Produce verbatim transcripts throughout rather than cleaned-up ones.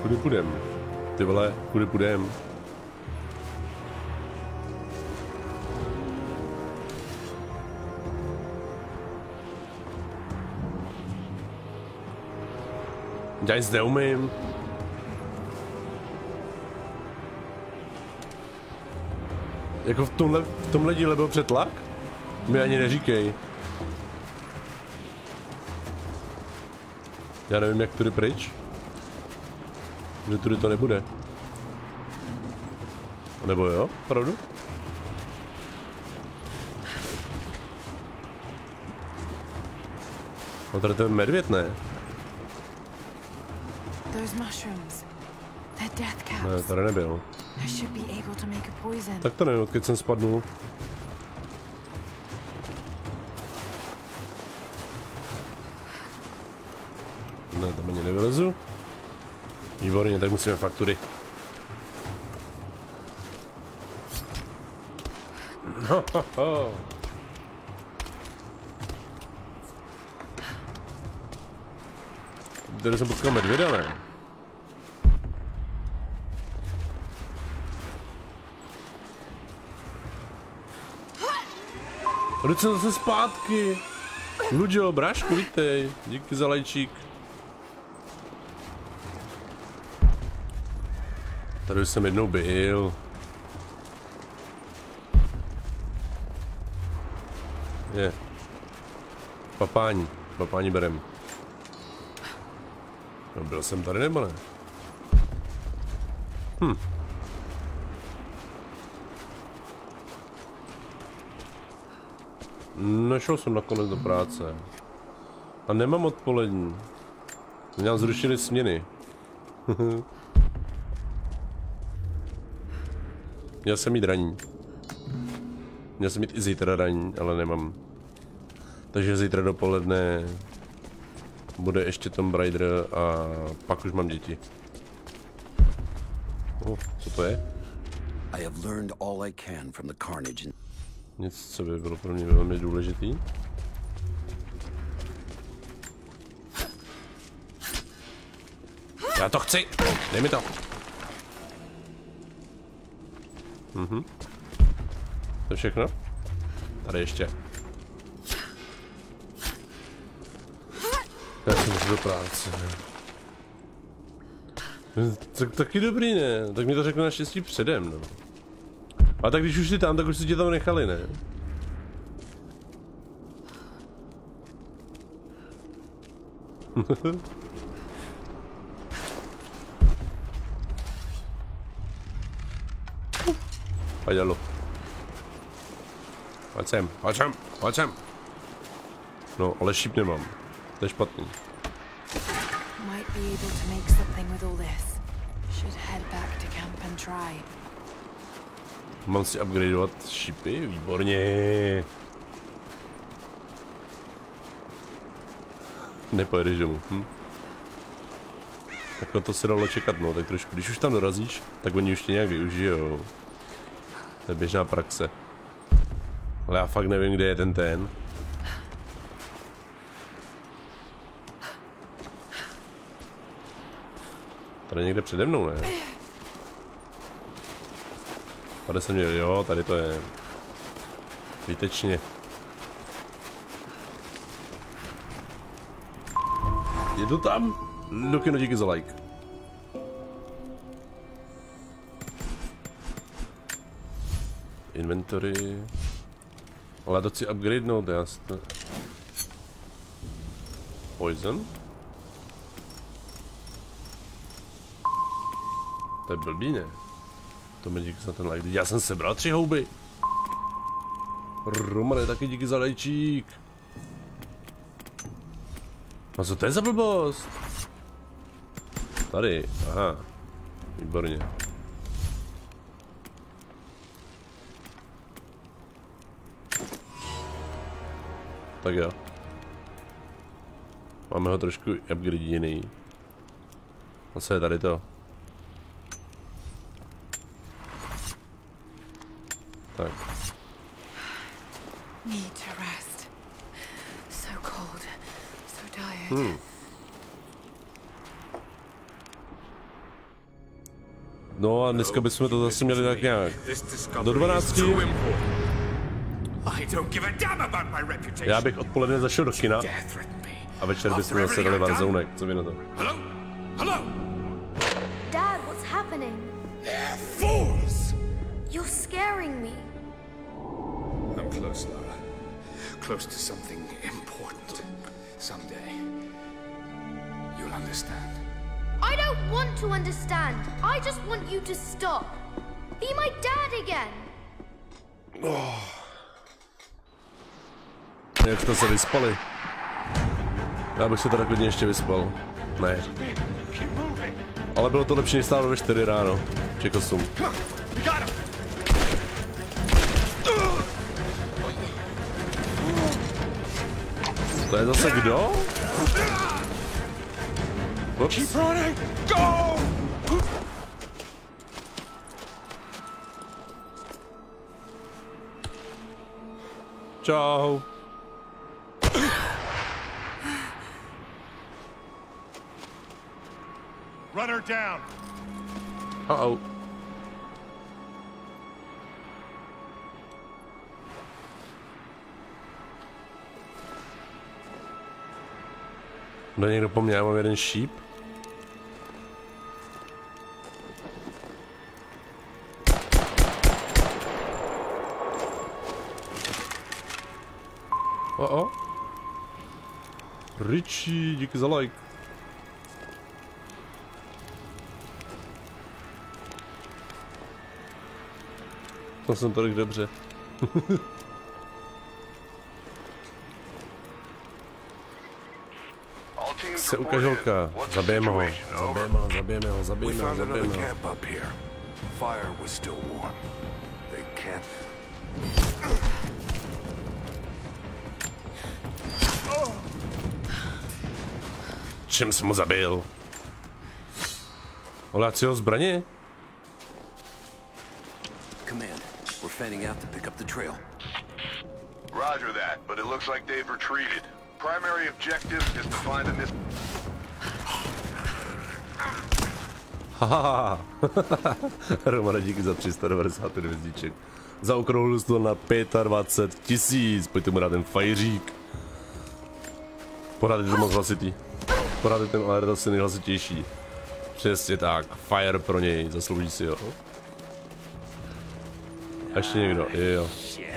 Kudy půjdem? Ty vole, kudy půjdem? Já nic neumím. Jako v tomhle, v tomhle díle byl přetlak? Mi ani neříkej. Já nevím, jak tudy pryč. Že tudy to nebude. Nebo jo? Pravdu? No tady ten medvěd, ne? Ne, tady nebyl. Tak to nevím, odkud jsem spadnul. Ne, tam ani nevylezu. Výborně, tak musíme fakt tudy. Ho, ho, ho. Tady jsem potkal medvěda, ne? A teď jsem zase zpátky. Luďo, brášku, vítej. Díky za lajčík. Tady už jsem jednou byl. Je. Papání. Papání berem. No, byl jsem tady nebo ne? Hm. Nešel jsem nakonec do práce. A nemám odpolední. Mě zrušili směny. Měl jsem mít raní. Měl jsem mít i zítra raní, ale nemám. Takže zítra dopoledne bude ještě Tomb Raider a pak už mám děti. Oh, co to je? I have learned all I can from the carnage. Nic, co by bylo pro mě velmi důležitý. Já to chci! Dej mi to! Mhm. To je všechno? Tady ještě. Já jsem už do práce. Tak, taky dobrý, ne? Tak mi to řekne naštěstí předem, no. A tak když už jsi tam, tak už si tě tam nechali, ne? Pojď, alo. Pojď sem, pojď sem, pojď sem. No, ale šíp nemám. To je špatný. Mám si upgradeovat šípy? Výborně. Nepojedeš domů, hm? Tak to se dalo čekat, no, tak trošku. Když už tam dorazíš, tak oni už tě nějak využijou. To je běžná praxe. Ale já fakt nevím, kde je ten ten. Tady někde přede mnou, ne? Tady jsem měl, jo, tady to je. Výtečně. Jedu tam. Dokino, díky za like. Inventory. Ale to chci upgradenout, jasně. Poison. To je blbý, ne? To mi díky za ten like. Já jsem sebral tři houby. Romane, taky díky za lajčík. A co to je za blbost? Tady, aha. Výborně. Tak jo. Máme ho trošku upgradený. A co je tady to? Tak. Hmm. No a dneska bychom to zase měli tak nějak do dvanácti. Já bych odpoledne zašel do kina a večer bychom zase dali Warzone. Co vy na to? Dad, what's happening? They're fools! You're scaring me. I'm close, Lara. Close to something important. Someday, you'll understand. I don't want to understand. I just want you to stop. Be my dad again. Oh. Jak jste se vyspali? Já bych se teda klidně ještě vyspal. Ne. Ale bylo to lepší, než stálo ve čtyři ráno. Čekal jsem. To je zase kdo? Ups. Čau. Run her down. Uh-oh. Jde někdo po mně, já mám jeden šíp. Uh-oh. Richie, díky za like. To jsem tolik dobře. Se ukažolka. Zabijeme ho. Zabijeme ho, zabijeme ho, zabijeme ho, zabijeme ho. Fire was still warm. They can't. Čím jsem ho zabil? Oláciho zbraně? Command, we're fanning out to pick up the trail. Roger that, but it looks like they've retreated. Primary objective is to find a mis- Haha. Romane, díky za tři sta devadesát hvězdiček. Zaokrouhlu to na dvacet pět tisíc. Pojďte mu dát ten fajřík. Pořád je to moc hlasitý. Pořád je ten alert asi nejhlasitější. Přesně tak. Fire pro něj. Zaslouží si ho. A ještě někdo. Jo.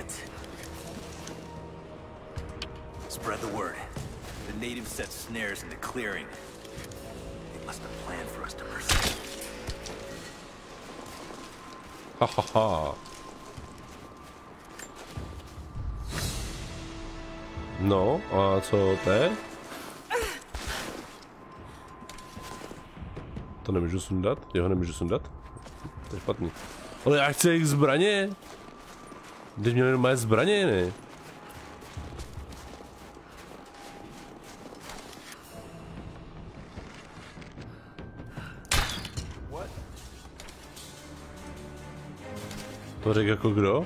Spread the word. The natives set snares in the clearing. They must have planned for us to pursue. Ha ha ha. No, a co teď? To nemůžu sundat? Jo, nemůžu sundat? To je špatný. Ale já chci jejich zbraně. Teď měli moje zbraně, ne? To řekl jako kdo?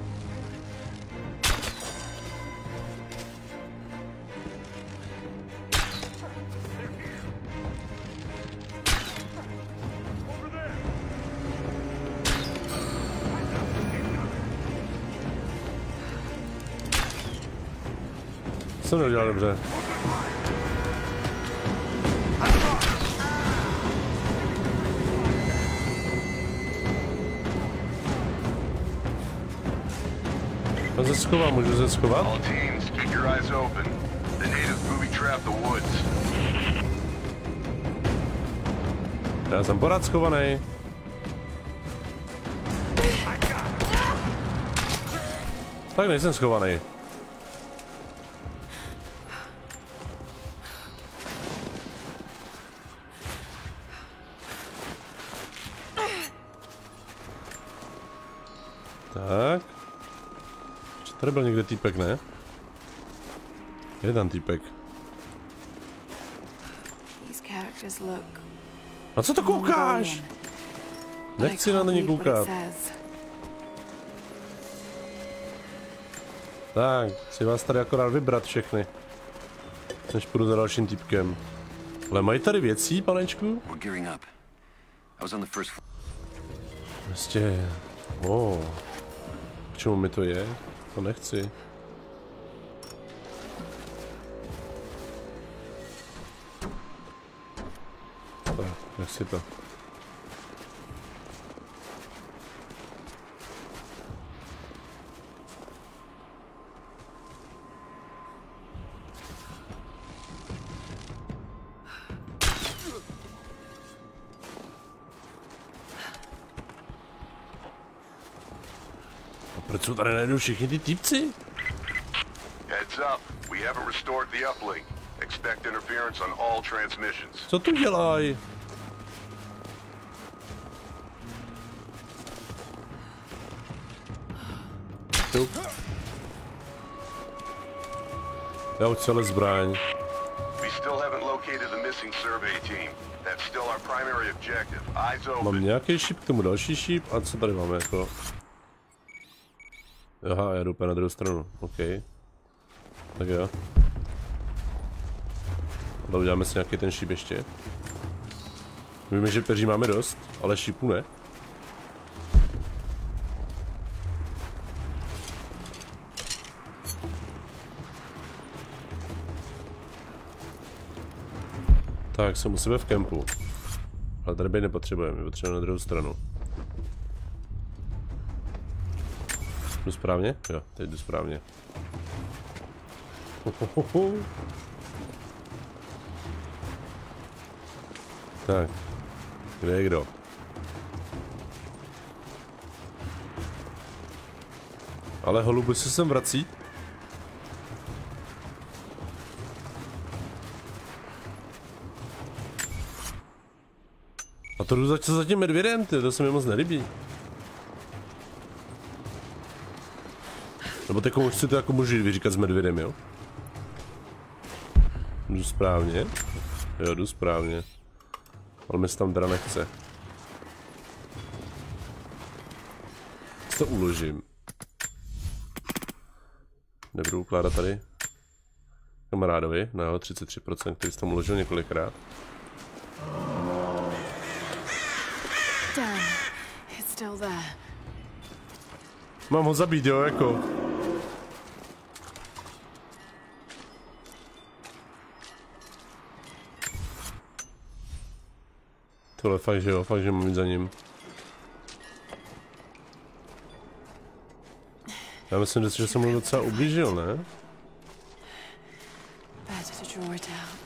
Jsem neudělal dobře. Já se schovám, můžu se schovat? All teams, keep your eyes open. The natives booby trap the woods. Já jsem pořád schovaný. Tak nejsem schovaný. Tak. Tady byl někde týpek, ne? Je tam týpek. Na co to koukáš? Nechci na ně koukat. Tak, si vás tady akorát vybrat všechny. Než půjdu za dalším týpkem. Ale mají tady věcí, panečku? Prostě... Oh. K čemu mi to je? To nechci. Tak, nechci to. Proč jsou tady najednou všichni ty týpci? Heads up, we haven't restored the uplink. Expect interference on all transmissions. Co tu dělají? Tu. Já už celé zbraň. We still haven't located the missing survey team. That's still our primary objective. Eyes Mám open. nějaký šíp, k tomu další šíp. A co tady máme jako? Aha, já jdu úplně na druhou stranu. OK. Tak jo. Ale uděláme si nějaký ten šíp ještě. Víme, že peří máme dost, ale šípů ne. Tak, jsem u sebe v kempu. Ale tady by nepotřebujeme, potřebujeme na druhou stranu. Jdu správně? Jo, teď jdu správně. Hohoho. Tak, kde je kdo? Ale holuby se sem vrací? A to jdu za, za tím medvědem, ty, to se mi moc nelíbí. Nebo teď už si to jako můžu vyříkat s medvědem, jo? Jdu správně? Jo, jdu správně. Ale mi se tam teda nechce. Co to uložím? Nebudu ukládat tady kamarádovi na jeho třicet tři procent, který jsem tam uložil několikrát. Damn, it's still there. Mám ho zabít, jo, jako. Tohle fakt, že jo, fakt, že mám jít za ním. Já myslím, že jsem mu docela ublížil, ne? Better to draw it out.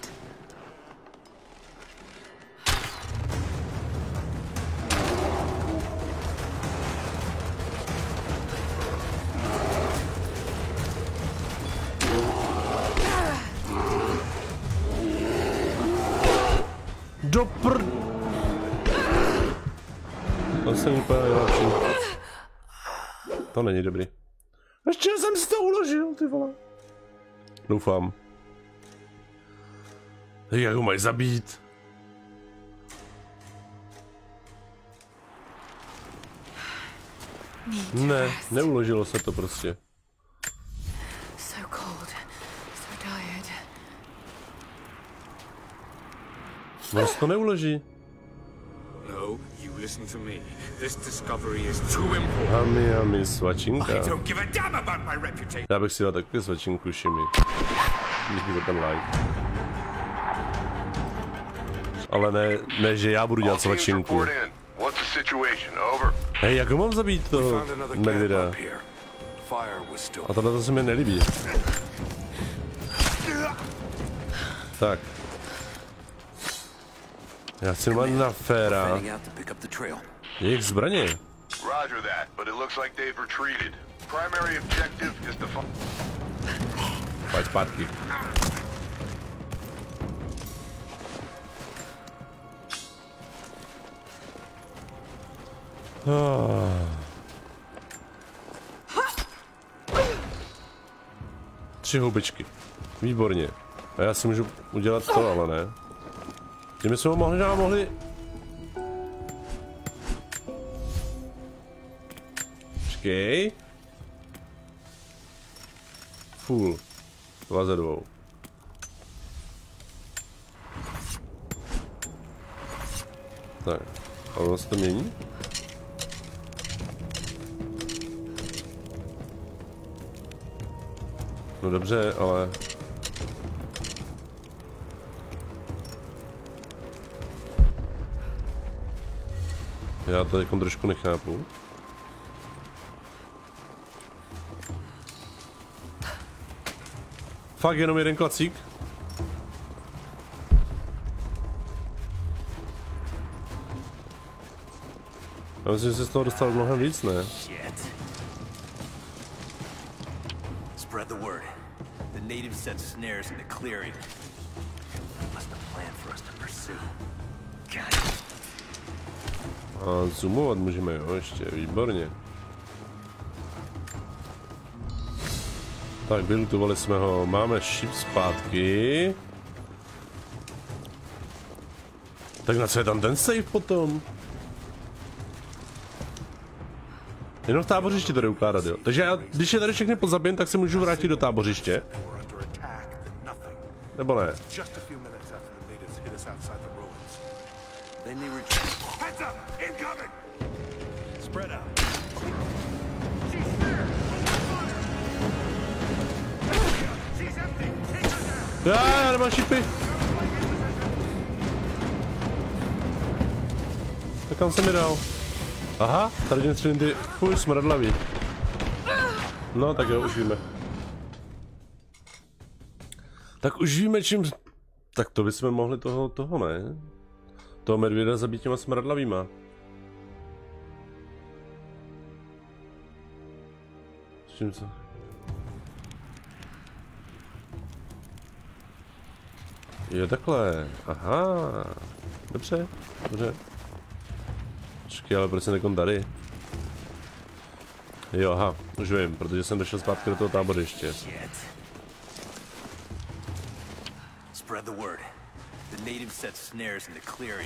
Do pr... To jsem úplně nejlepší. To není dobrý. Ještě jsem si to uložil, ty vole. Doufám. Jak ho mají zabít? Ne, neuložilo se to prostě. So cold, so tired. No to neuloží. No, you listen to me. This discovery is too important. Hami, hami, svačinka. I don't give a damn about my reputation. Já bych si dal taky svačinku, Šimi. Když mi to ten like. Ale ne, ne, že já budu dělat svačinku. Hej, jak ho mám zabít to medvěda? A tohle to se mi nelíbí. Tak. Já chci mít na féra. Jejich zbraně. Pojď zpátky. Ah. Tři houbičky. Výborně. A já si můžu udělat to, ale ne. Tím jsme ho možná mohli... Počkej. Full. Dva za dvou. Tak. A ono se to mění? No dobře, ale... Já to jako trošku nechápu. Fakt jenom jeden klacík? Já myslím, že se z toho dostal mnohem víc, ne? Spread the word. The natives set snares in the clearing. Must have planned for us to pursue. God. A zoomovat můžeme, jo, ještě, výborně. Tak, vylutovali jsme ho, máme šíp zpátky. Tak na co je tam ten save potom? Jenom v tábořišti to jde ukládat, jo. Takže já, když je tady všechny pozabijem, tak se můžu vrátit do tábořiště. Nebo ne? Já, já nemám šipy. Tak kam se mi dal? Aha, tady ten střelný, fuj, smradlavý. No, tak jo, už víme. Tak už víme, čím... Tak to bychom mohli toho, toho ne? Toho medvěda zabít těma smradlavýma. S čím se... Je takhle, aha. Dobře, dobře. Počkej, ale proč se nekon tady? Jo, aha, už vím, protože jsem došel zpátky do toho tábořiště. Spread the word. The natives set snares in the clearing.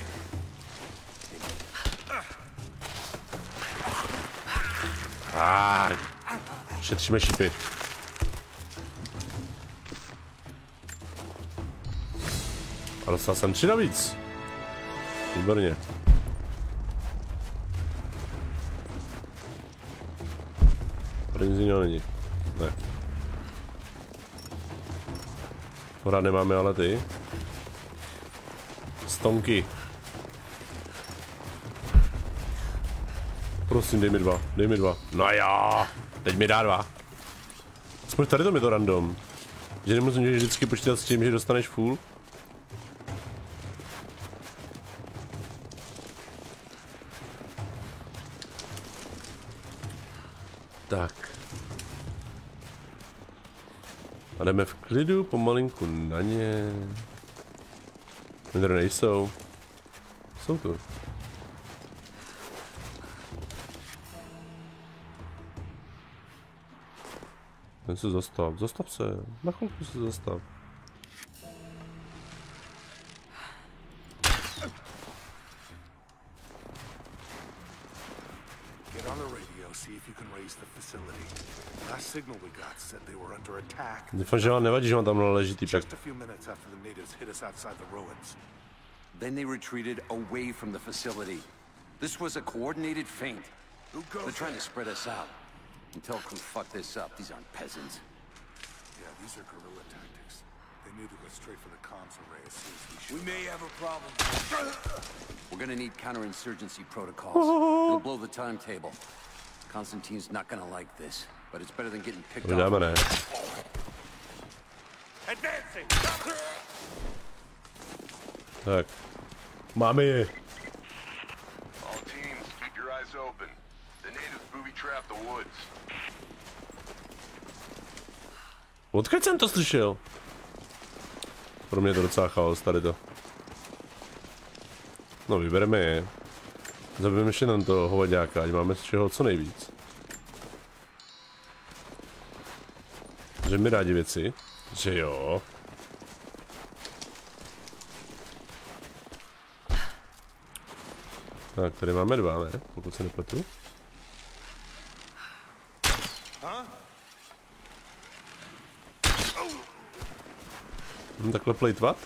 Ah, šetříme šipy. A dostal jsem tři navíc. Výborně. Tady nic jiného není. Ne. Pořád nemáme ale ty. Stonky. Prosím, dej mi dva, dej mi dva. No jo, teď mi dá dva. Aspoň tady to mi to random. Že nemusím vždycky počítat s tím, že dostaneš full. Tak. A jdeme v klidu pomalinku na ně. Tady nejsou. Jsou tu. Ten se zastav, zastav se. Na chvilku se zastav. Doufám, že vám nevadí, že vám tam leží týpek. Then they retreated away from the facility. This was a coordinated feint. They're trying to spread us out. Intel crew fucked this up. These aren't peasants. Yeah, these are guerrilla tactics. They knew to go straight for the comms array as soon as we shoot. We may have a problem. We're gonna need counterinsurgency protocols. It'll blow the timetable. Constantine's not gonna like this, but it's better than getting picked off. Dáme, ne. Advancing! Tak. Máme je. All teams, keep your eyes open. The natives booby-trapped the woods. Odkud jsem to slyšel? Pro mě je to docela chaos, tady to. No, vybereme je. Zabijeme ještě na toho hovaďáka, ať máme z čeho co nejvíc. Že mi rádi věci. Že jo. Tak, tady máme dva, ne? Pokud se nepletu. Hm, takhle plejtvat?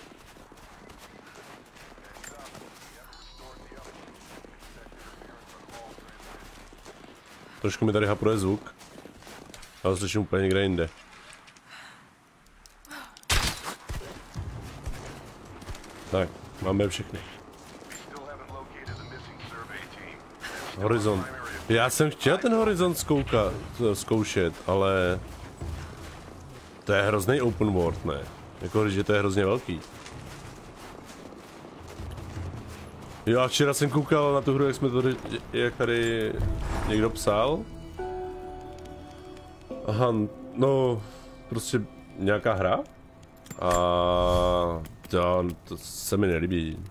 Trošku mi tady hapruje zvuk. Ale slyším úplně někde jinde. Tak, máme všechny. Horizont. Já jsem chtěl ten horizont zkoukat, zkoušet, ale to je hrozný open world, ne? Jako, že to je hrozně velký. Jo, a včera jsem koukal na tu hru, jak jsme tady, jak tady někdo psal. Aha, no, prostě nějaká hra. A to, to se mi nelíbí.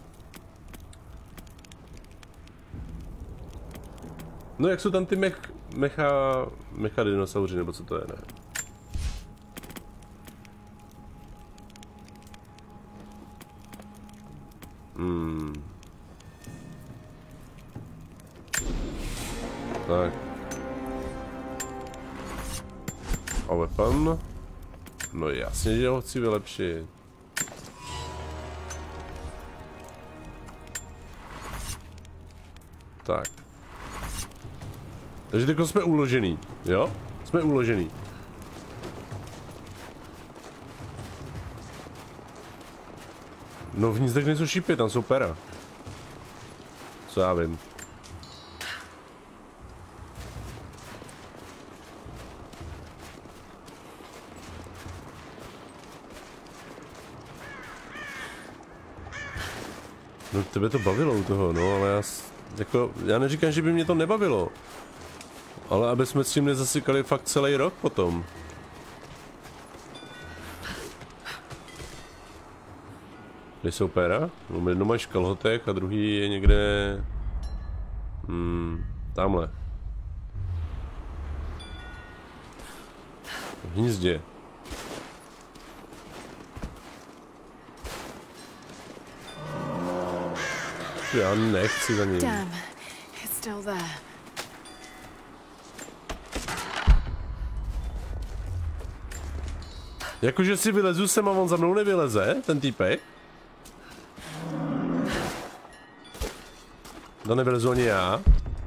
No, jak jsou tam ty mech, mecha, mecha dinosauři, nebo co to je, ne? Hmm. Tak. A weapon? No jasně, že ho chci vylepšit. Tak. Takže teď jsme uložený, jo? Jsme uložený. No v hnízdech nejsou šípy, tam jsou pera. Co já vím. No tebe to bavilo u toho, no, ale já, jako, já neříkám, že by mě to nebavilo. Ale aby jsme s tím nezasykali fakt celý rok potom. Kde jsou péra? No, jedno máš v kalhotech a druhý je někde... Hmm, tamhle. V hnízdě. Já nechci za ním. Damn, it's still there. Jakože si vylezu sem a on za mnou nevyleze, ten týpek? To nevylezu ani já.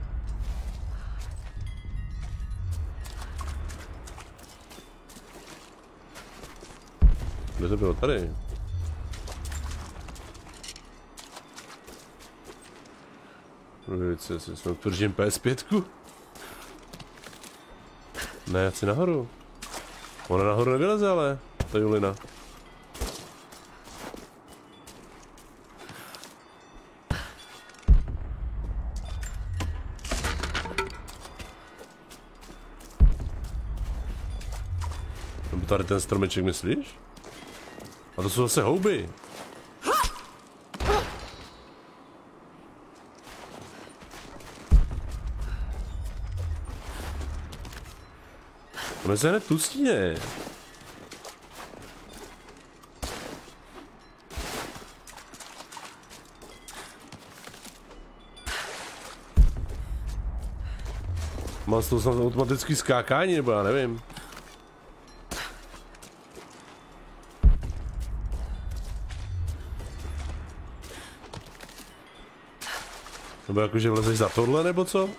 Kde to bylo? Tady. Více, si jsme držím P S pět. Ne, já chci nahoru. Ona nahoru nevyleze, ale ta Julina. Nebo tady ten stromeček, myslíš? A to jsou zase houby. Ono se hned pustí, ne? Má z toho snad automatický skákání, nebo já nevím. Nebo jakože vlezeš za tohle, nebo co?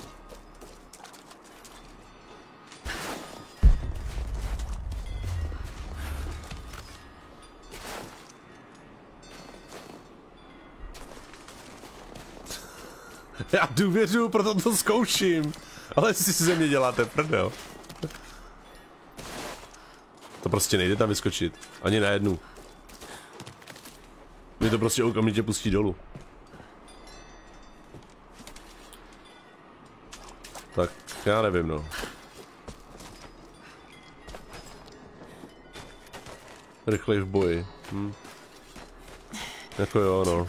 Já důvěřuju, proto to zkouším. Ale si si ze mě děláte prdel. To prostě nejde tam vyskočit. Ani na jednu. Mě to prostě okamžitě pustí dolů. Tak, já nevím, no. Rychlej v boji. Hm. Jako jo, no.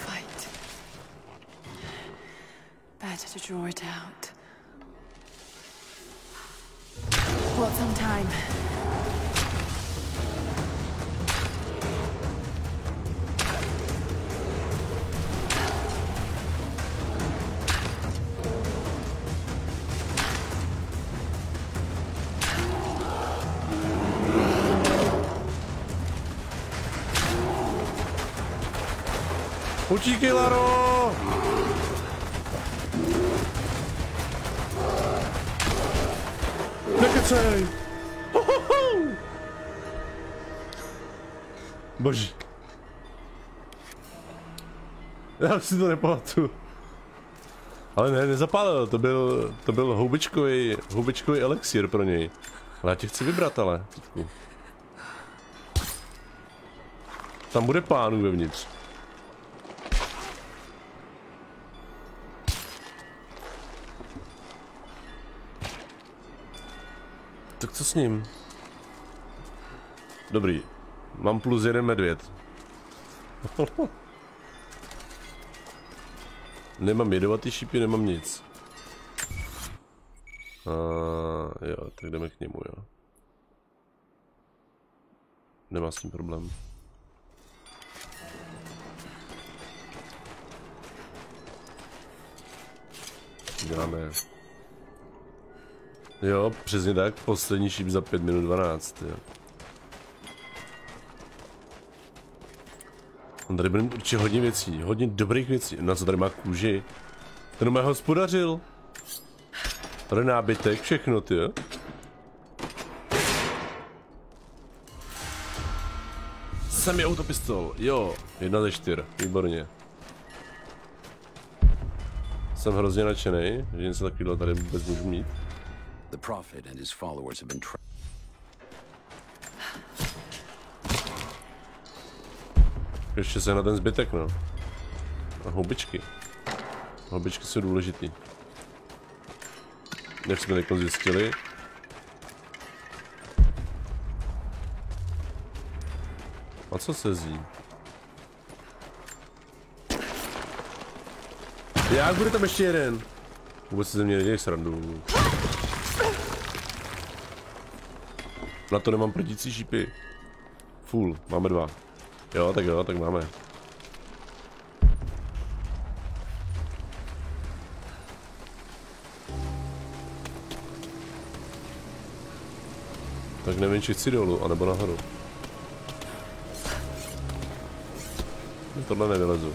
To draw it out. What some time? Utíkej, Laro! Nekecej! Boží. Já si to nepamatuju. Ale ne, nezapálil, to byl, to byl houbičkový, houbičkový elixír pro něj. Ale já tě chci vybrat, ale, teďku. Tam bude pánů vevnitř. Tak co s ním? Dobrý. Mám plus jeden medvěd. Nemám jedovatý šípy, nemám nic. A jo, tak jdeme k němu, jo. Nemá s tím problém. Děláme. Jo, přesně tak, poslední šíp za pět minut dvanáct, jo. On tady bude určitě hodně věcí, hodně dobrých věcí. Na co tady má kůži? Ten má hospodařil. Tady nábytek, všechno, ty jo. Samý autopistol, jo, jedna ze čtyř, výborně. Jsem hrozně nadšenej, že něco takového tady vůbec můžu mít. The prophet and his followers have been tra- Ještě se na ten zbytek, no. A houbičky. Houbičky jsou důležitý. Jak jsme někdo zjistili. A co se zjí? Jak bude tam ještě jeden? Vůbec si ze mě nedělej srandu. Na to nemám prdící šípy. Full, máme dva. Jo, tak jo, tak máme. Tak nevím, či chci dolů, anebo nahoru. Tohle nevylezu.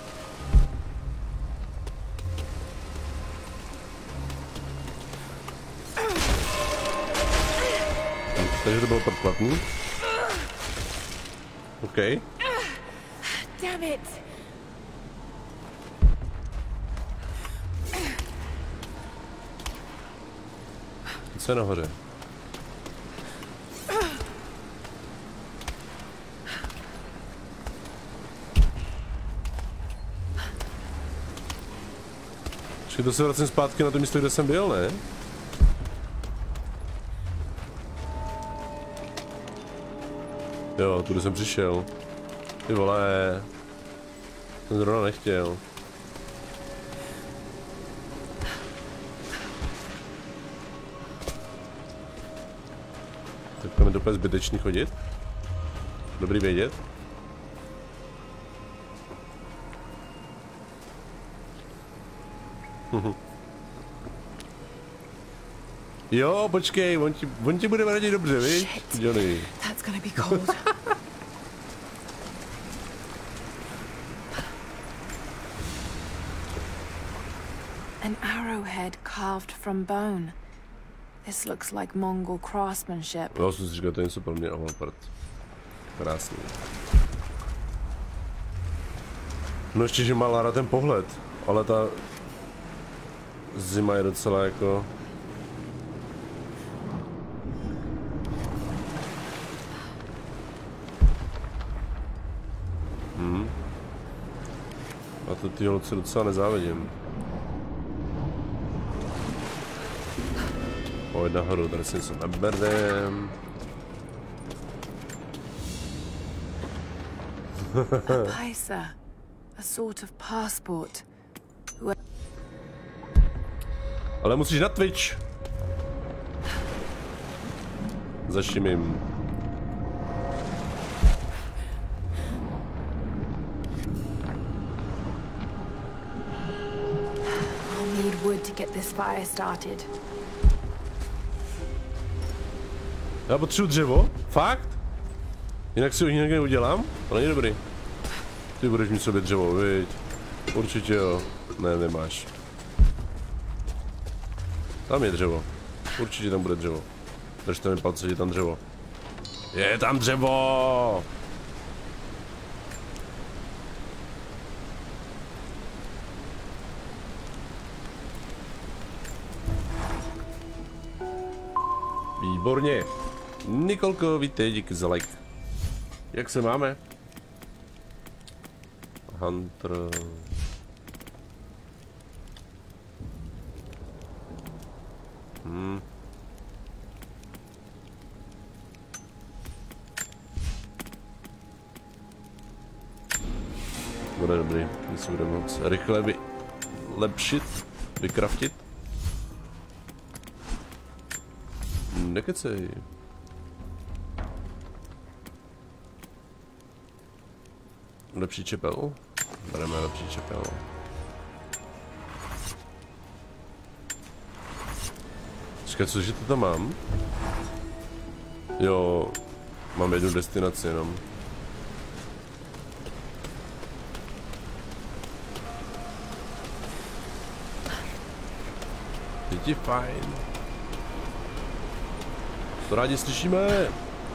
Takže to bylo podplatný. OK. Damn it. Co je nahoře? Počkej, to se vracím zpátky na to místo, kde jsem byl, ne? Jo, tudy jsem přišel. Ty vole. Jsem zrovna nechtěl. Tak tam je úplně zbytečný chodit. Dobrý vědět. Jo, počkej, on ti, on ti bude radit dobře, víš, Johnny. That's gonna be cold. An arrowhead carved from bone. This looks like Mongol craftsmanship. Já jsem si říkal, to je něco pro mě, ahoj, part. Krásný. No ještě, že má Lara ten pohled, ale ta zima je docela jako... Hmm. A to ty holce docela nezávidím. Pojď nahoru, tady si něco neberem. A paisa, a sort of passport. Ale musíš na Twitch. Zašimím. I'll need wood to get this fire started. Já potřebuji dřevo? Fakt? Jinak si ho jinak neudělám? To není dobrý. Ty budeš mít sobě dřevo, viď? Určitě jo. Ne, nemáš. Tam je dřevo. Určitě tam bude dřevo. Držte mi palce, je tam dřevo. Je tam dřevo! Výborně. Nikolko, vítej, díky za like. Jak se máme? Hunter... Hmm. Bude dobrý, nic bude moc rychle vy... lepšit, vykraftit. Nekecej. Lepší čepel? Bereme lepší čepel. Počkej, cože to tam mám? Jo, mám jednu destinaci jenom. Je fajn. To rádi slyšíme.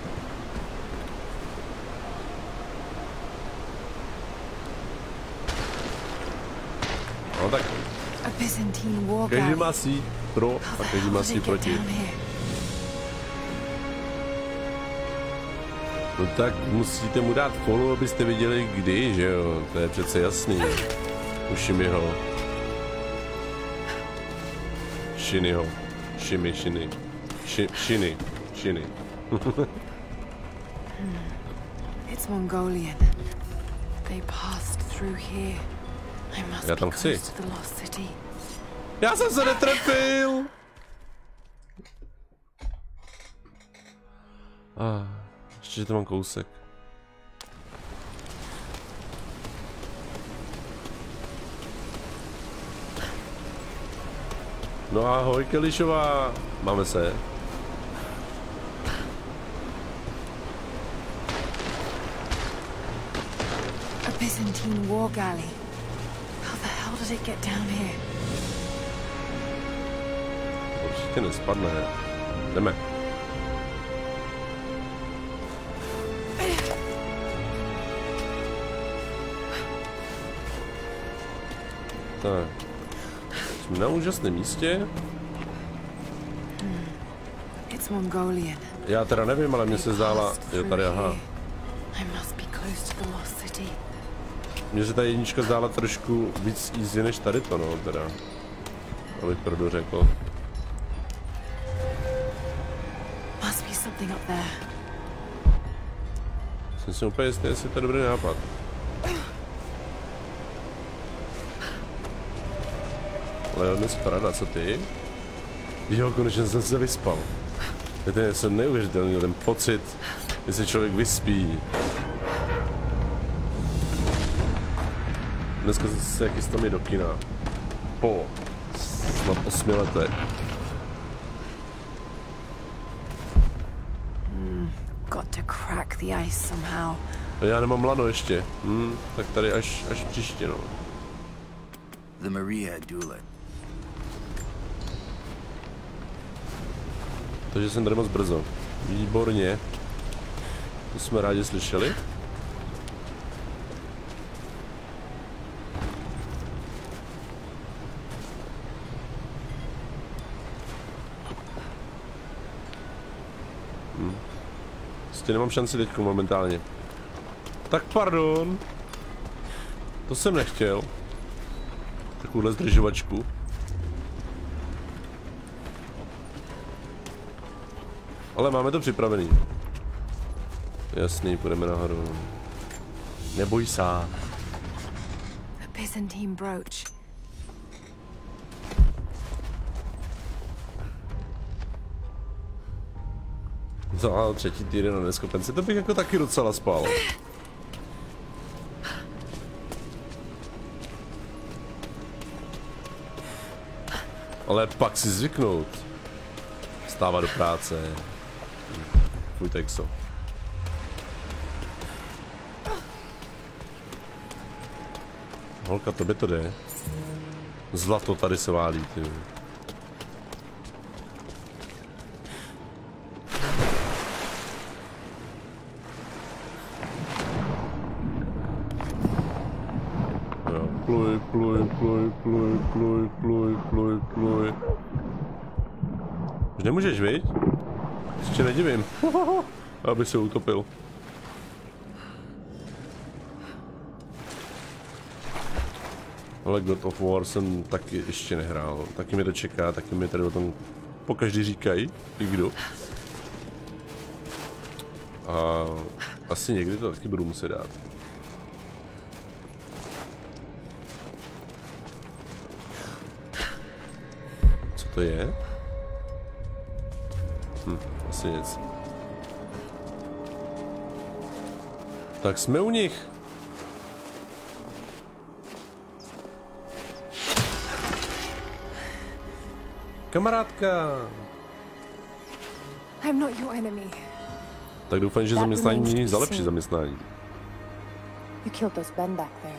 No tak. Každý má si pro a každý má si proti. No tak musíte mu dát follow, abyste viděli kdy, že jo? To je přece jasný. Uši mi ho. Šiny ho. Šimy, šiny. Ši, šiny. Šiny. It's Mongolian. They passed through here. I must Já tam be chci. close to the lost city. Já jsem se netrefil! Ah, ještě, že to mám kousek. No ahoj, Kelišová. Máme se. A Byzantine war galley. How the hell did it get down here? Určitě nespadne. Jdeme. Tak. Jsme na úžasném místě. It's Mongolian. Já teda nevím, ale mně se zdála, je tady, aha. I must be close to the lost city. Mně se ta jednička zdála trošku víc easy než tady to, no, teda. Abych pravdu řekl. Must be something up there. Jsem si úplně jistý, jestli to je dobrý nápad. Ale on je sprada, co ty? Jo, konečně jsem se vyspal. Je to něco neuvěřitelného, ten pocit, že se člověk vyspí. Dneska se chystám i do kina. Po snad osmi letech. Mm, got to crack the ice somehow. Já nemám lano ještě. Hmm, tak tady až, až příště, no. The Maria Dula. Takže jsem tady moc brzo. Výborně. To jsme rádi slyšeli. Hm. Prostě nemám šanci teďko momentálně. Tak pardon. To jsem nechtěl. Takovouhle zdržovačku. Ale máme to připravený. Jasný, půjdeme nahoru. Neboj se. A Byzantine brooch. Za třetí týden na neskopence, to bych jako taky docela spal. Ale pak si zvyknout. Vstávat do práce. Fuj, texo. Holka, tobě to jde. Zlato tady se válí, ty. Jo, pluj, pluj, pluj, pluj, pluj, pluj, pluj, pluj. Už nemůžeš, viď? Ještě nedivím. Aby se utopil. Ale God of War jsem taky ještě nehrál. Taky mi to čeká, taky mi tady o tom pokaždý říkají, i kdo. A asi někdy to taky budu muset dát. Co to je? Hm, asi nic. Tak jsme u nich. Kamarádka. I'm not your enemy. Tak doufám, že zaměstnání za lepší zaměstnání. You killed those men back there.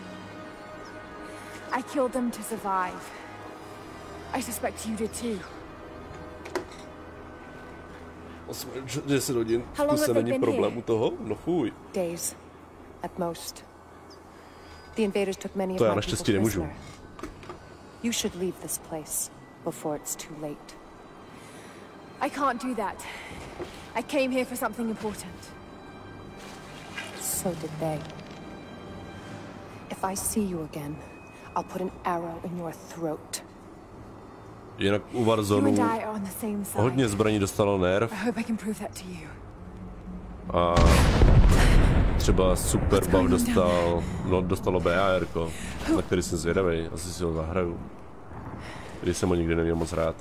I killed them to survive. I suspect you did too. deset hodin, to se není problém u toho? No fuj. Days, at most. The invaders took many of To já my naštěstí people nemůžu. prisoner. You should leave this place before it's too late. I can't do that. I came here for something important. So did they. If I see you again, I'll put an arrow in your throat. Jinak u You Warzonu and I are on the same side. hodně zbraní dostalo nerv. I hope I can prove that to you. A třeba Super Buff dostal, no dostalo B A R ko, na který jsem zvědavý, asi si ho zahraju. Když jsem ho nikdy neměl moc rád.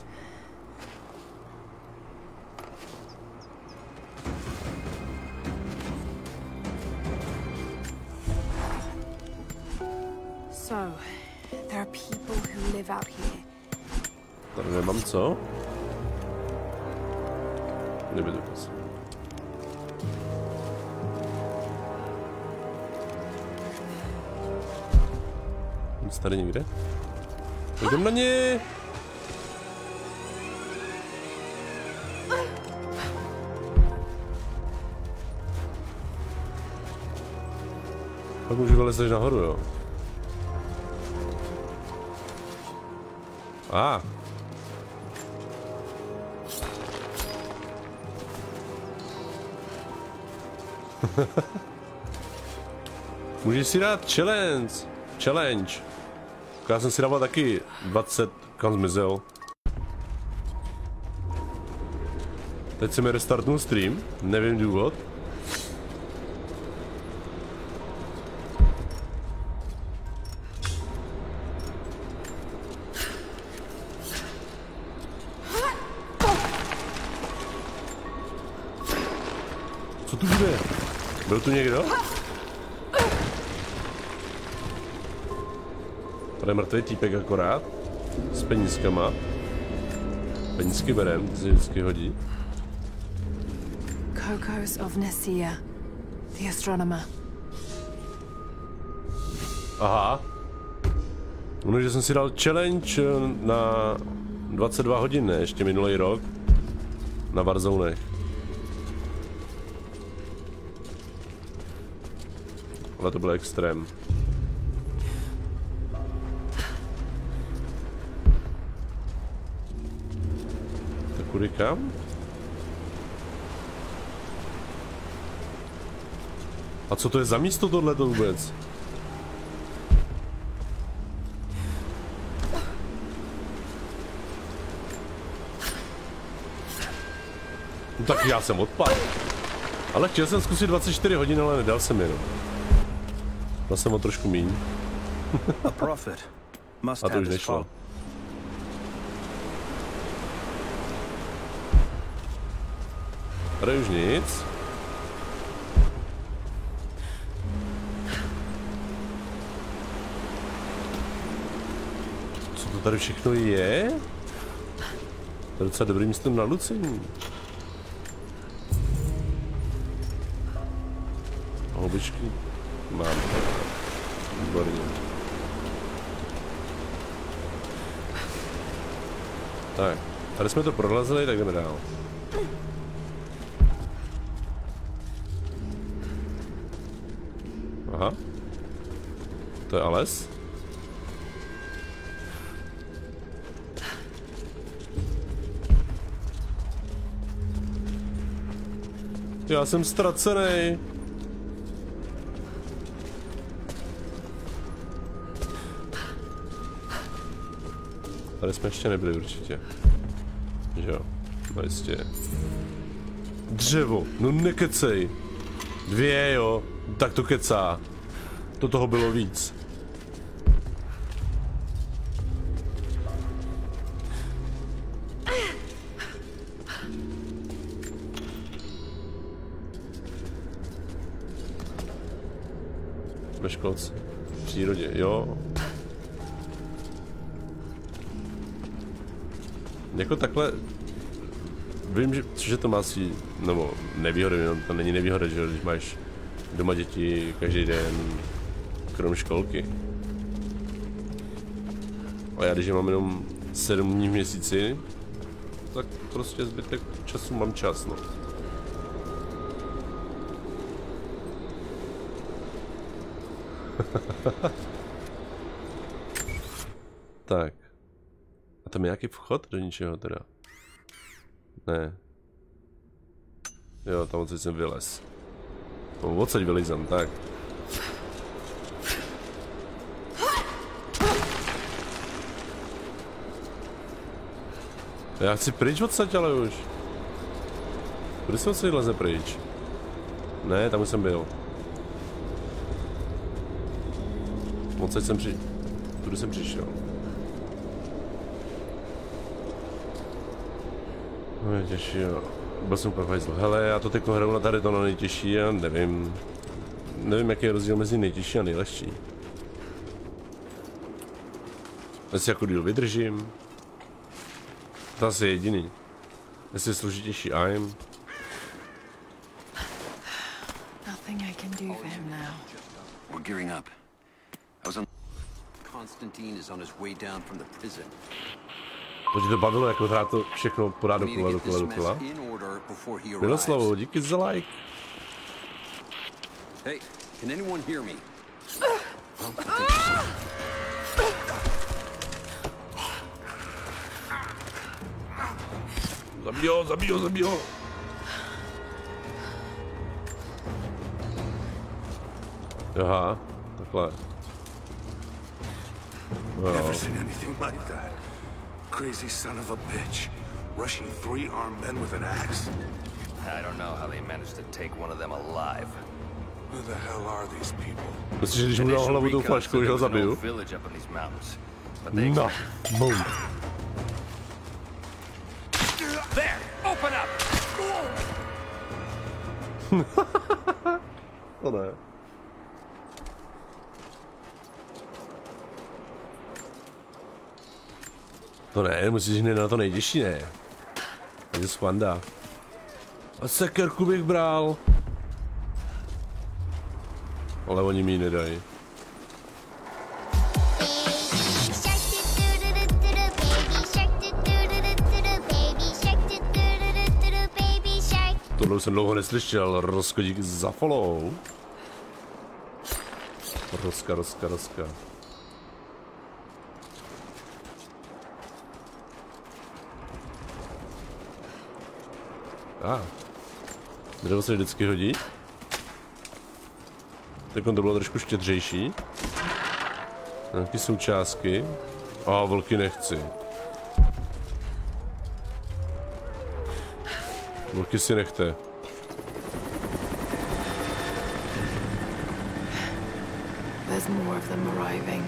So, there are people who live out here. Tady nemám co? Nebyl to kus. Nic tady nikde? Jdem na ně! Pak můžu vylezat nahoru, jo? A. Ah. Můžeš si dát challenge. Challenge. Já jsem si dával taky dvacet, kam zmizel. Teď se mi restartnul stream, nevím důvod. Co tu bude? Byl tu někdo? Tady je mrtvý týpek akorát. S penízkama. Penízky berem, ty se vždycky hodí. Kokos of Nessia, the astronomer. Aha. No, že jsem si dal challenge na dvacet dva hodin, ne? Ještě minulý rok. Na Warzonech. Ale to byl extrém. Tak kudy kam? A co to je za místo tohleto vůbec? No tak já jsem odpadl. Ale chtěl jsem zkusit dvacet čtyři hodin, ale nedal jsem jenom. Dal jsem ho trošku míň. A to už nešlo. Tady už nic. Co to tady všechno je? To je docela dobrý místo na lucení. Houbičky mám. Výborně. Tak, tady jsme to prolezli, tak jdeme dál. Aha. To je Ales. Já jsem ztracený. Tady jsme ještě nebyli určitě. Že jo, no jistě. Dřevo, no nekecej. Dvě jo, tak to kecá. To toho bylo víc. Ve školce. V přírodě, jo. Jako takhle... Vím, že, že to má svý... Nebo nevýhody, no, to není nevýhoda, že když máš doma děti každý den, krom školky. A já když mám jenom sedm dní v měsíci, tak prostě zbytek času mám čas, no. Tak. A tam je nějaký vchod do ničeho teda? Ne. Jo, tam odsaď jsem vylez. No, odsaď vylezám, tak. Já chci pryč odsaď, ale už. Kudy se odsaď leze pryč? Ne, tam už jsem byl. Odsaď jsem při... Tudy jsem přišel. No je těžší, jo. Byl jsem úplně hajzl. Hele, já to teďko hraju na tady to na nejtěžší, já nevím. Nevím, jaký je rozdíl mezi nejtěžší a nejlehčí. Jestli jako díl vydržím. To asi je jediný. Jestli je složitější aim. Nothing I can do for him now. We're gearing up. I was on... Constantine is on his way down from the prison. To ti to bavilo, jako hrát to všechno podá dokola, dokola, dokola. Miloslavo, díky za like. Hey, can anyone hear me? Zabij ho, zabij ho, zabij ho. Aha, takhle. Never seen anything like that. Crazy son of a bitch, rushing three armed men with an axe. I don't know how they managed to take one of them alive. Who the hell are these people? Myslíš, že když mu dal hlavu tou flašku, že ho zabiju? No, boom. There, open up. To ne. To ne, musíš hned na to nejtěžší, ne? Je skvanda. A sekerku bych bral. Ale oni mi ji nedají. Tohle jsem dlouho neslyšel. Rosko, díky za follow. Roska, roska, roska. A. Ah. Dřevo se vždycky hodí. Tak to bylo trošku štědřejší. Nějaké součástky. A vlky nechci. Vlky si nechte. There's more of them arriving.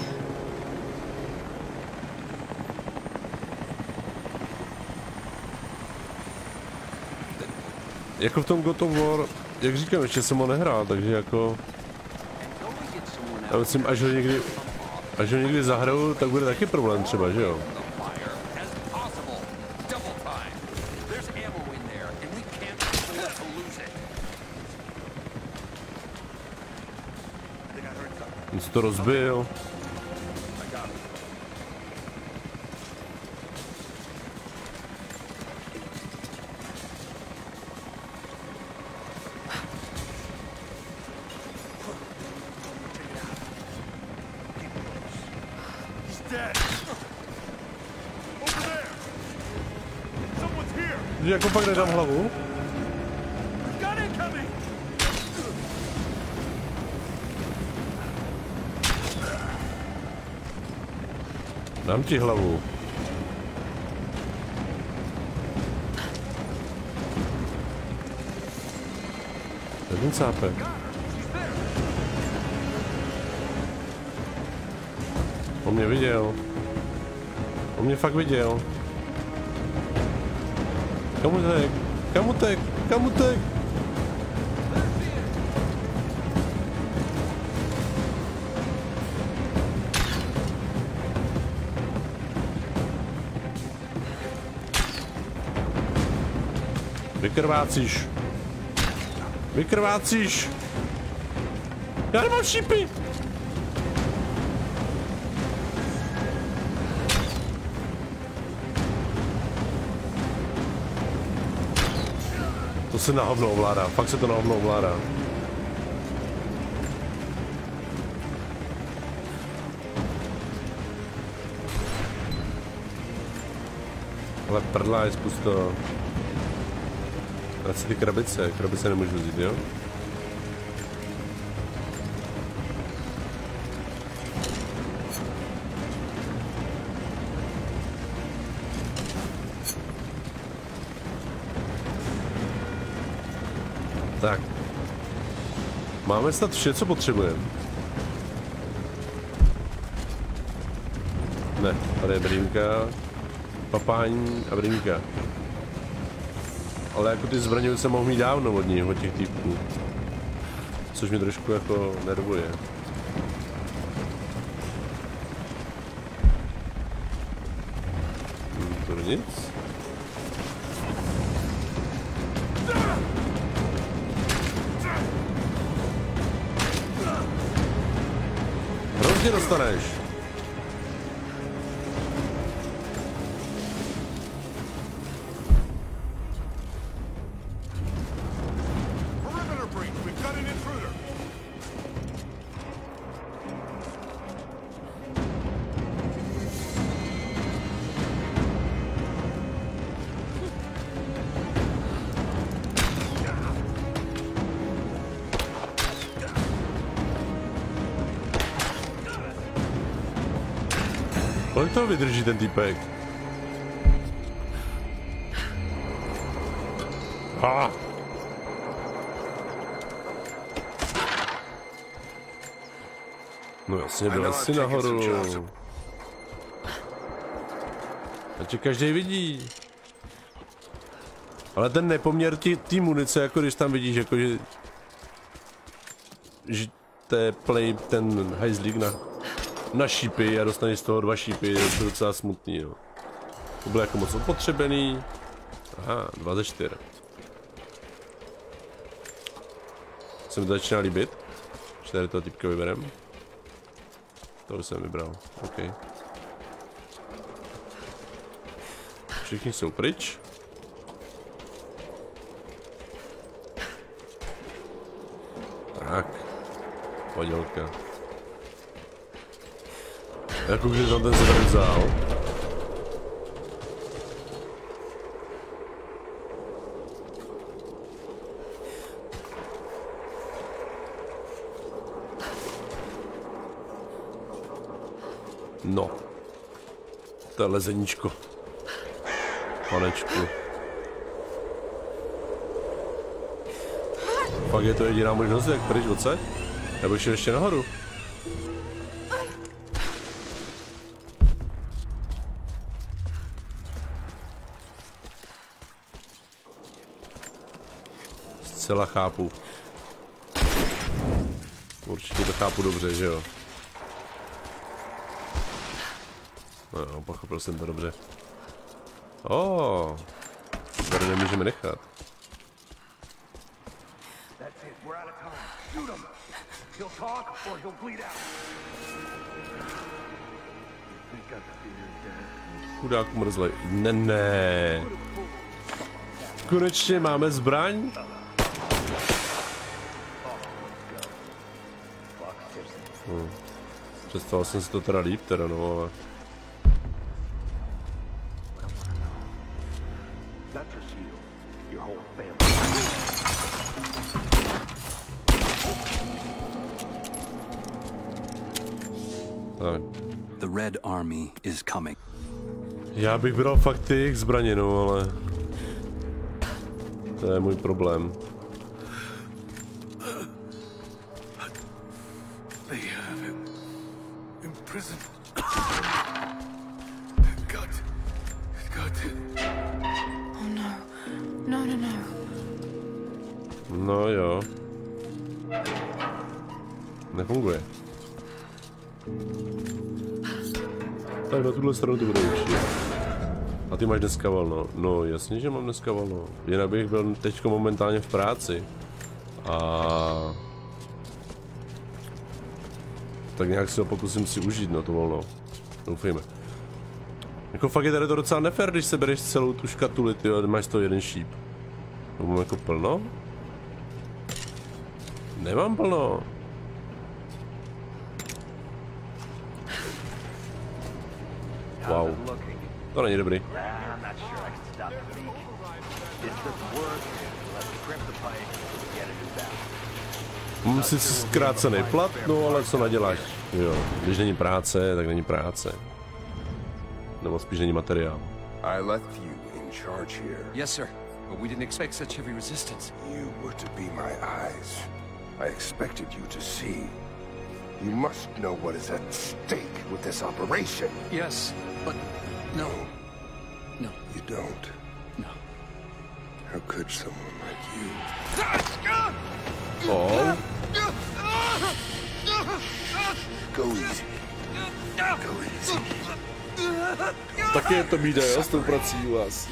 Jako v tom God of War, jak říkám, ještě jsem ho nehrál, takže jako... Já myslím, až ho někdy, až ho někdy zahraju, tak bude taky problém třeba, že jo? On se to rozbil. Jako pak nedám hlavu? Dám ti hlavu. To je ten cápek. On mě viděl. On mě fakt viděl. Kam utek? Kam utek? Kam utek? Vykrvácíš. Vykrvácíš. Já nemám šípy. To se na hovno ovládá. Fakt se to na hovno ovládá. Ale prdla je spust to. Vrát si ty krabice, krabice nemůžu vzít, jo? Tak. Máme snad vše, co potřebujeme. Ne, tady je brýnka, papání a brýnka. Ale jako ty zbraně se mohl mít dávno od ní, od těch týpků. Což mě trošku jako nervuje. Hm, to nic. Hrozně dostaneš. Kolik toho vydrží ten týpek? Ah. No jasně, byl si nahoru. A tě každý vidí. Ale ten nepoměr té munice, jako když tam vidíš, jako že... že to je play ten hajzlík na... na šípy a dostaneš z toho dva šípy, je to docela smutný, jo. To bylo jako moc opotřebený. Aha, dva ze čtyř. Se mi to začíná líbit. Čtyři toho typka vyberem. To jsem vybral, OK. Všichni jsou pryč. Tak. Podělka. Jako když tam ten se tady vzal. No. To je lezeníčko. Panečku. Fakt je to jediná možnost, jak pryč odsaď? Nebo šel ještě nahoru? Zcela chápu. Určitě to chápu dobře, že jo? No, pochopil jsem to dobře. Oh, tady nemůžeme nechat. Chudák mrzlej. Ne, ne. Konečně máme zbraň? Hm. Představil jsem si to teda líp, teda no, ale... The Red Army is coming. Já bych bral fakt ty jejich zbraně, no, ale... To je můj problém. They have him in prison. God, God. Oh no, no, no, no. No jo. Nefunguje. Tak na tuhle stranu to bude určitě. A ty máš dneska volno. No jasně, že mám dneska volno. Jinak bych byl teďko momentálně v práci. A... Tak nějak si ho pokusím si užít, no to volno. Doufejme. Jako fakt je tady to docela nefér, když se bereš celou tu škatuli, ty a máš to jeden šíp. To mám jako plno? Nemám plno. Wow. To není dobrý. Mám sice zkrácený plat, no ale co naděláš? Jo, když není práce, tak není práce. Nebo spíš není materiál. I left you in charge here. Yes, sir. But we didn't expect such heavy resistance. You were to be my eyes. I expected you to see. You must know what is at stake with this operation. Yes, but no. No. You don't. No. How could someone like you? Oh. Go easy. Go easy. Taky je to bída, jo, s tou prací u vás.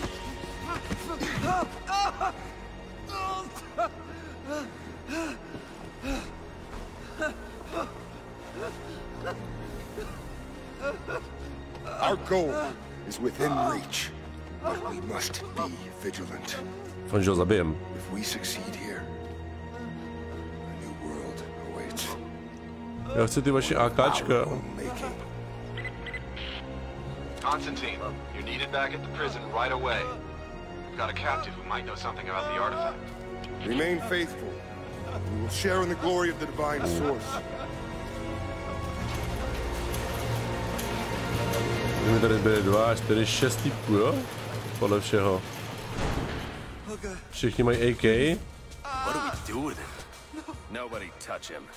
Our goal is within reach, but we must be vigilant. Fakt, že ho zabijem. If we succeed here, a new world awaits. Já chci ty vaše AKčka. Constantine, you're needed back at the prison right away. We've got a captive who might know something about the artifact. Remain faithful. We will share in the glory of the divine source. Kdyby tady byly dva, čtyři, šest typů, jo? Podle všeho. Všichni mají A K. What do we do with him? Nobody touch him.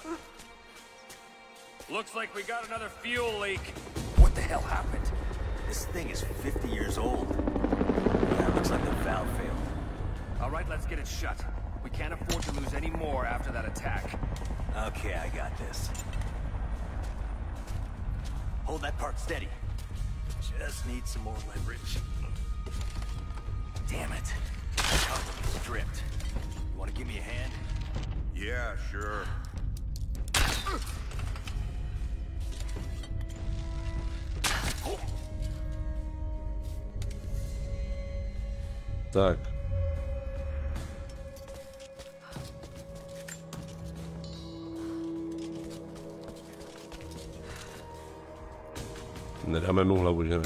Looks like we got another fuel leak. What the hell happened? This thing is fifty years old. Yeah, looks like the valve failed. All right, let's get it shut. We can't afford to lose any more after that attack. Okay, I got this. Hold that part steady. Just need some more leverage. Damn it. I'm stripped. You want to give me a hand? Yeah, sure. Tak. Nedáme mu hlavu, že ne?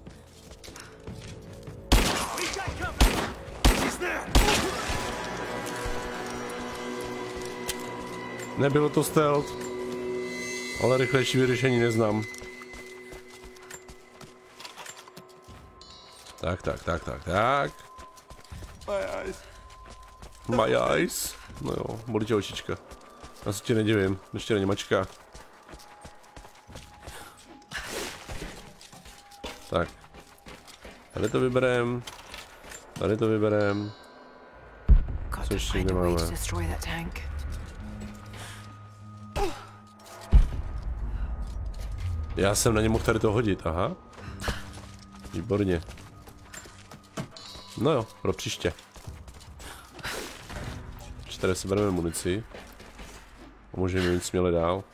Nebylo to stealth, ale rychlejší vyřešení neznám. Tak, tak, tak, tak, tak. My eyes. My eyes. No jo, bolí tě očička. Já se tě nedivím, ještě není mačka. Tak. Tady to vyberem. Tady to vyberem. Co ještě někde máme? Já jsem na ně mohl tady to hodit, aha. Výborně. No jo, pro příště. Tady si bereme munici. A můžeme jít směle dál.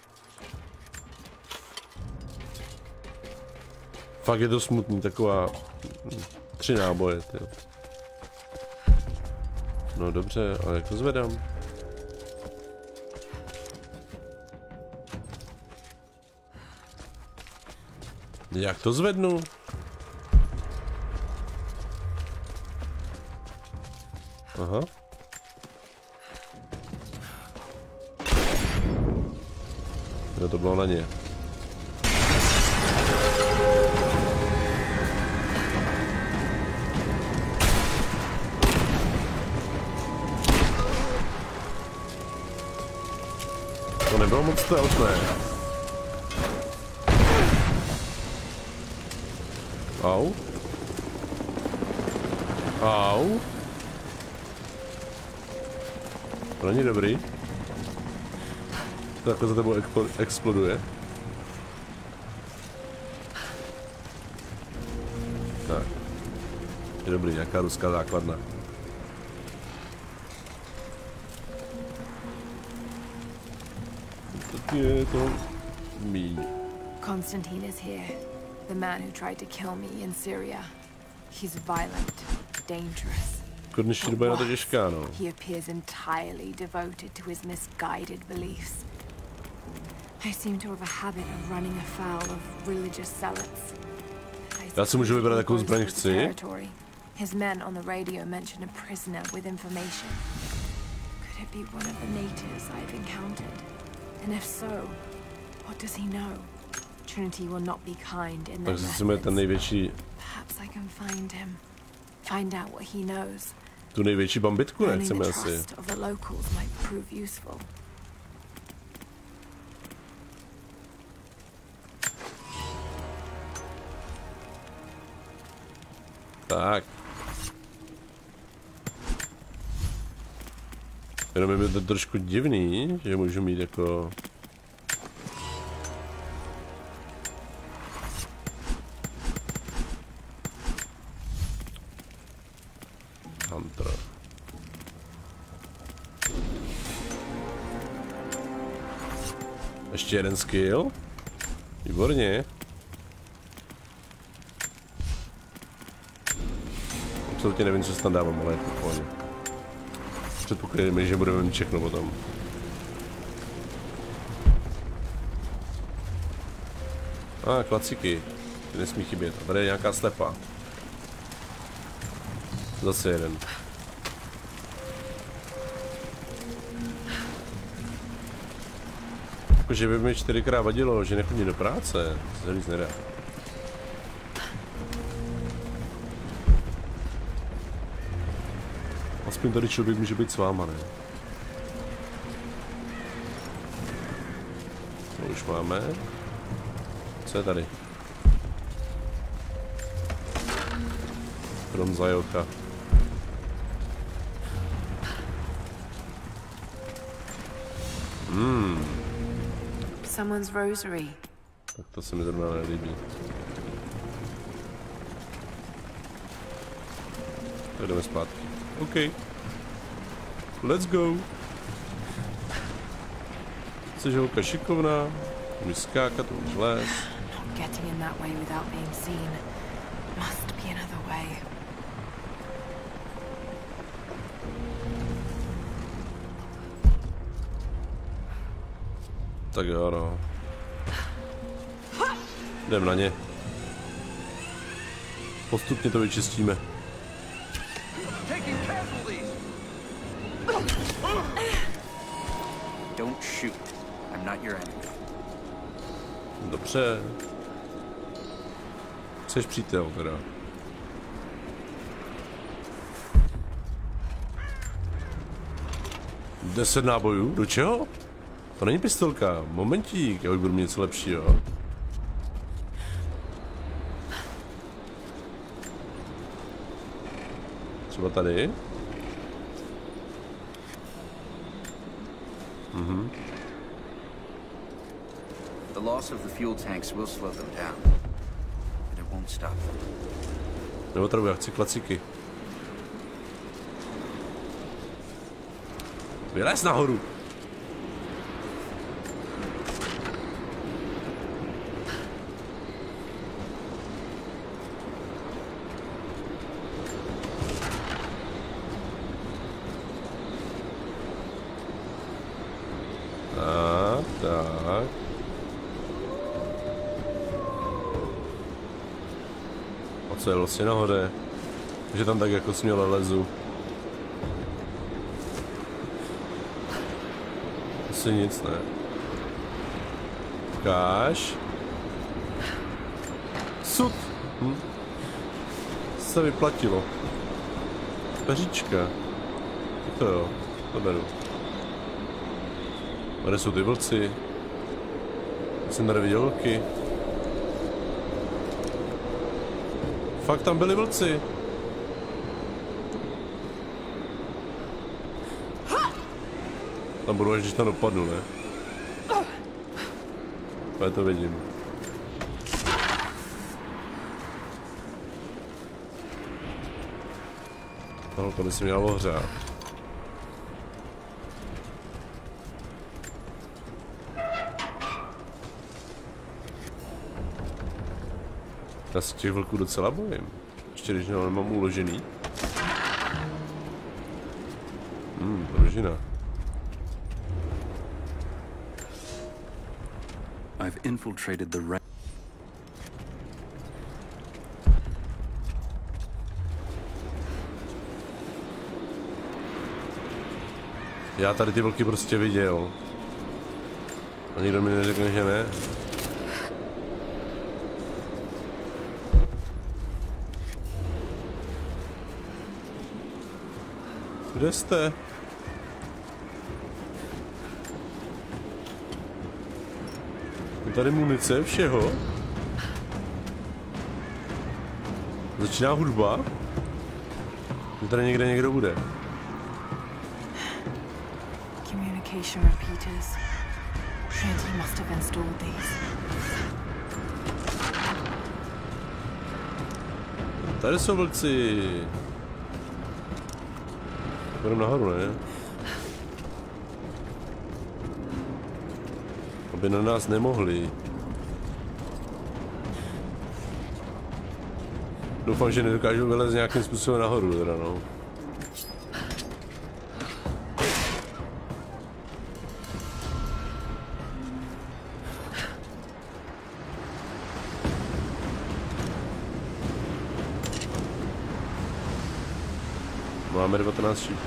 Fakt je to smutný, taková... Tři náboje, tyjo. No dobře, ale jak to zvedám? Jak to zvednu? Aha. Jo, to bylo na ně. nebylo moc stealth, ne? Au. Au. To není dobrý. To takhle za tebou exploduje. Tak. Je dobrý, nějaká ruská základna. Tak je to míň. Constantine is here. The man who tried to kill me in Syria. He's violent, dangerous. Dnešní doba je na to těžká, no. He appears entirely devoted to his misguided beliefs. I seem to have a habit of running afoul of religious zealots. Já si můžu vybrat, jakou zbraň chci. His men on the radio mention a prisoner with information. Could it be one of the natives I've encountered? And if so, what does he know? Trinity will not be kind in their methods. Ten největší. Perhaps I can find him. Find out what he knows. Tu největší bambitku nechceme asi. Of the locals might prove useful. Tak. Jenom je to trošku divný, že můžu mít jako... Hunter. Ještě jeden skill. Výborně. Absolutně nevím, co se tam dávám, ale je to pohodě. Předpokládám, že budeme mít všechno potom. A ah, klacíky. Ty nesmí chybět. A tady je nějaká slepa. Zase jeden. Jakože by mi čtyřikrát vadilo, že nechodí do práce. To se říct nedá. Aspoň tady člověk může být s váma, ne? To už máme. Co je tady? Krom zajocha. Hmm. Someone's rosary. Tak to se mi zrovna nelíbí. Tak jdeme zpátky. OK. Let's go. Jsi holka šikovná, umíš skákat, umíš les. Getting in that way without being seen. Must be another way. Tak jo, no. Jdem na ně. Postupně to vyčistíme. Don't shoot. I'm not your enemy. Dobře. Jseš přítel, teda. Deset nábojů? Do čeho? To není pistolka. Momentík, já už budu mít něco lepšího. Třeba tady. Mhm. The loss of the fuel tanks will slow them down, but it won't stop them. Nebo tady já chci klacíky. Vylez nahoru. Tak, tak. Ocel si nahoře. Že tam tak jako směle lezu. Asi nic, ne. Ukáž. Sud. Hm. Se vyplatilo. Peříčka. To jo, to beru. Kde jsou ty vlci? Jsem tady viděl vlky. Fakt tam byli vlci. Tam budu, až když tam dopadnu, ne? Já to vidím. Tohle by si mělo ohřát. Já se těch vlků docela bojím. Ještě když nemám uložený. Hmm, družina. I've infiltrated the ra- Já tady ty vlky prostě viděl. A nikdo mi neřekne, že ne. Kde jste? Je tady munice, všeho. Začíná hudba. Je tady někde někdo bude. Communication repeaters. Trinity must have installed these. Tady jsou vlci. Půjdeme nahoru, ne? Aby na nás nemohli. Doufám, že nedokážu vylez nějakým způsobem nahoru, teda no. Máme devatenáct šípů.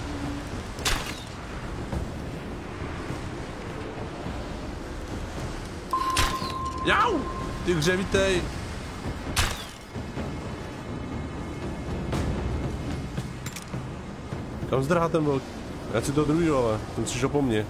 Jau! Ty hřevitej! Kam zdrhá ten vlk? Já si to druhý, ale ten přišel po mně.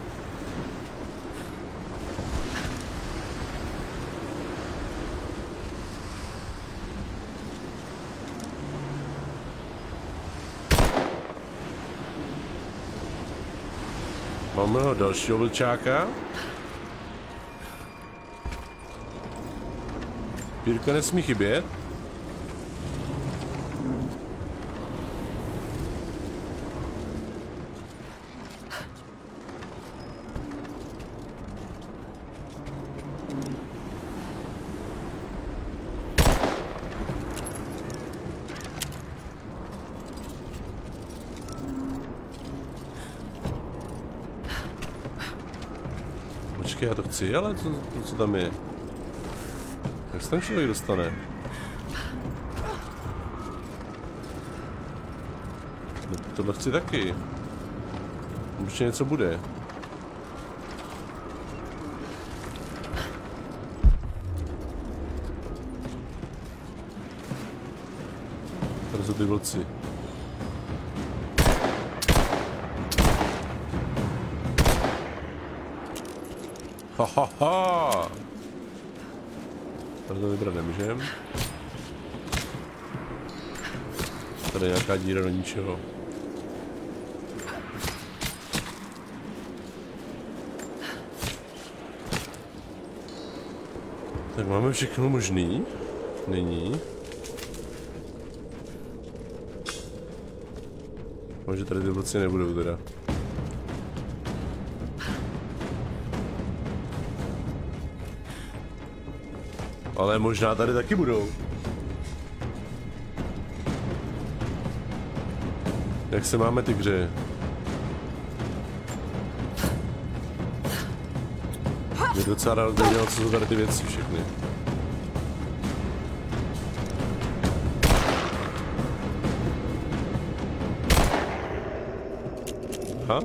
Máme ho dalšího vlčáka. Pírka nesmí chybět. Počkej, já to chci, ale co, co tam je? Jak se ten člověk dostane? No, tohle chci taky. Určitě něco bude. Tady jsou ty vlci. Ha ha ha! Tady to vybrat nemůžem. Tady je nějaká díra do ničeho. Tak máme všechno možný? Není. Možná tady ty vlci nebudou teda. Ale možná tady taky budou. Jak se máme, tygře? Mě docela rád věděl, co jsou tady ty věci všechny. Aha.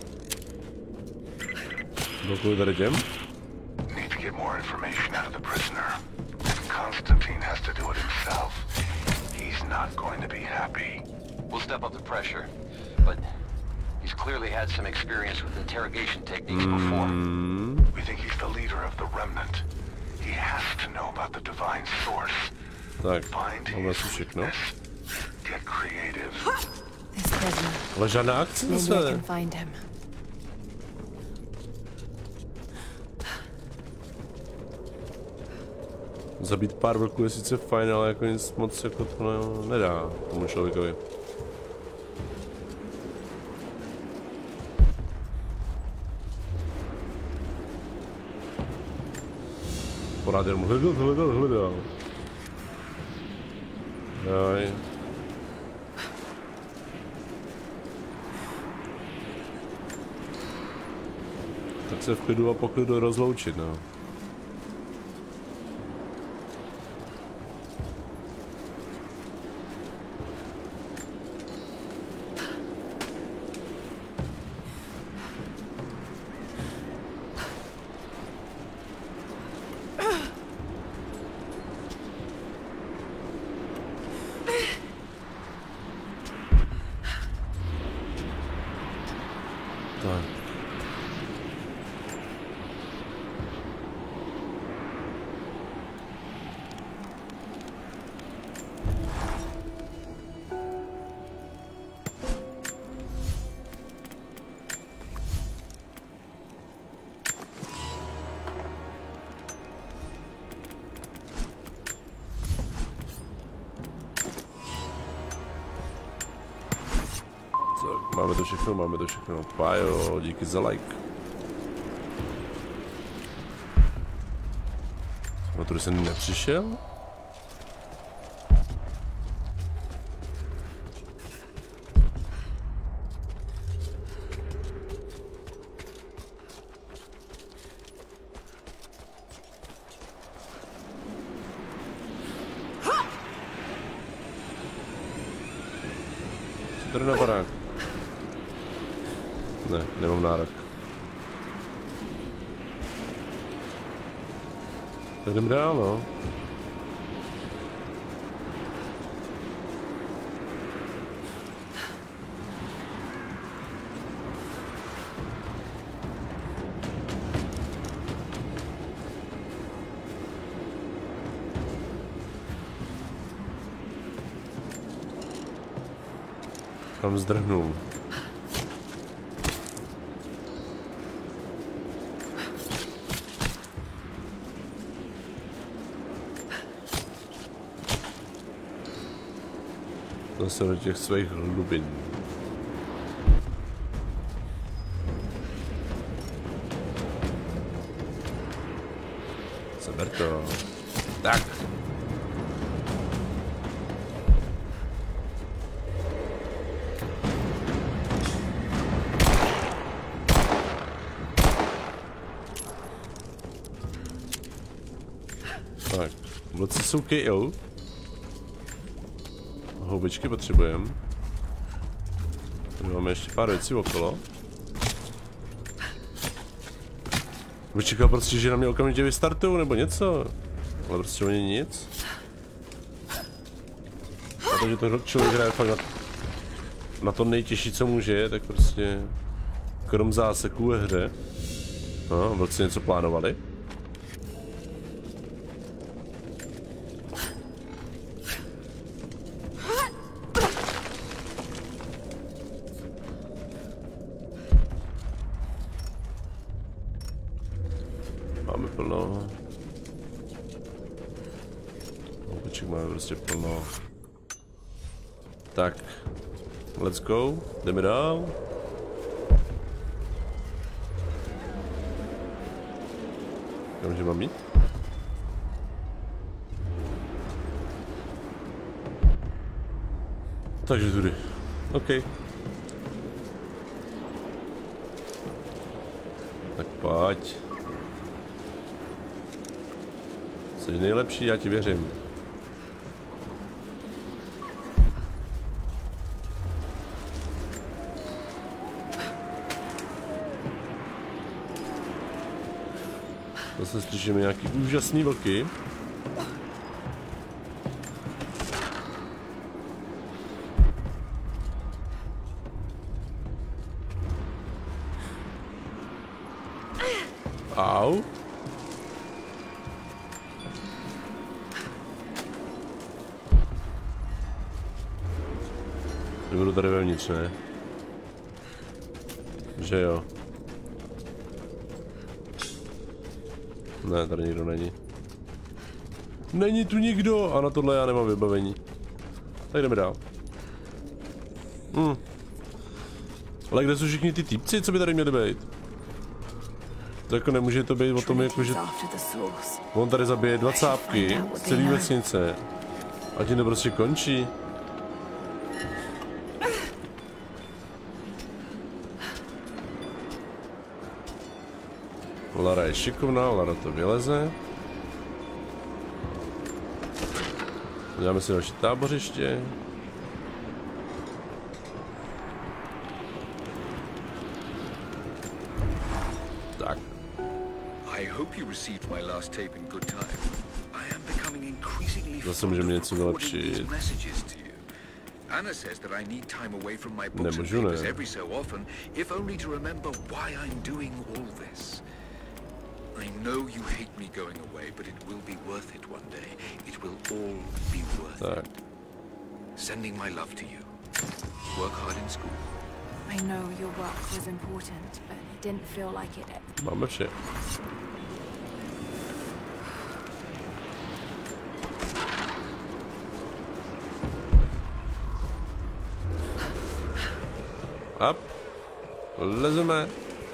Blokuju tady těm. Need to get more information out of the prisoner. Constantine has to do it himself. He's not going to be happy. We'll step up the pressure, but He's clearly had some experience with interrogation techniques before. We think he's the leader of the Remnant. He has to know about the divine source. Tak, Find máme his si všechno. weakness. Get creative. This prisoner. Ale žádná akce Maybe I zase. can find him. Zabít pár vlků je sice fajn, ale jako nic moc jako to ne, nedá tomu člověkovi. Porád jenom hledat, hledat, hledat. Jaj. Tak se v klidu a poklidu rozloučit, no. Máme to všechno, máme to všechno. Pájo, díky za like. No tady jsem nepřišel? Co tady na barák? Ne, nemám nárok. Tak jdem dál, no. Tam zdrhnul. Zase do těch svých hlubin. Zaber to. Tak. Tak. Vlci jsou K O. Houbičky potřebujeme. Tady máme ještě pár věcí okolo. Bych čekal prostě, že na mě okamžitě vystartují nebo něco. Ale prostě oni nic. Protože to člověk hraje fakt na, na to nejtěžší, co může, tak prostě krom záseků ve hře. No, vlci něco plánovali. Máme plno. Houbiček máme prostě plno. Tak, let's go, jdeme dál. Kamže mám jít? Takže tudy. OK. Tak pojď. Jsi nejlepší, já ti věřím. Zase slyšíme nějaký úžasný vlky. Au. Nebudu tady vevnitř, ne? Že jo. Ne, tady nikdo není. Není tu nikdo! A na tohle já nemám vybavení. Tak jdeme dál. Hm. Ale kde jsou všichni ty týpci, co by tady měli být? To jako nemůže to být o tom, jako že... On tady zabije dva cápky z celý vesnice. A tím to prostě končí. Lara je šikovná, Lara to vyleze. Děláme si další tábořiště. Tak. Zase můžeme něco vylepšit. Anna says that I need time away from my books and Nemůžu, papers ne. every so often, if only to remember why I'm doing all this. I know you hate me going away, but it will be worth it one day. It will all be worth Tak. it. Sending my love to you. Work hard in school. I know your work was important, but it didn't feel like it. Máme vše. Up. Lezeme.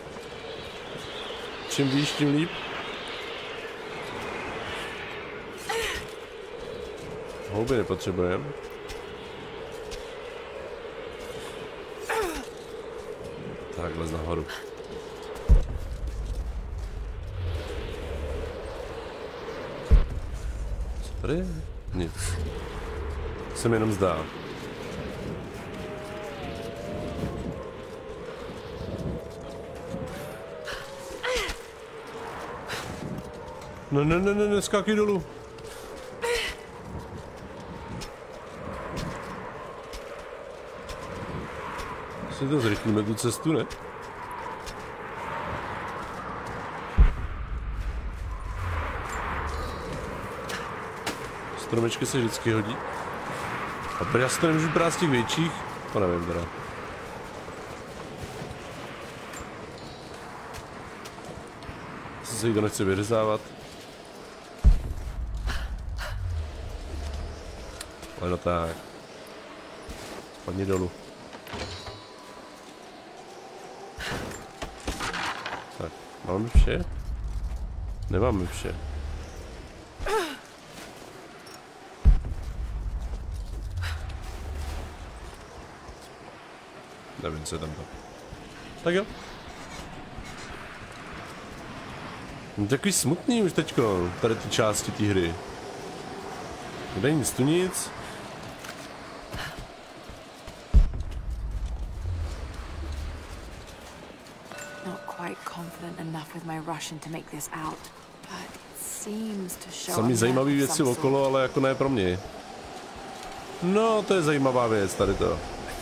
Čím výš, tím líp. Houby nepotřebujeme. Tak, lez nahoru. Co tady je? Nic. Se mi jenom zdá. Ne, ne, ne, ne, neskákej dolů. Si to zrychlíme tu cestu, ne? Stromečky se vždycky hodí. A já si to nemůžu brát z těch větších? To nevím teda. Asi se jí to nechce vyřezávat. Ale no tak. Spadni dolů. Tak, máme vše? Nemáme vše. Nevím, co je tam to. Tak jo. No, takový smutný už teďko, tady ty části té hry. Kde nic tu nic. Samý zajímavé věci okolo, ale jako ne pro mě. No, to je zajímavá věc, tady to.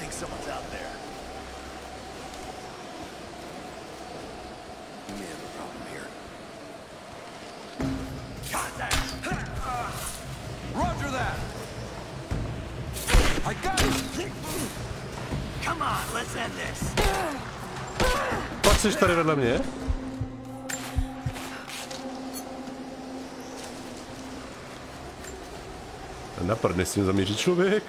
Pak jsi tady vedle mě? Na prdne s tím zamíří člověk.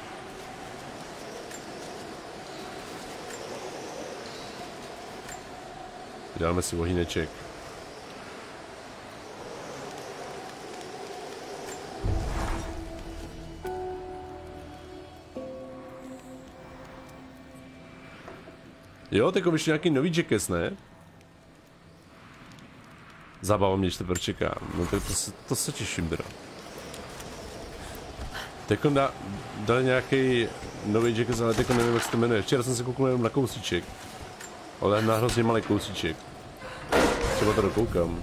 Děláme si ohýneček. Jo, teď vyšli nějaký nový Jackass, ne? Zabava mě, že teprve čeká. No tak to se, to se těším teda. Teďko dá, dali nějaký nový Jackass, ale teďko nevím, jak se to jmenuje. Včera jsem se kouknul jenom na kousíček. Ale na hrozně malý kousíček. Třeba to dokoukám.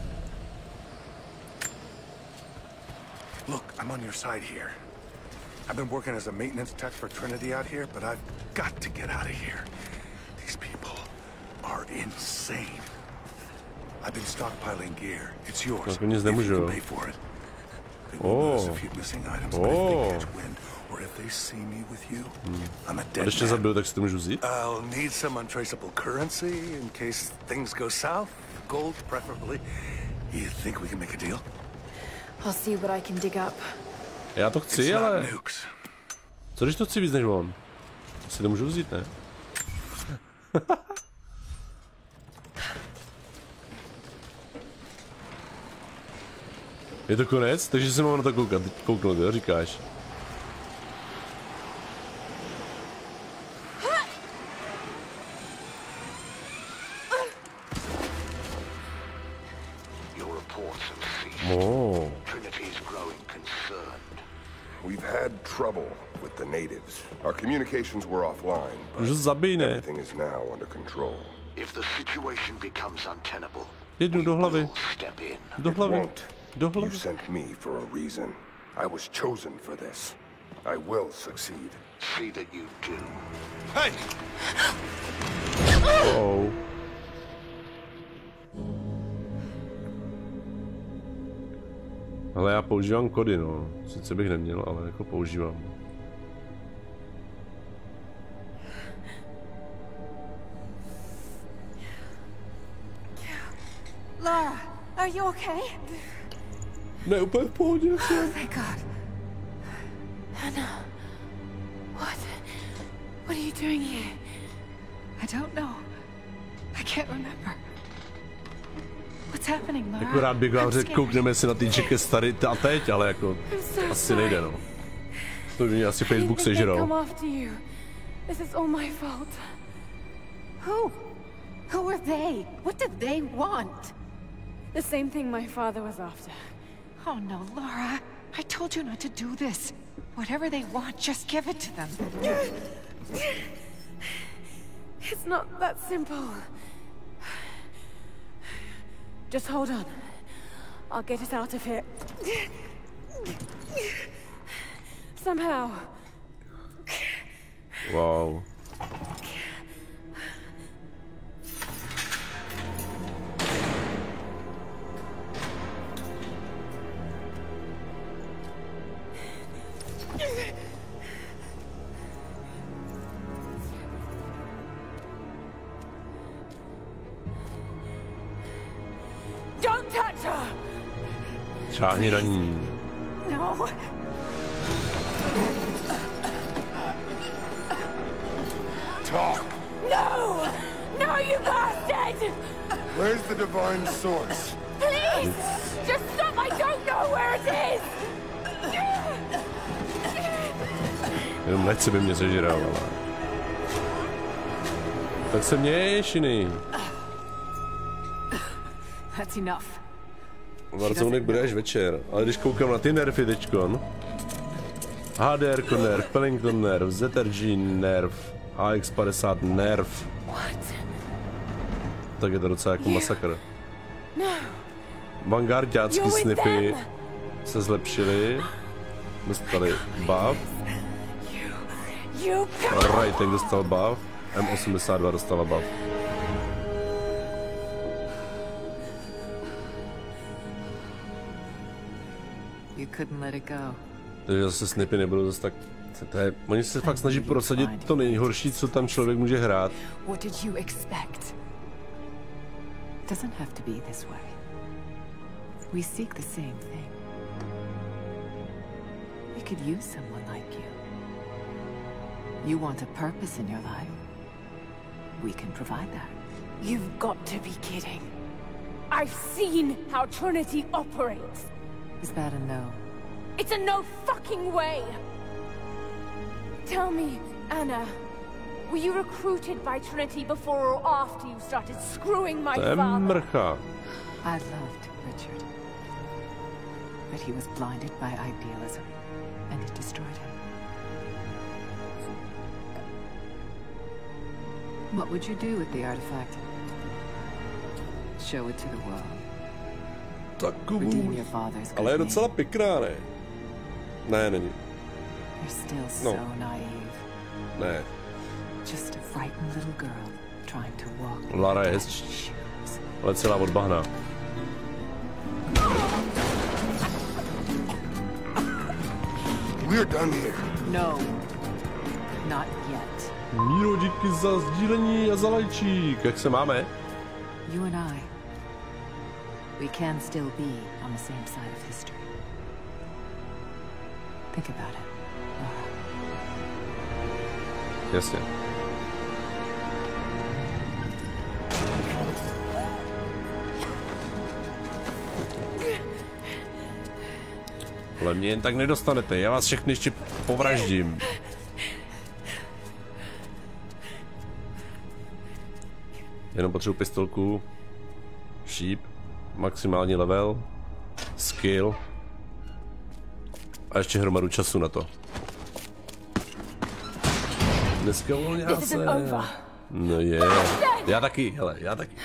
Look, I'm on your side here. I've been working as a maintenance tech for Trinity out here, but I've got to get out of here. These people are insane. I've been stockpiling gear. It's yours. Tak nic nemůžu, jo. Oh. Oh. Hmm. A když tě zabiju, tak si to můžu vzít? I'll need some untraceable currency in case things go south. Gold, preferably. You think we can make a deal? I'll see what I can dig up. Já to chci, ale... Co když to chci víc než on? Si to můžu vzít, ne? Je to konec? Takže si mám na to koukat, kouknout, jo, říkáš? Oh. Trinity's growing concerned. We've had trouble with the natives. Our communications were offline, but everything is now under control. If the situation becomes untenable, Jednu do hlavy. step in. Do hlavy. Do hlavy. You sent me for a reason. I was chosen for this. I will succeed. See that you do. Hey! Oh. Ale já používám kody, no. Sice bych neměl, ale jako používám. Lara, are you okay? Ne, úplně v pohodě. Oh, thank God. Anna, what? What are you doing here? I don't know. I can't remember. What's happening, Lara? Jako rád bych vám řekl, koukneme si na ty Jackie starý a teď, ale jako so asi nejde, no. To mě asi Facebook sežral. This is all my fault. Who? Who were they? What did they want? The same thing my father was after. Oh no, Lara. I told you not to do this. Whatever they want, just give it to them. It's not that simple. Just hold on. I'll get us out of here. Somehow. Wow. Don't touch her. Šáhni na ní. No. Talk. No! No, you bastard! Where's the divine source? Please! Just stop! I don't know where it is! Jenom nechci, by mě sežral, ale... Tak se měj, Shiny. That's enough. Warzone bude až večer, ale když koukám na ty nerfy teďkon... H D R nerf, Pellington nerf, Z R G nerf, A X padesát nerf. Tak je to docela jako masakr. Vanguardiácký snipy se zlepšily. Dostali buff. Raiden dostal buff. M osmdesát dva dostala buff. You couldn't let it go. Takže zase snipy nebudou zase tak... To je, oni se fakt snaží prosadit to nejhorší, co tam člověk může hrát. What did you expect? Doesn't have to be this way. We seek the same thing. We could use someone like you. You want a purpose in your life. We can provide that. You've got to be kidding. I've seen how Trinity operates. Is that a no? It's a no fucking way! Tell me, Anna, were you recruited by Trinity before or after you started screwing my father? I loved Richard. But he was blinded by idealism, and it destroyed him. What would you do with the artifact? Show it to the world. Takovou, ale je docela pěkná, ne? Ne, není. You're still so no. naive. Ne. Just a frightened little girl trying to walk. Lara je hezčí. Ale celá od bahna. We're done here. No. Not yet. Míro, díky za sdílení a za lajčík. Jak se máme? You and I. We can still be on the same side of history. Think about it, Laura. Jasně. Ale mě jen tak nedostanete, já vás všechny ještě povraždím. Jenom potřebuji pistolku, šíp, maximální level, skill a ještě hromadu času na to. Dneska volňá se. No je, já taky, hele, já taky.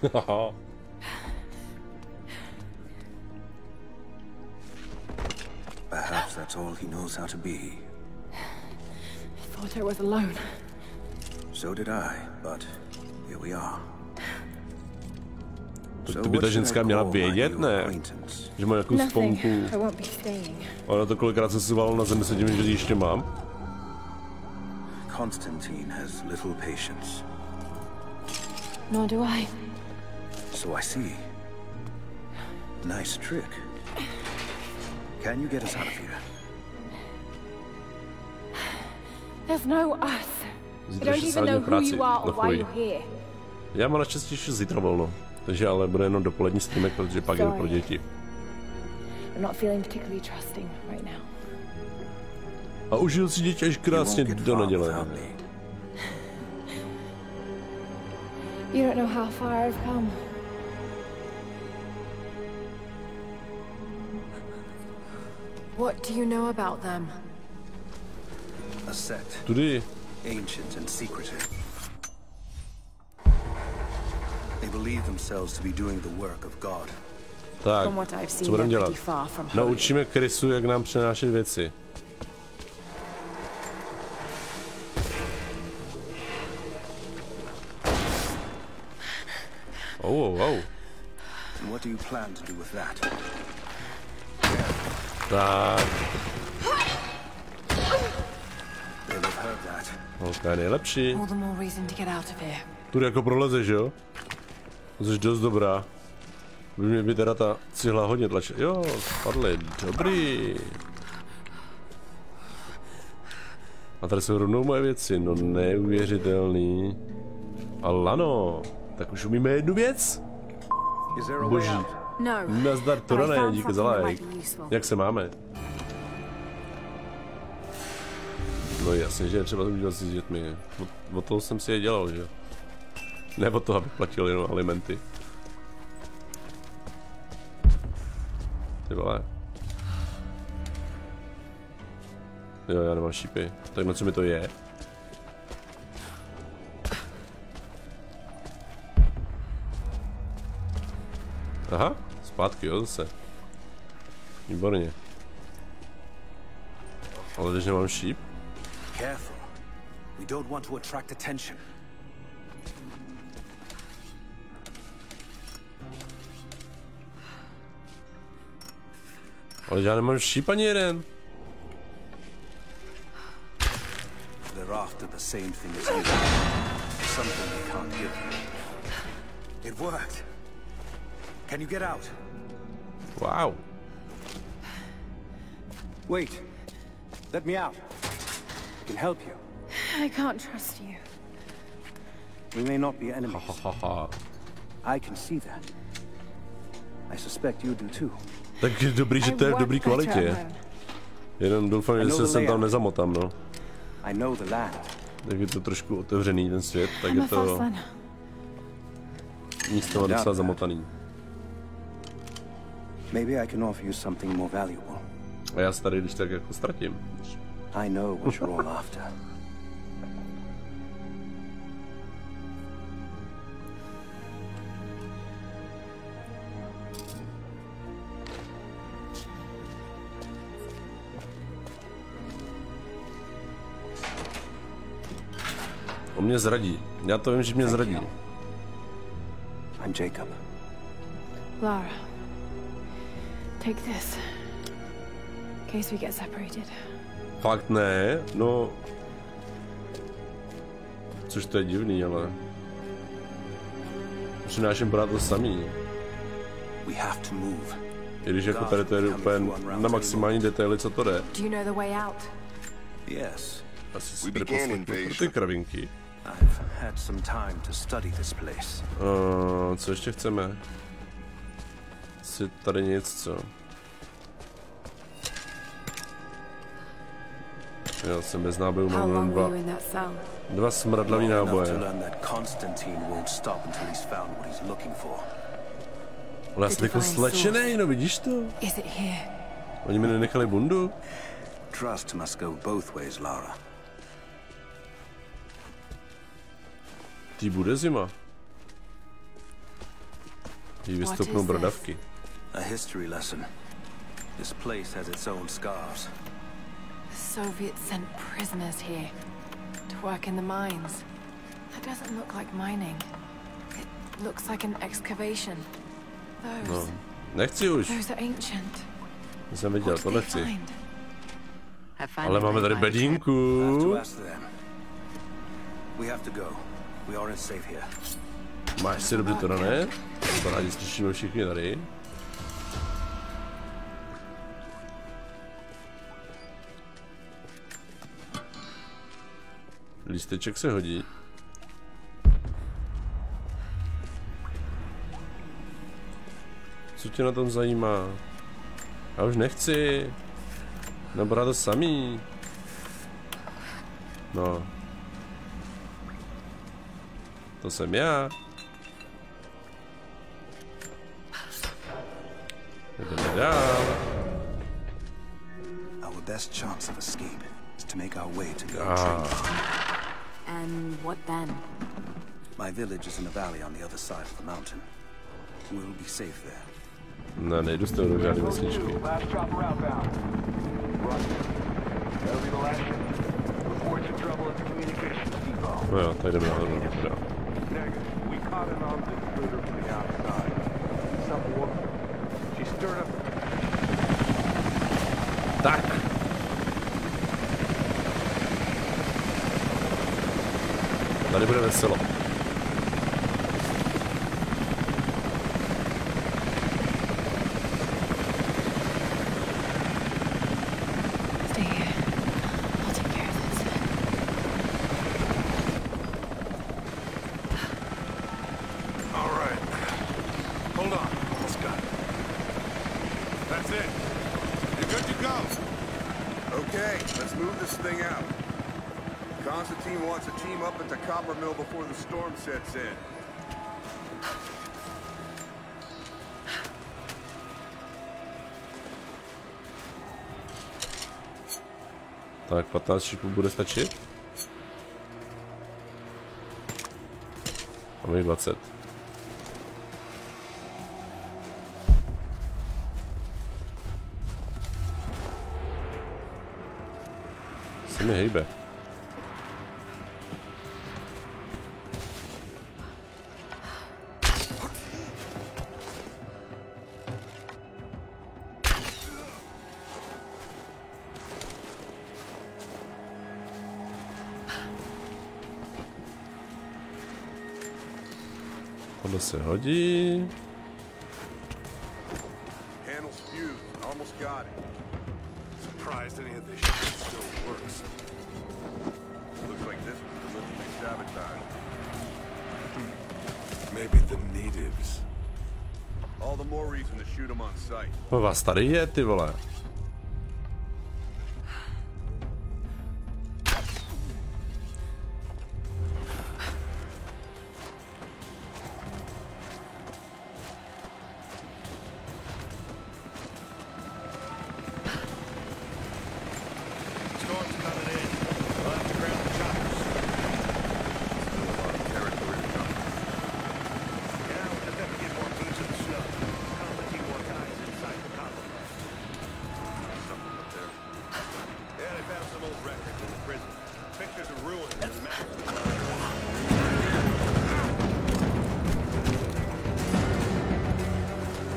Perhaps that's all he knows how to be. I thought I was alone. So did I, but here we are. To by ta ženská měla vědět, ne? Že má nějakou sponku. Ona to kolikrát se suvala na zemi, se tím, že ji ještě mám. Constantine has little patience. Nor do I. So I see. Nice trick. Can you get us out of here? There's no us. I don't even know who you are or why you're here. Já mám naštěstí ještě zítra volno, takže ale bude jenom dopolední streamek, protože pak jdu pro děti. I'm not feeling particularly trusting right now. A užiju si děti až krásně do neděle. You don't know how far I've come. What do you know about them? A sect. Tudy. Ancient and secretive. They believe themselves to be doing the work of God. Tak, co budeme dělat? Naučíme Chrisu, jak nám přenášet věci. Oh, oh, oh. And what do you plan to do with that? Tak. They'll have heard that. Ok, nejlepší. All the more reason to get out of here. Tudy jako prolezeš, jo? Jsi dost dobrá. By mě by teda ta cihla hodně tlačila. Jo, spadly. Dobrý. A tady jsou rovnou moje věci. No neuvěřitelný. A lano. Tak už umíme jednu věc? Boží. Nazdar, to ne, díky za like. Jak se máme? No jasně, že je třeba to udělat si s dětmi. Od, od toho jsem si je dělal, že? Ne od toho, abych platil jenom alimenty. Ty vole. Jo, já nemám šípy. Tak na co mi to je? Aha, zpátky, jo, zase. Výborně. Ale když nemám šíp? Careful. We don't want to attract attention. Ale já nemám šíp ani jeden. They're after the same thing as you. Something they can't give you. It worked. Can you get out? Wow. Wait. Let me out. I can help you. I can't trust you. We may not be enemies. Ha, ha, ha. I can see that. I suspect you do too. Tak je dobrý, že to je v dobrý kvalitě. Jenom doufám, že se sem tam nezamotám, no. Tak je to trošku otevřený ten svět, tak je to místo docela zamotaný. A já se tady když tak jako ztratím. I know what you're all after. On mě zradí. Já to vím, že mě zradí. I'm Jacob. Lara, take this. In case we get separated. Fakt ne, no... Což to je divný, ale... Přináším brát to samý. We have to move. I když jako tady to je úplně na maximální detaily, co to jde. Do you know the way out? Yes. Asi si tady poslechnu pro ty kravinky. I've had some time to study this place. Uh, co ještě chceme? Asi tady nic, co? Já jsem bez nábojů, mám dva. Dva smradlavý náboje. Ale já jsem jako slečenej, no vidíš to? Oni mi nenechali bundu? Trust must go both ways, Lara. Tý bude zima. Jí vystoupnou bradavky. A history lesson. This place has its own scars. The Soviets sent prisoners here to work in the mines. That doesn't look like mining. It looks like an excavation. Those. No, nechci už. Those are ancient. Jsem viděl, to nechci. Ale máme tady bedínku. Máš si dobře to, ne? To rádi slyšíme všichni tady. Lísteček se hodí. Co tě na tom zajímá? Já už nechci. Nabrát to samý. No. To jsem já. Jdeme dál. Our best chance of escape is to make our way to the ah. train. And what then? My village is in a valley on the other side of the mountain. We'll be safe there. Ne, nejdu z toho do žádné vesničky. No jo, tady jdeme nahoru. Tak. Tady bude veselo. Constantine wants a team up at the copper mill before the storm sets in. Tak patnáct šipů bude stačit? Máme jich dvacet. Se mi hejbe. Tohle se hodí. Panel's fused. Almost got it. Surprised any of this shit still works. Looks like this was deliberately sabotaged. Maybe the natives. All the more reason to shoot them on sight. No vás tady je, ty vole.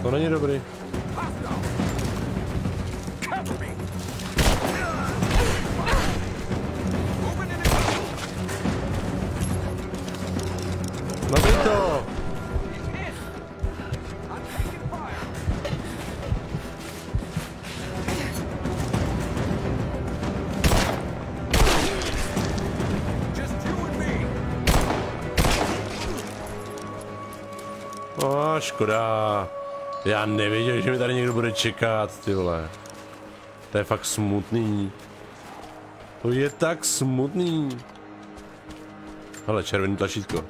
To není dobrý. Nabij to! O, škoda. Já nevěděl, že mi tady někdo bude čekat, ty vole. To je fakt smutný. To je tak smutný. Hele, červený tlačítko.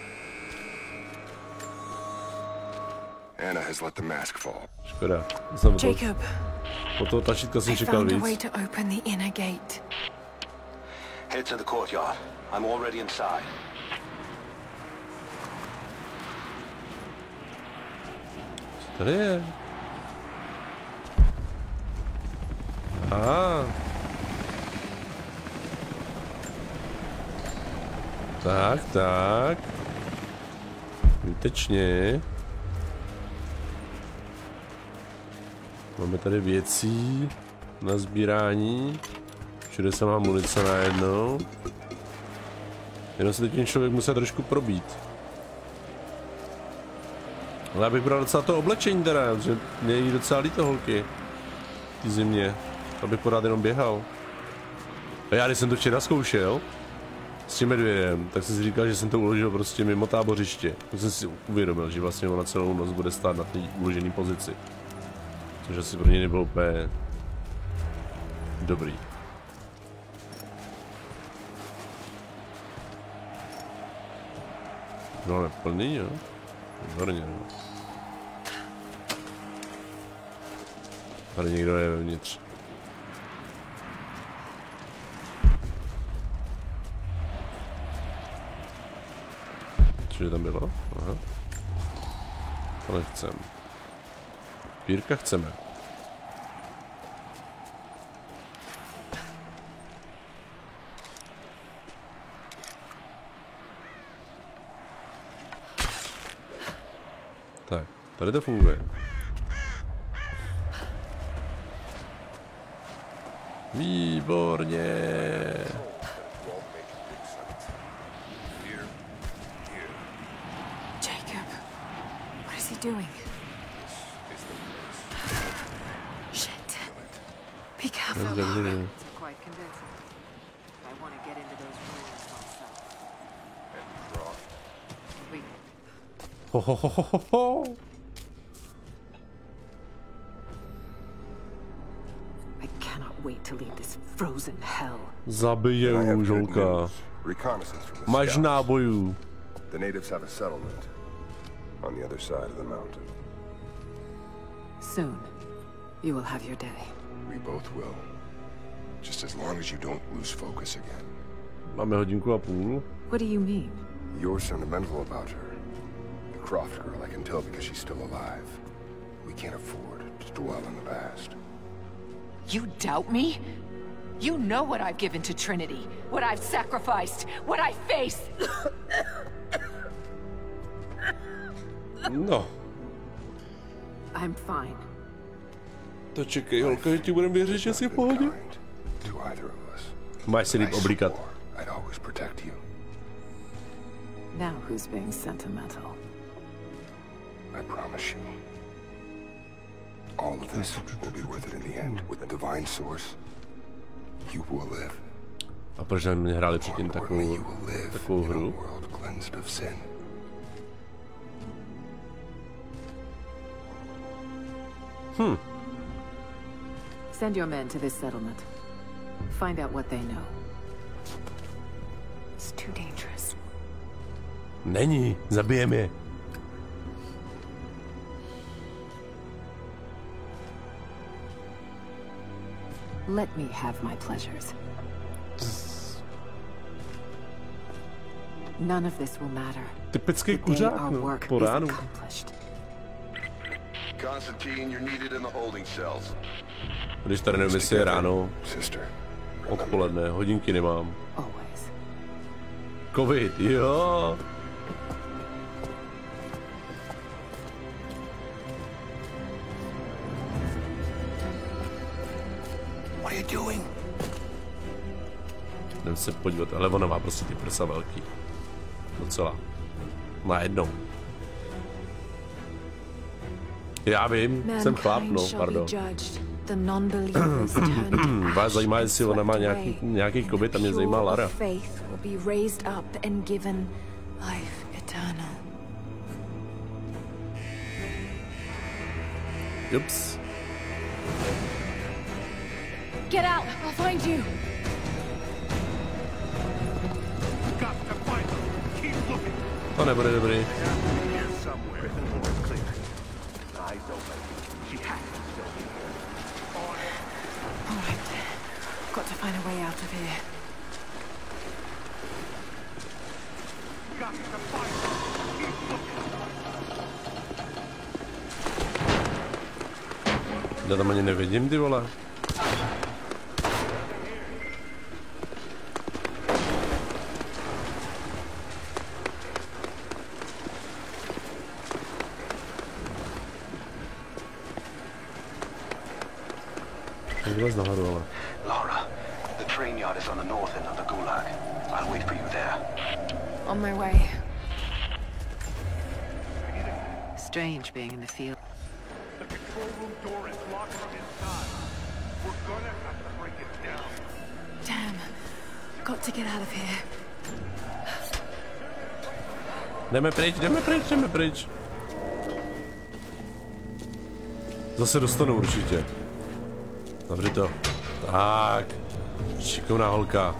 Anna has let the mask fall. Škoda. Jacob, po toho tlačítka jsem čekal víc. Head to the courtyard. I'm already inside. Tady je. Aha. Tak, tak. Výtečně. Máme tady věcí na sbírání. Všude se má munice najednou. Jenom se teď ten člověk musí trošku probít. Ale já bych bral docela to oblečení teda, že mě je docela líto holky. Ty zimě. Abych pořád jenom běhal. A já když jsem to včera zkoušel s tím medvědem, tak jsem si říkal, že jsem to uložil prostě mimo tábořiště. Tak jsem si uvědomil, že vlastně ona celou noc bude stát na té uložené pozici. Což asi pro něj nebylo úplně dobrý. No ale plný, jo? Výborně, no. Tady někdo je vevnitř. Cože tam bylo? Aha. To nechcem. Pírka chceme. Tak, tady to funguje. Výborně. Jacob, what is he doing? Shit. Be careful. Quite convincing. I want to get into those rooms myself. Wait. Ho ho ho ho ho. Wait to leave this frozen hell. Zabije žolka. Máš nábojů. The natives have a settlement on the other side of the mountain. Soon, you will have your day. We both will. Just as long as you don't lose focus again. Máme hodinku a půl. What do you mean? You're sentimental about her. The Croft girl, I can tell because she's still alive. We can't afford to dwell in the past. You doubt me? You know what I've given to Trinity, what I've sacrificed, what I face. No. I'm fine. To čekej, holka, že ti budem věřit, že jsi v pohodě. Máš si líp oblíkat. Now who's being sentimental? I promise you. All of this will be worth it in the end. With the divine source, you will live. A proč jsme hráli předtím takovou, takovou hru? Hmm. Send your men to this settlement. Find out what they know. It's too dangerous. Není, zabijeme je. Let me have my pleasures. None of this will matter. Typický kuřák, no, po ránu. Constantine, you're needed in the holding cells. Když tady nevím, jestli je ráno, odpoledne, hodinky nemám. Covid, jo. Jdem se podívat, ale ona má prostě ty prsa velký. Docela. Najednou. Já vím, jsem chlap, no, pardon. Vás zajímá, jestli ona má nějaký, nějakých kobiet, a mě zajímá Lara. Ups. Get out! I'll find you! To nebude dobrý. Got to find a way out of here. Já tam ani nevidím, ty vole. Lara, the train yard is on the north end of the Gulag. I'll wait for you there. On my way. Strange being in the field. The control room door is locked from inside. We're gonna have to break it down. Damn. Got to get out of here. Jdeme pryč, jdeme pryč, jdeme pryč. Zase dostanu určitě. Dobře to. Tak. Šikovná holka.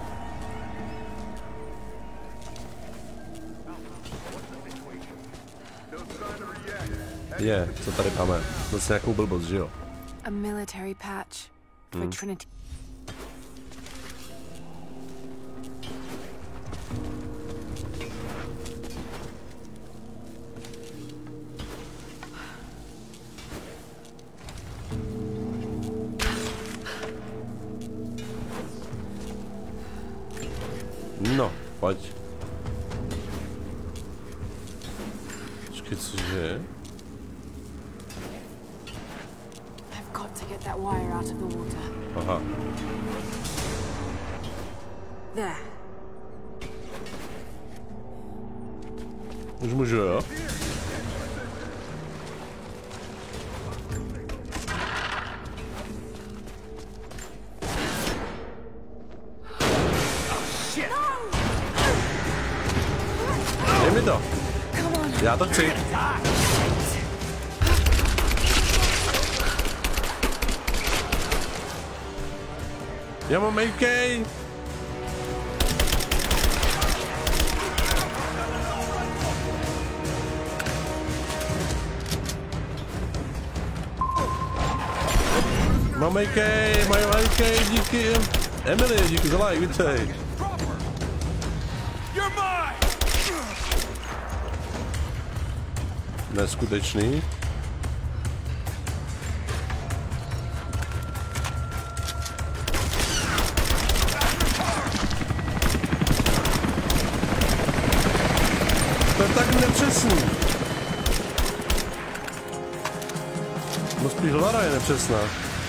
Je, co tady máme? Zase nějakou blbost, že jo? A military patch for Hmm. Trinity. No, pojď. Počkej, cože? I've got to get that wire out of the water. Aha. There. Už můžu, jo? Dej mi to. Já to chci. Já mám A K. Mám A K, mají A K, díky. Emily, díky za like, vítej. Neskutečný. To je tak nepřesný. No spíš Lara je nepřesná.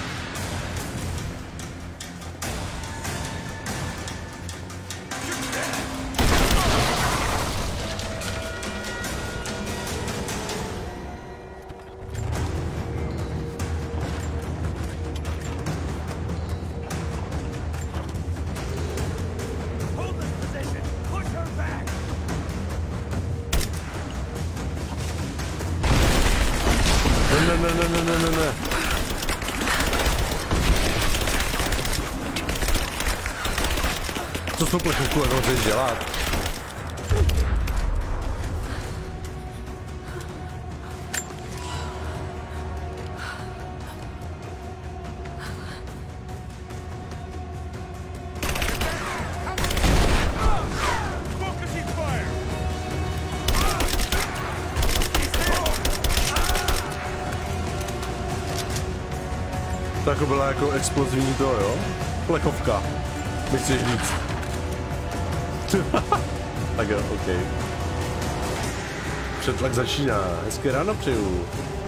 Ne, ne, ne, ne, ne, ne, ne. Co s tou plechovkou jako chceš dělat? To jako byla jako explozivní to, jo? Plechovka. Mi chceš říct. Tak jo, ok. Přetlak začíná. Hezké ráno přeju.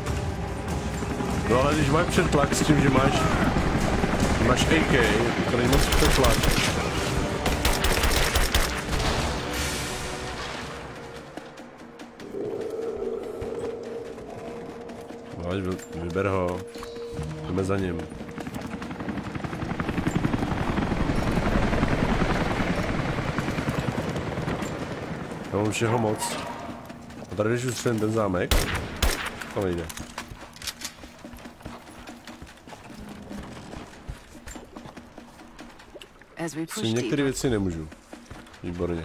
No ale když máš přetlak s tím, že máš máš A K, to není moc přetlak. Ať vyber ho. Jdeme za ním. Já mám všeho moc. A tady když ustřelím ten zámek, to nejde. Si některé věci nemůžu. Výborně.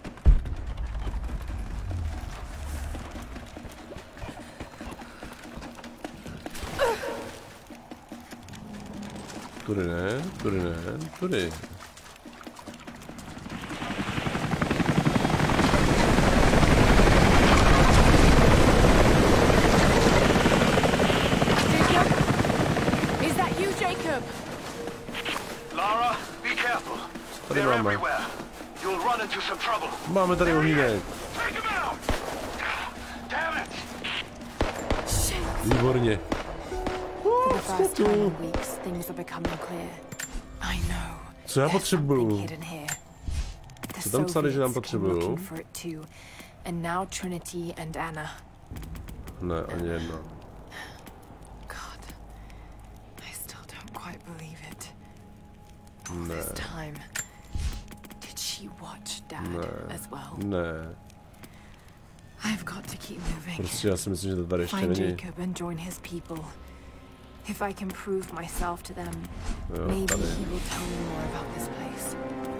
Tudy ne, tudy ne, tudy. Tady máme. Máme tady ohýnek. Výborně. Co já potřebuju? Co tam psali, že nám potřebuju? Ne, ani jedna. Ne. Ne. Ne. Prostě já si myslím, že to tady ještě není. If I can prove myself to them, jo, maybe tady. he will tell me more about this place.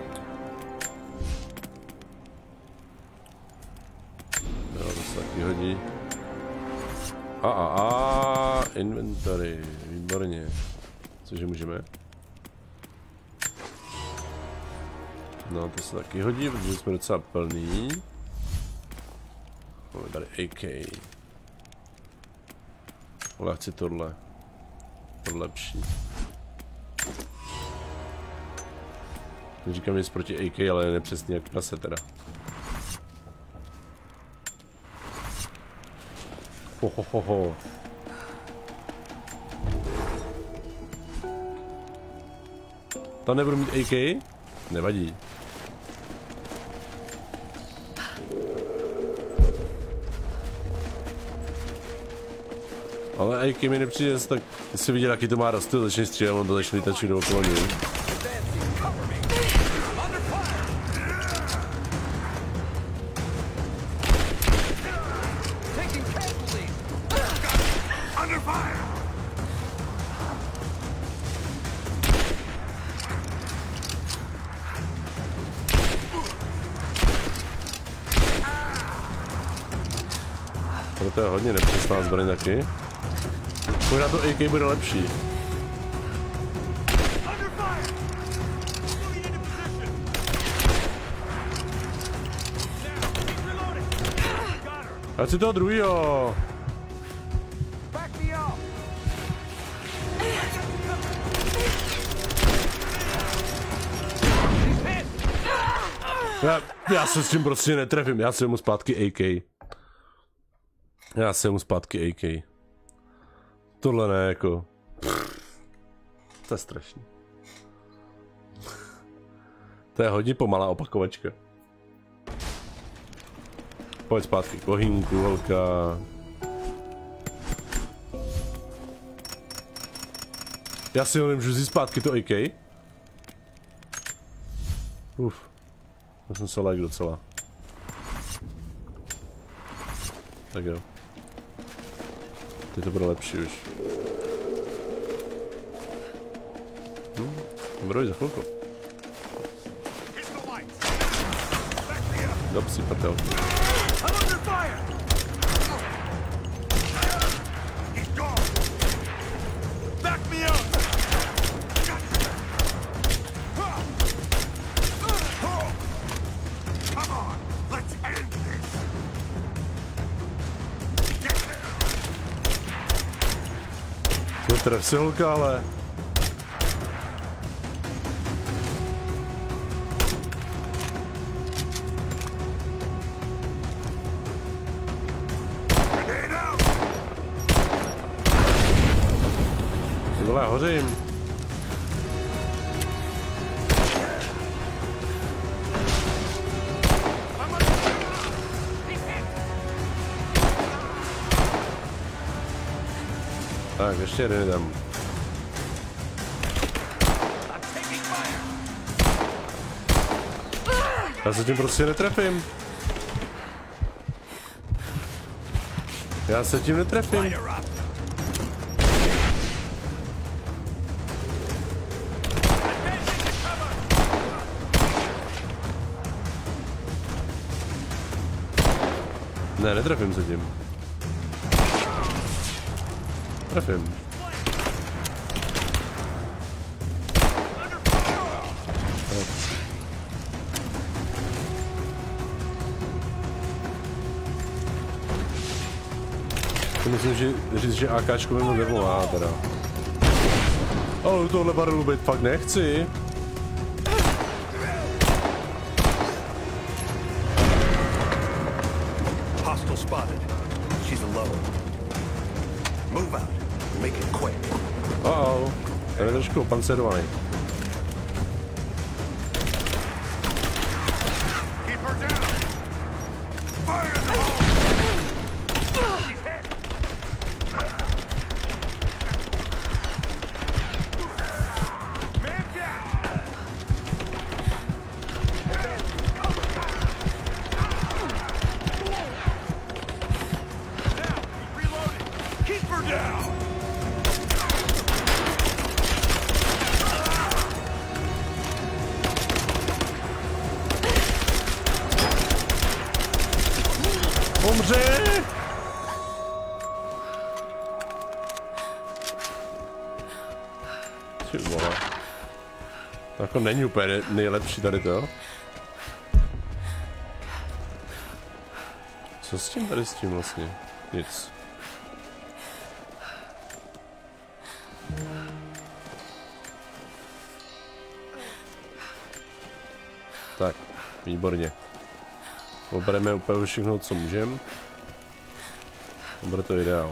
Jo, to se taky hodí. A a a inventory, výborně. Cože můžeme? No, to se taky hodí, protože jsme docela plný. Máme tady A K. Ale chci tohle. Tohle lepší. Neříkám nic proti A K, ale je nepřesný jak prase teda. Ho, ho, ho, ho. Tam nebudu mít A K? Nevadí. Ale A K mi nepřijde, tak jsi viděl, jaký to má rostu, začne střílet, on to začne lítat do okolo něj. To je hodně nepřesná zbraň taky. Možná to A K bude lepší. A si toho druhýho. Já, já se s tím prostě netrefím, já jsem mu zpátky A K. Já jsem mu zpátky A K. Tohle ne, jako... To je strašný. To je hodně pomalá opakovačka. Pojď zpátky k ohýnku, holka. Já si ho nemůžu vzít zpátky to A K? Uf. Já jsem se like docela. Tak jo. Teď to bude lepší už. Hm, budu za chvilku. Dob si prdel. Tref si holka, ale... Tohle já hořím. Tak, ještě jeden tam. Já se tím prostě netrefím. Já se tím netrefím. Ne, netrefím se tím. Trefím. Myslím, že říct, že AKčko mi nevolá teda. Ale do tohle barelu být fakt nechci. Hostile spotted. She's alone. Move out. Make it quick. Uh-oh. Ten je trošku opancerovaný. Keep her down. Fire in the hole. She's hit. Man down. Now, reloading. Keep her down. Umře! Ty vole. To jako není úplně nejlepší tady to. Co s tím tady s tím vlastně? Nic. Tak, výborně. Obereme úplně všechno, co můžeme. Bude to ideál.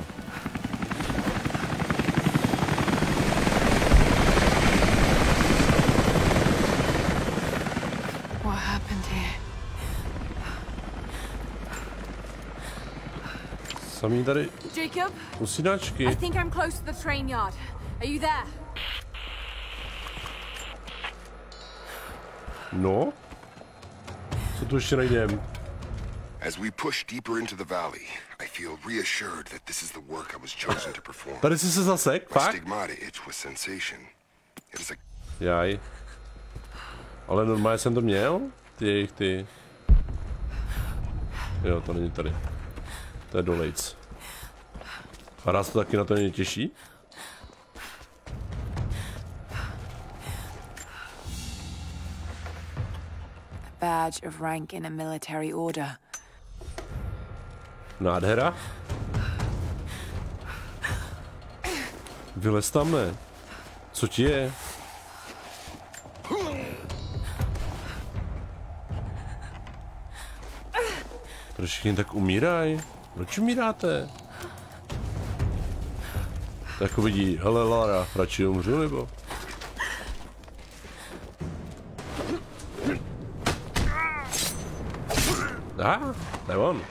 What happened here? Samý tady Jacob? usínačky. I think I'm close to the train yard. Are you there? No? Co tu ještě najdem? As we push deeper into the valley, I feel reassured that this is the work I was chosen to perform. Tady jsi se zasek, My fakt? stigmata itch with sensation. It is a... Jaj. Ale normálně jsem to měl? Ty jejich ty... Jo, to není tady. To je dolejc. A nás to taky na to není těší? Badge of rank in a military order. Nádhera? Vylez tam, ne? Co ti je? Proč všichni tak umírají? Proč umíráte? Tak vidí, hele Lara, radši umřu nebo? Ah, to je on.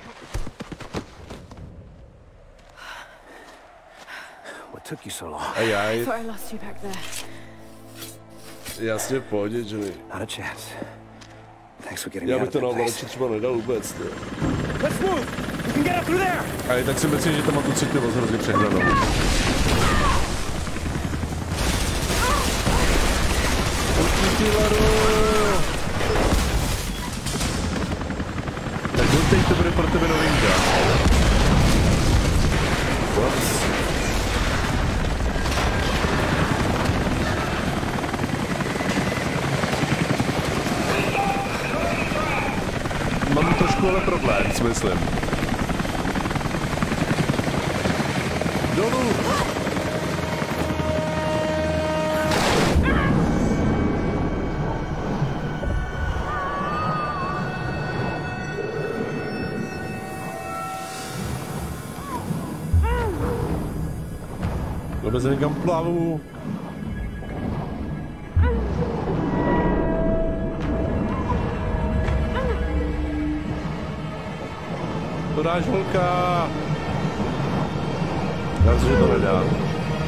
What took you so long? Aj, aj. I thought I lost you back there. Jasně, v pohodě, Johnny. Not a chance. Thanks for getting Já me bych out to of that na place. radši třeba nedal vůbec, ty. Let's move! We can get up through there! A tak si myslím, že tam má tu citlivost hrozně přehnanou. Tak teď to bude pro tebe novinka. Ups. Mám trošku ale problém, si myslím. Dolů! Vůbec někam plavu. To dáš, holka. Já myslím, že to nedá.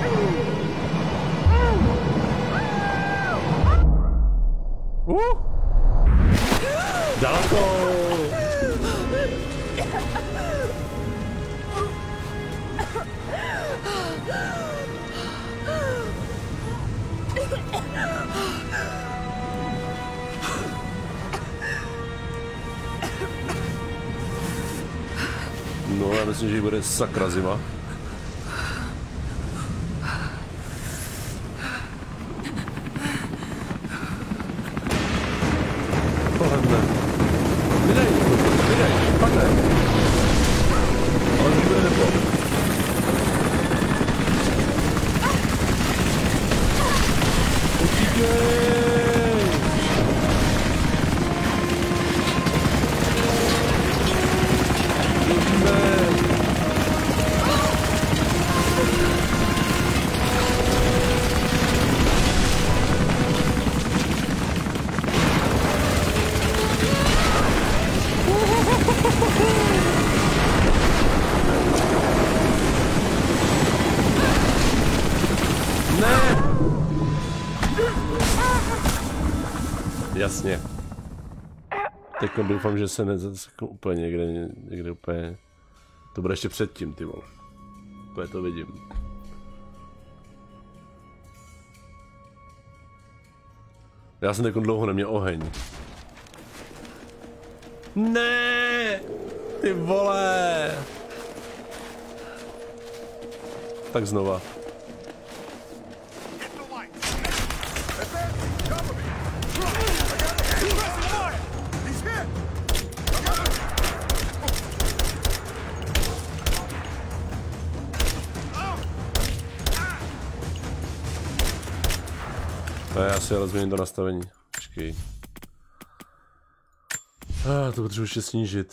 Uh! Daleko! No, já myslím, že bude sakra zima. Pohledne. Vydej, vydej, padne. Ale to bude nebo. Utíkej! Jasně. Teď doufám, že se nezaseknu úplně někde, někde úplně... To bude ještě předtím, ty vole. Úplně to vidím. Já jsem teď dlouho neměl oheň. Ne, ty vole. Tak znova. A já si ale změním to nastavení. Počkej. Ah, to potřebuji ještě snížit.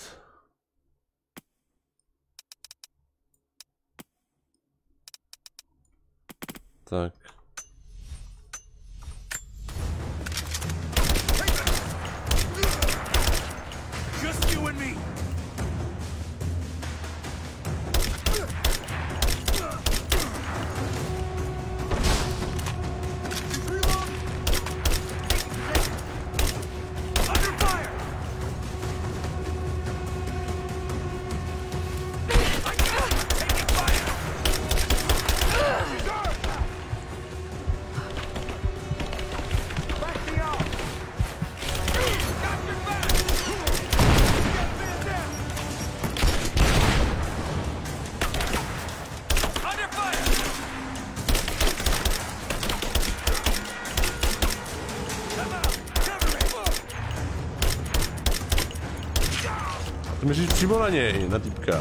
Tak. Just you and me. To můžeš přímo na něj, na týpka.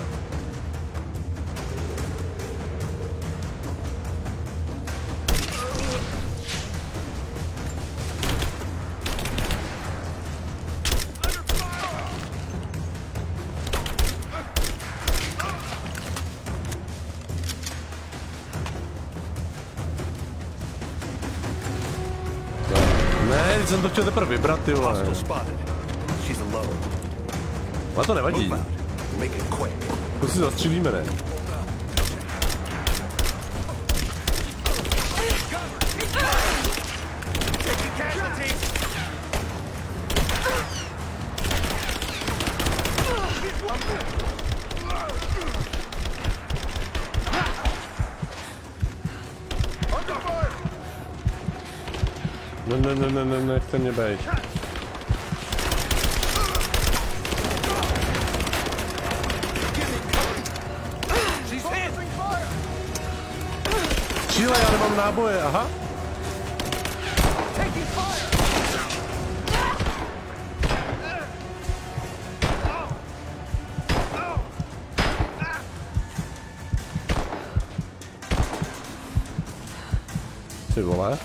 Ne, jsem to chtěl teprve vybrat, ty vole. A to nevadí. To si zastřelíme, ne? Ne, ne, ne, ne, ne, nechte mě bejt. Číle, já nemám náboje, aha. Ty vole.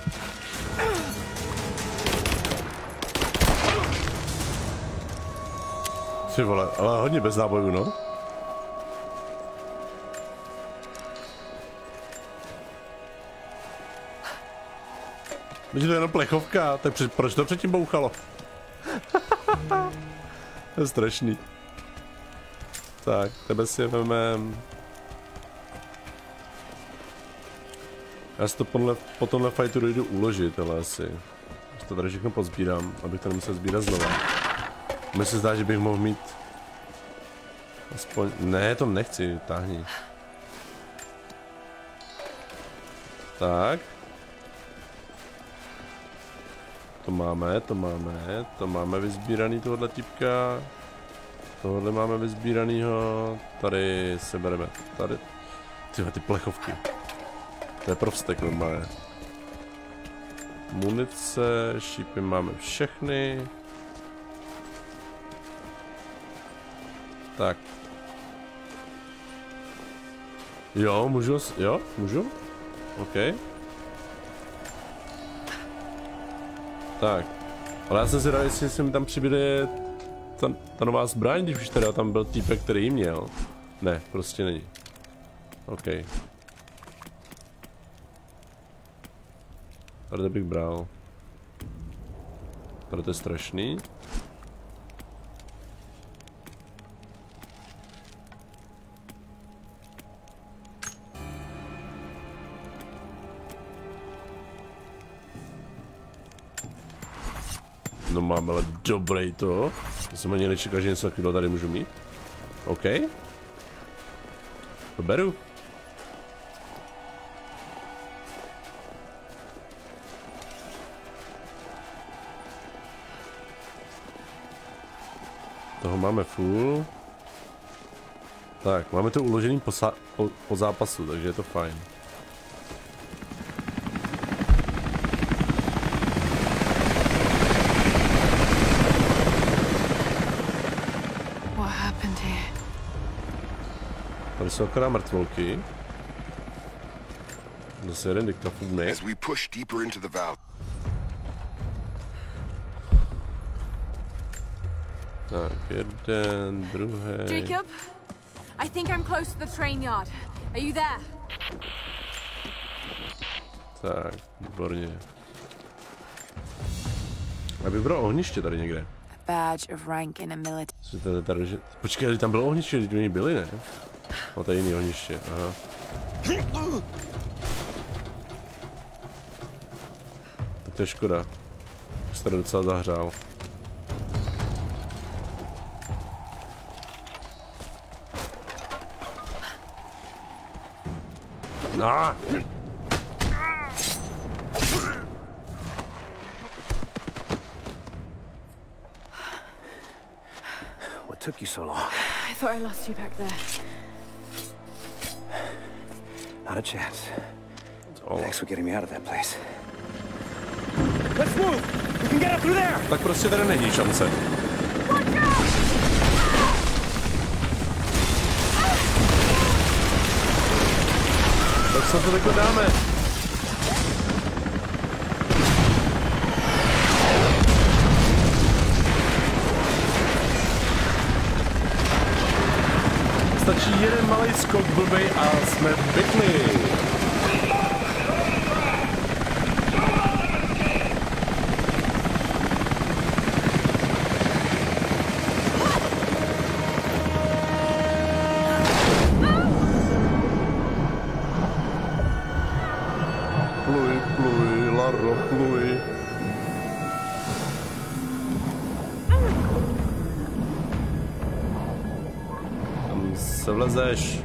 Ty vole, ale hodně bez nábojů, no. Když to je jenom plechovka, tak před, proč to předtím bouchalo? To je strašný. Tak, tebe si vemem. Já si to podle, po tomhle fightu dojdu uložit, ale asi. Už to tady všechno pozbírám, abych to nemusel sbírat znova. Mně se zdá, že bych mohl mít... Aspoň... Ne, to nechci, táhni. Tak. To máme, to máme, to máme vyzbíraný tohle typka. Tohle máme vyzbíranýho. Tady se bereme, tady. Tyhle ty plechovky. To je pro vztek normálně. Munice, šípy máme všechny. Tak. Jo, můžu, jo, můžu? OK. Tak. Ale já jsem si rád, jestli se mi tam přibyde ta, ta nová zbraň, když už teda tam byl týpek, který ji měl. Ne, prostě není. OK. Tady bych bral. Tady to je strašný. No máme ale dobrý to. Já jsem ani nečekal, že něco takového tady můžu mít. OK. To beru. Toho máme full. Tak, máme to uložený po, po, po zápasu, takže je to fajn. Tady jsou akorát mrtvolky. Zase jeden diktafůnek. Tak, jeden, druhý. Jacob, I think I'm close to the train yard. Are you there? Tak, výborně. Aby bylo ohniště tady někde. Badge of rank in a military. Tady, tady, že... Počkej, tam bylo ohniště, když oni byli, ne? No, to je jiný ohniště, aha. Tak to je škoda. Jsi tady docela zahřál. No. What took you so long? I thought I lost you back there. Not a chance. Thanks for getting me out of that place. Let's move! We can get up through there! Tak prostě tady není šance. Tak se to takhle dáme. Stačí jeden malý skok blbej a jsme pěkný. Pluj, pluj, Laro, pluj. Tam se vlezeš.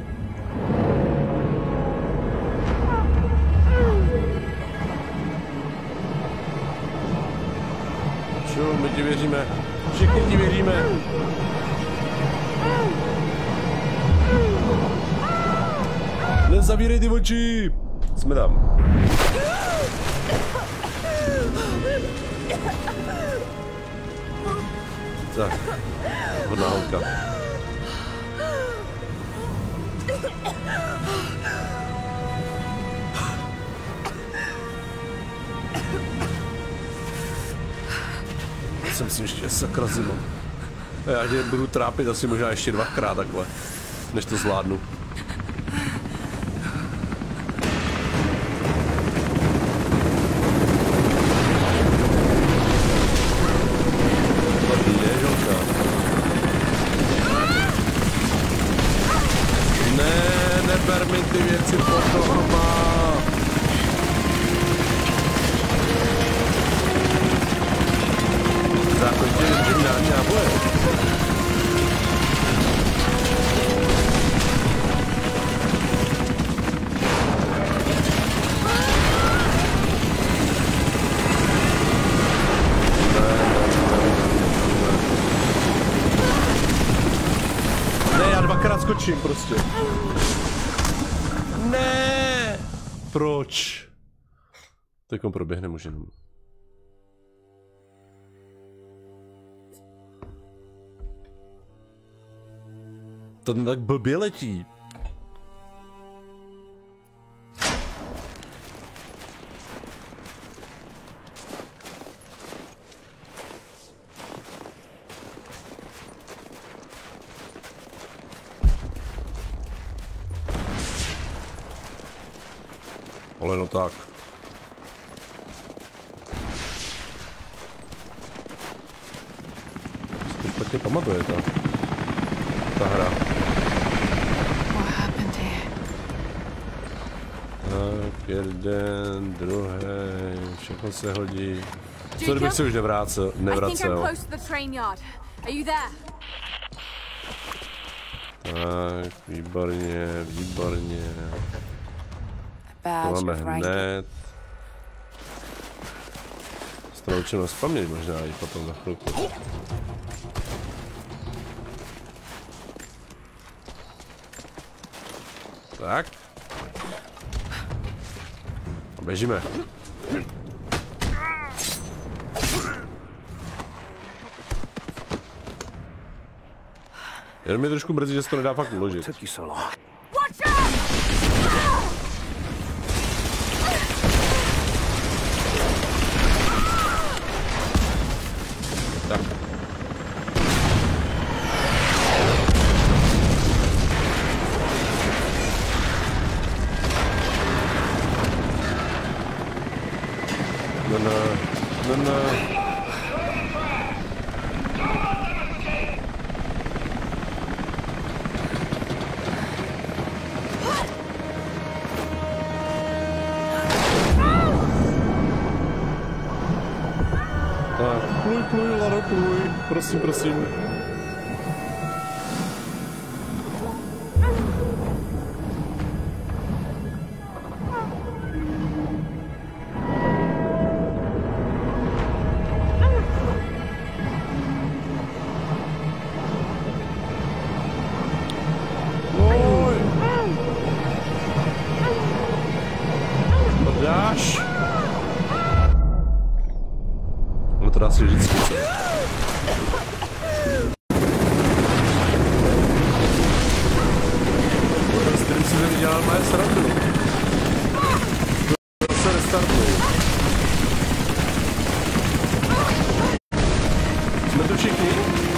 Čo, my ti věříme. Všichni ti věříme. Nezavírej ty oči. Jsme tam. Tak, hodná holka. Já jsem si ještě sakra zima. Já tě budu trápit asi možná ještě dvakrát takhle, než to zvládnu. Ty věci pod nohama. zákonitě kriminální náboje. Ne, já dvakrát skočím prostě. Ne! Proč? Teďkom proběhne už jenom. To tak blbě letí. Ale no tak. To špatně pamatuje ta, ta hra. Tak, jeden, druhý, všechno se hodí. Co kdybych se už nevracel, nevracel. Tak, výborně, výborně. To máme hned. S to naučíme vzpomnět možná i potom za chvilku. Tak. A běžíme. Jenom mě trošku mrzí, že se to nedá fakt uložit. Tak. No, no, no, no. Pluj, pluj, Laro, pluj. Prosím, prosím. Asi vždycky. Ten stream si nevydělal moje srandu. To se restartuji. Jsme tu všichni?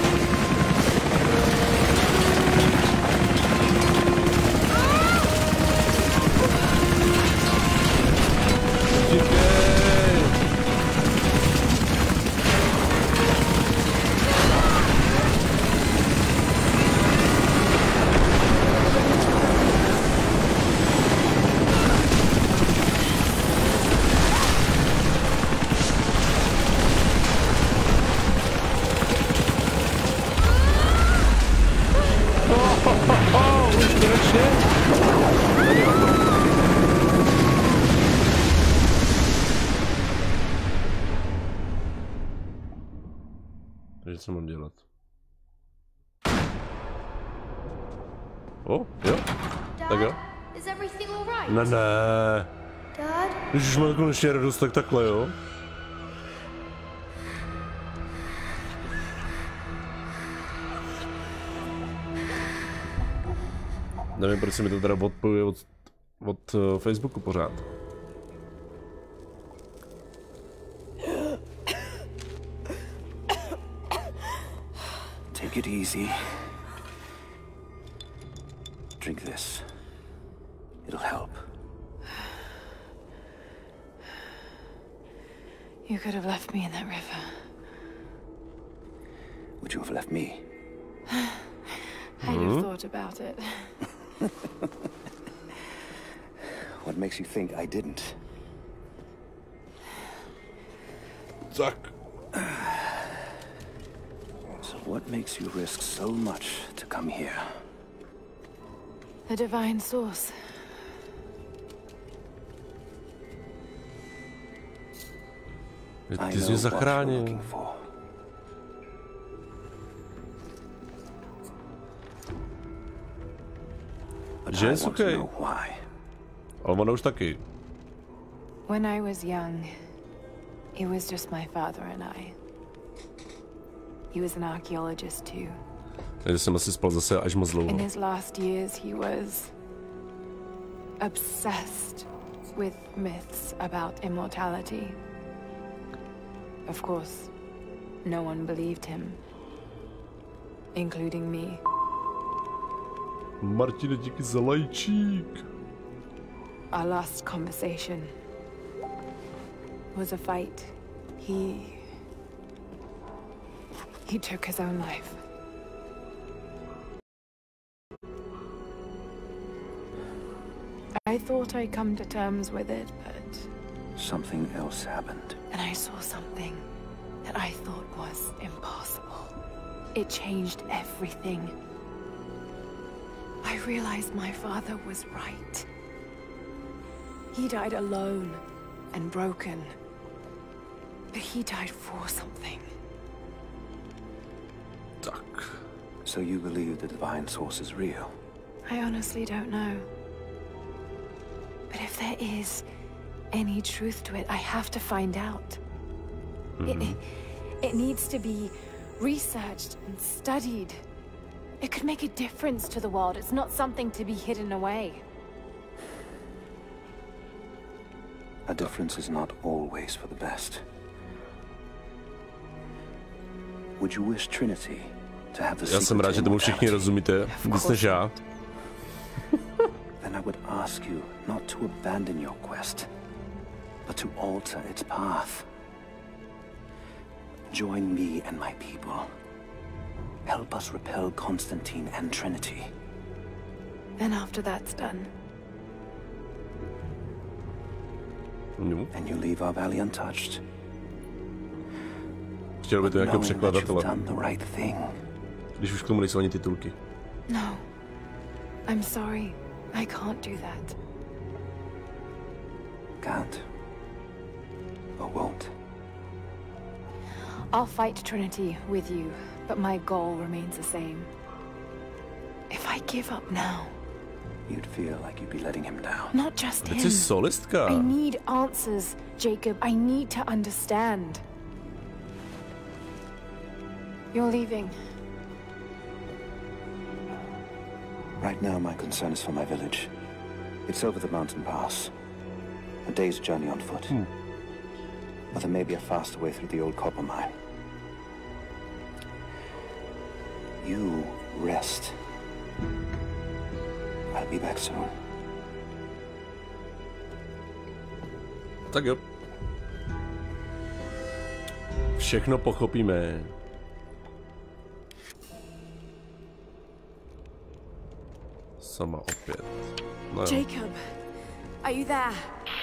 Takže co mám dělat? O, jo? Tak jo? Ne, ne. Když už mám konečně radost, tak takhle, jo? Nevím, proč se mi to teda odpojuje od, od uh, Facebooku pořád. Take it easy. Drink this. It'll help. You could have left me in that river. Would you have left me? I'd have thought about it. What makes you think I didn't? Tak. What makes you risk so much to come here? The divine source. Ty jsi mě zachránil. Že je okej. Ale ona už taky. When I was young, it was just my father and I. He was an archaeologist too. Takže jsem asi spal zase až moc dlouho. In his last years, he was obsessed with myths about immortality. Of course, no one believed him, including me. Martine, díky za lajčík. Our last conversation was a fight. He... He took his own life. I thought I'd come to terms with it, but... Something else happened. And I saw something that I thought was impossible. It changed everything. I realized my father was right. He died alone and broken. But he died for something. Tak. So you believe the divine source is real? I honestly don't know. But if there is any truth to it, I have to find out. Mm-hmm. It, it needs to be researched and studied. It could make a difference to the world. It's not something to be hidden away. A difference is not always for the best. Would you wish Trinity to have the Já jsem rád, že tomu všichni rozumíte, víc než já. Then I would ask you not to abandon your quest, but to alter its path. Join me and my people. Help us repel Constantine and Trinity. And after that's done? No. And you leave our valley untouched. Chtěl by to jako překladatele. Right Když už k tomu nejsou ani titulky. No. I'm sorry. I can't do that. Can't. Or won't. I'll fight Trinity with you, but my goal remains the same. If I give up now... You'd feel like you'd be letting him down. Not just him. Ty jsi solistka. I need answers, Jacob. I need to understand. You're leaving. Right now, my concern is for my village. It's over the mountain pass. A day's journey on foot. Hmm. But there may be a faster way through the old copper mine. You rest. I'll be back soon. Tak jo. Všechno pochopíme. Sama opět. No Jacob, are you there?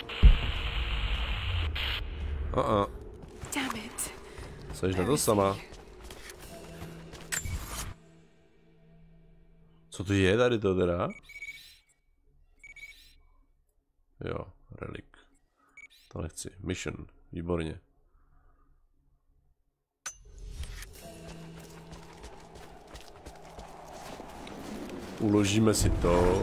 Uh-uh. Damn it. Seš na to sama. Co to je tady to teda? Jo, relik. To nechci. Mission. Výborně. Uložíme si to.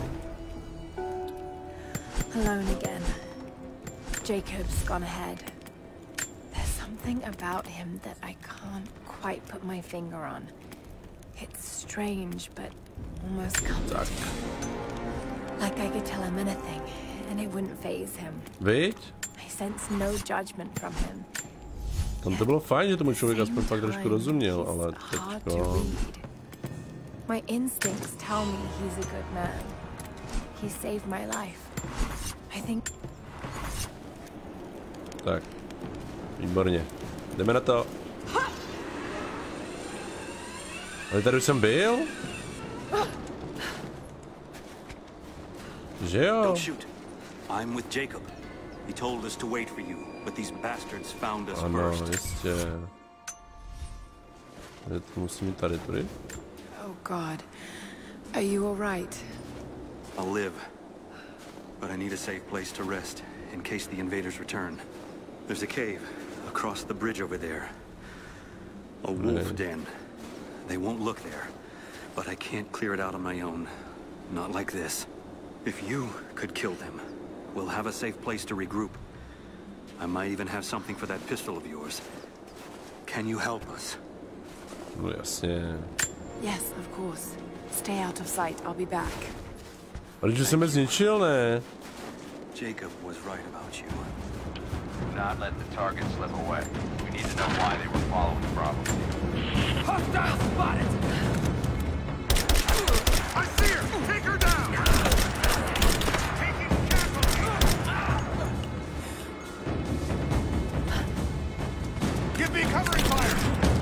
Alone again. Jacob's gone ahead. There's something about him that I can't quite put my finger on. It's strange, but almost comforting. Like I could tell him anything, and it wouldn't faze him. Viď? I sense no judgment from him. Tam to bylo fajn, že tomu člověk aspoň fakt trošku rozuměl, ale teďko... My instincts tell me he's a good man. He saved my life. I think... Tak. Výborně. Jdeme na to. Ale tady už jsem byl? Že jo? Don't shoot. I'm with Jacob. He told us to wait for you, but these bastards found us ano, first. jistě. Je to musím jít tady, tady. Oh God. Are you all right? I'll live. But I need a safe place to rest, in case the invaders return. There's a cave across the bridge over there. A wolf den. They won't look there, but I can't clear it out on my own. Not like this. If you could kill them, we'll have a safe place to regroup. I might even have something for that pistol of yours. Can you help us? No jasně. Yes, of course. Stay out of sight. I'll be back. Ale že jsem je zničil, ne? Jacob was right about you. Do not let the target slip away. We need to know why they were following the problem. Hostile spotted! I see her! Take her down! Taking casualty! Give me covering fire!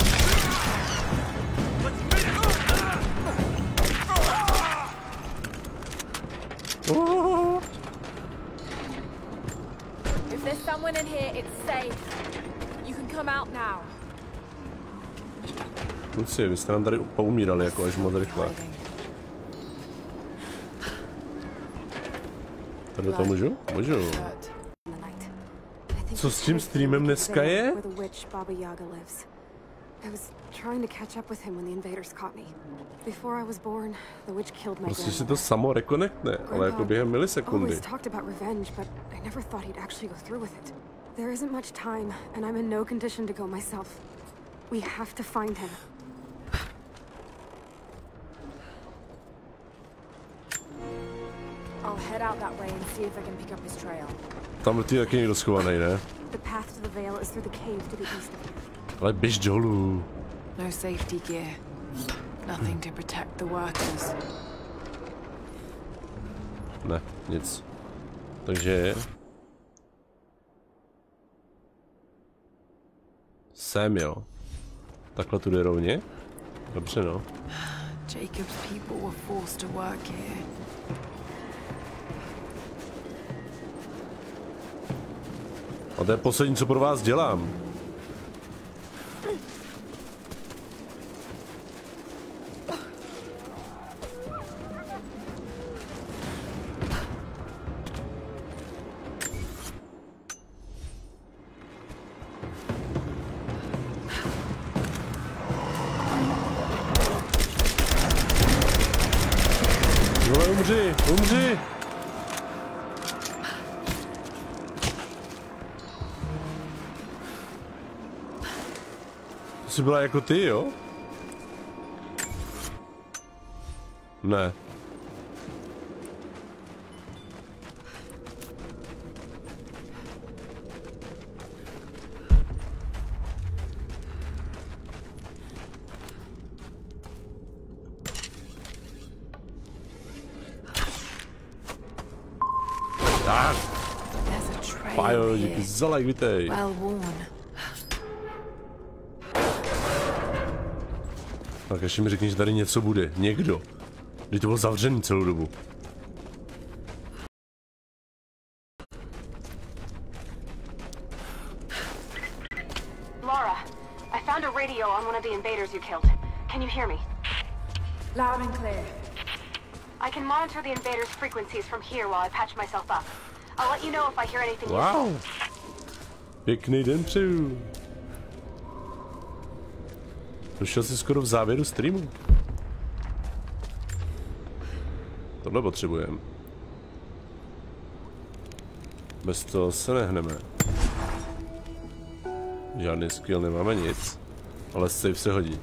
Let's meet it! If there's someone in here, it's safe. You can come out now. Lucie, vy jste nám tady poumírali jako až moc rychle. Tady to můžu? Můžu. Co s tím streamem dneska je? Prostě si to samo rekonektne, ale jako během milisekundy. There isn't much time, and I'm in no condition to go myself. We have to find him. I'll head out that way and see if I can pick up his trail. Tam ty taky někdo schovaný, ne? The path to the Vale is through the cave to the east of here. Ale běž dolů. No safety gear. Nothing to protect the workers. Ne, nic. Takže... Sem, jo. Takhle tu jde rovně? Dobře, no. Jacob's people were forced to work here. A to je poslední, co pro vás dělám. Umři, umři! To jsi byla jako ty, jo? Ne. Pajo, díky za like, vítej. Tak ještě mi řekni, že tady něco bude. Někdo. Když to bylo zavřený celou dobu. Laura, I found a radio on one of the invaders you killed. Can you hear me? Loud and clear. I can monitor the invaders' frequencies from here while I patch myself up. I'll let you know if I hear anything wow. useful. Pěkný den přeju. Došel jsi skoro v závěru streamu. Tohle potřebujeme. Bez toho se nehneme. Žádný skill, nemáme nic. Ale save se hodí.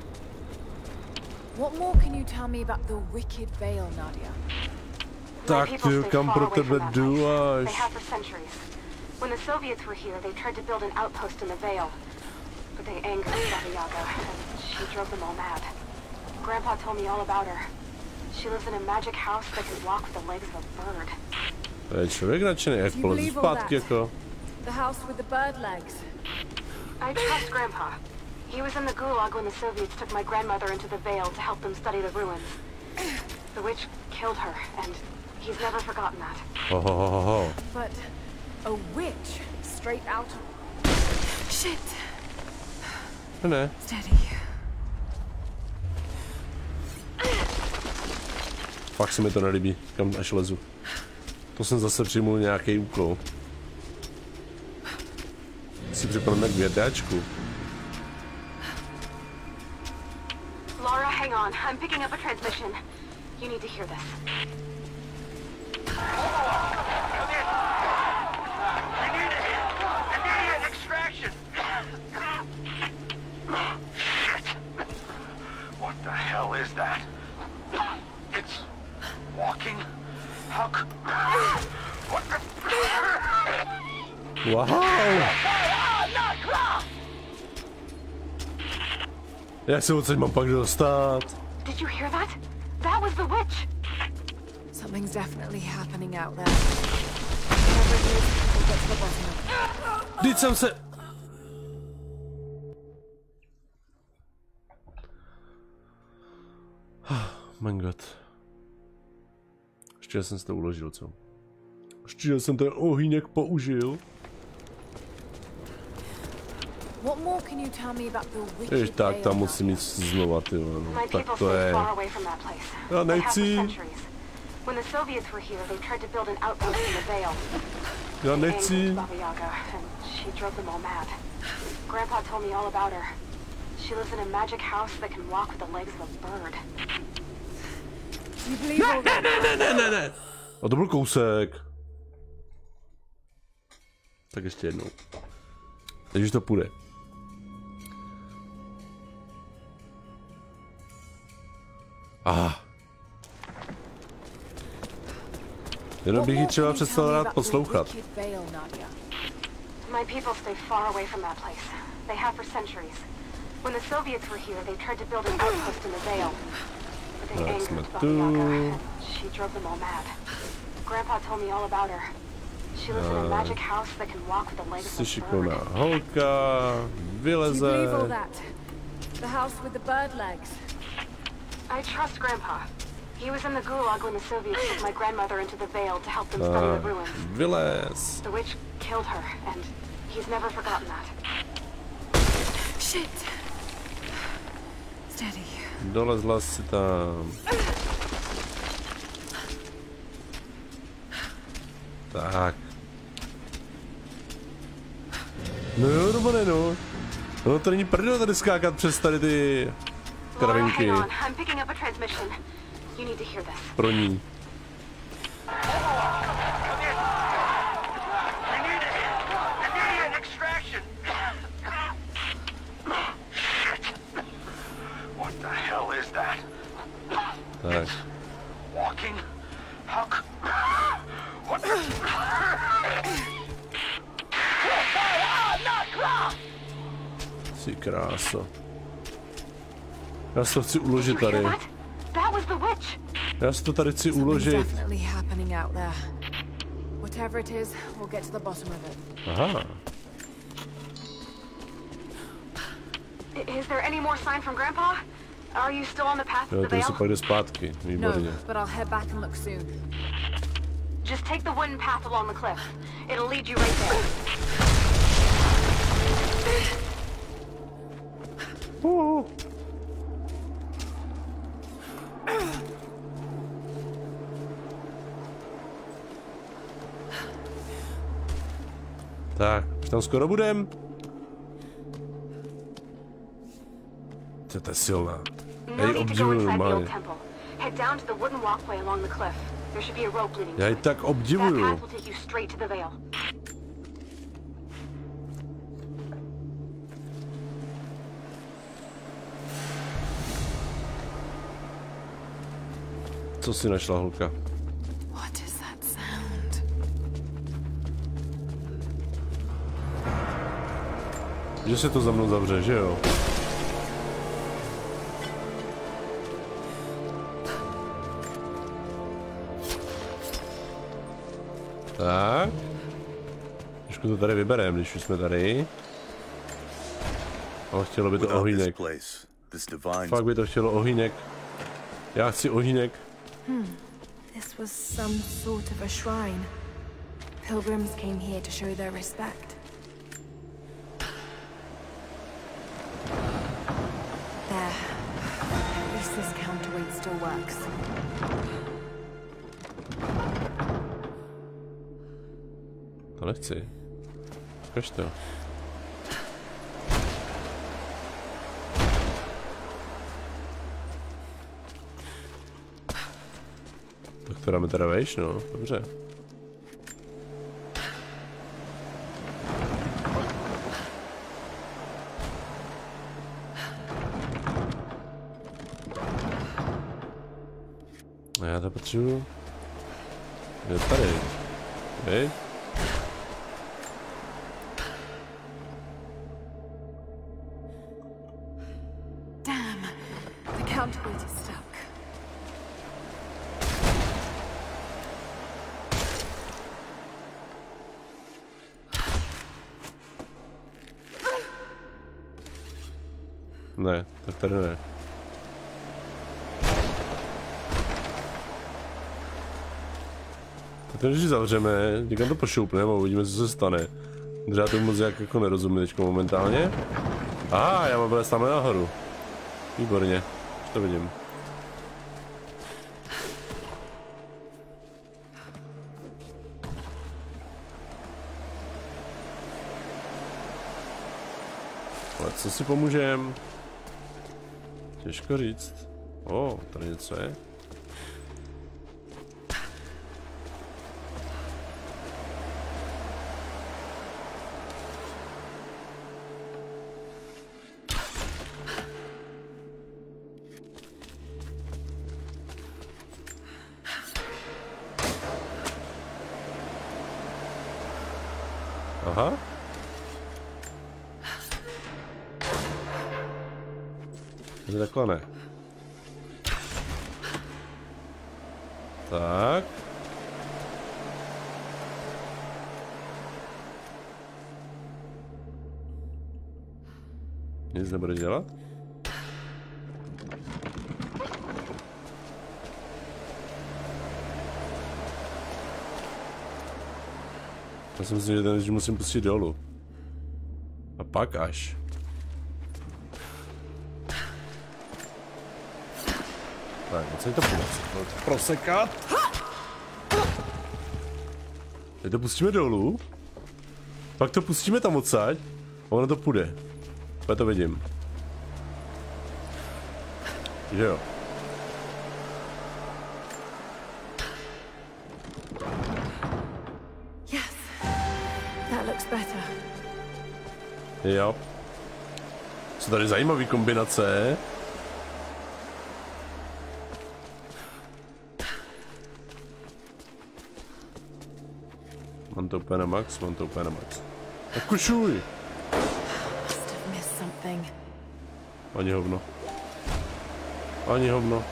What more can you tell me about the wicked Vale, Nadia? Tak ty, kam pro tebe jdu až? They have for centuries. When the Soviets were here, they tried to build an outpost in the Vale. But they angered Baba Yaga, and she drove them all mad. Grandpa told me all about her. She lives in a magic house that can walk with the legs of a bird. To je člověk nadšený, jak polezl zpátky jako. The house with the bird legs. I trust Grandpa. He was in the Gulag when the Soviets took my grandmother into the Vale to help them study the ruins. The witch killed her, and he's never forgotten that. Ho, ho, ho, ho. But a witch straight out of... Shit. Ne. Steady. Fakt se mi to nelíbí, kam až lezu. To jsem zase přijmul nějaký úkol. Si připadám jak vědáčku. Laura, hang on. I'm picking up a transmission. You need to hear this. Extraction! Shit! What the hell is that? It's walking? How c- What the- Wow! Jak se odsaď mám pak dostat? Did you hear that? That was the witch! Something's definitely happening out there. Whatever it is, we'll get to the bottom of it. Vždyť jsem se... My god. Ještě jsem si to uložil, co? Ještě jsem ten ohýněk použil. Jež tak, tam musím jít znova, ty no, tak to je. Já nechci. Já nechci. Grandpa told me all about her. She lives in a magic house that can walk with the legs of a bird. Ne, ne, ne, ne, ne, ne. A to byl kousek. Tak ještě jednou. Teď už to půjde. Aha. Jenom bych ji třeba přestal rád poslouchat. My people stay far away from that place. They have for centuries. When the Soviets were here, they tried to build an outpost in the Vale. But they angered Baba Yaga, and she drove them all mad. Grandpa told me all about her. She lives in a magic house that can walk with the legs of a bird. Šikovná holka, vyleze. Do you believe all that? The house with the bird legs. I trust Grandpa. He was in the Gulag when the Soviets took my grandmother into the Vale to help them study the ruins. Vylez. The witch killed her, and he's never forgotten that. Shit. Steady. Dolezla si tam. Tak. No jo, Romane, no. No to není prdel tady skákat přes tady ty kravinky. Pro ní. Tak. Jsi kráso. Já si to chci uložit tady. Já si to tady chci uložit. Aha. Is there any more sign from Grandpa? Are you still on the path to Jo, the ten se Vale? pak jde zpátky. Výborně. No, but I'll head back and look soon. Just take the wooden path along the cliff. It'll lead you right there. Uh. Tak, už tam skoro budem. To je silná. Já ji obdivuju normálně. Já ji tak obdivuju. Co si našla, holka? What is that sound? Že se to za mnou zavře, že jo? Tak. Trošku to tady vybereme, když už jsme tady. Ale chtělo by to ohýnek. Fakt by to chtělo ohýnek. Já chci ohýnek. Hmm. This was some sort of a shrine. Pilgrims came here to show their respect. There. At least this counterweight still works. To nechci. Ukaž to. Tak to dáme teda vejš, no. Dobře. A já to potřebuji. Je tady. Hej. Damn, the counterweight is stuck. Ne, tak tady ne. Tak když zavřeme, někam to pošoupneme a uvidíme, co se stane. Protože já tomu moc jak jako nerozumím teďko momentálně. Aha, já mám vylez tam nahoru. Výborně, už to vidím. Ale co si pomůžem? Těžko říct. O, tady něco je. Aha. Je takhle ne. Tak. Nic nebude dělat? Já si myslím, že ten že musím pustit dolů. A pak až. Tak, co to bude? Prosekat? Teď to pustíme dolů. Pak to pustíme tam odsaď. A ono to půjde. Já to vidím. Že jo. Yes, that looks better. Jo. Jsou tady zajímavé kombinace. Mám to úplně na max, mám to úplně na max. Tak kušuj! Ani hovno. Ani hovno.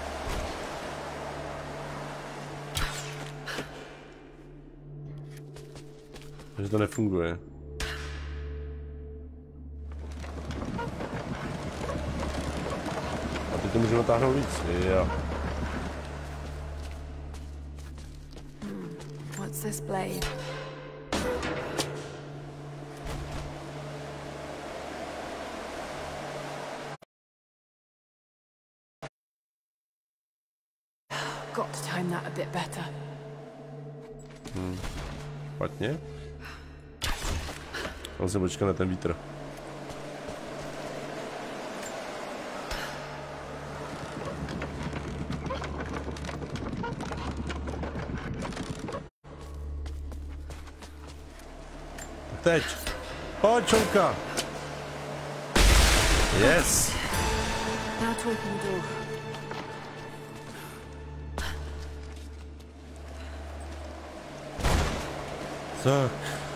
Takže to nefunguje. A teď to můžeme natáhnout víc. Jo. Hmm. What's this blade? Got to time that a bit better. Hmm. Špatně. On se počká na ten vítr. Teď. Pojď, čonka. Yes. Now to open the door. Tak.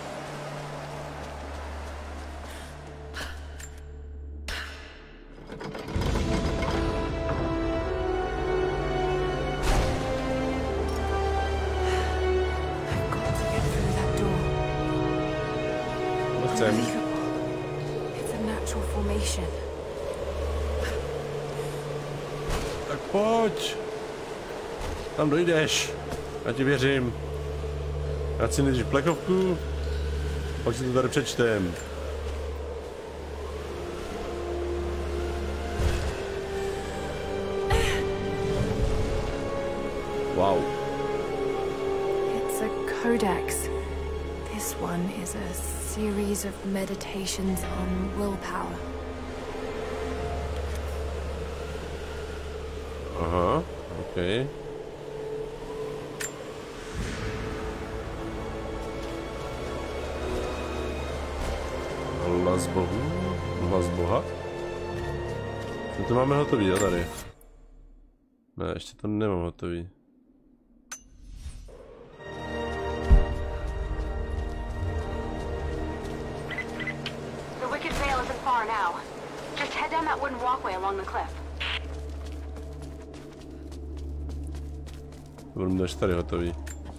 It's a natural formation. Tak pojď. Tam dojdeš. Já ti věřím. Já si nejdřív plechovku, pak si to tady přečtem. Wow. It's a codex. This one is a series of meditations on willpower. Aha, okay. Hlas bohu, hlas boha. My to máme hotový, jo, tady. Ne, ještě to nemám hotový. The Wicked Vale isn't far now. Just head down that wooden walkway along the cliff. Budu mít až tady hotový.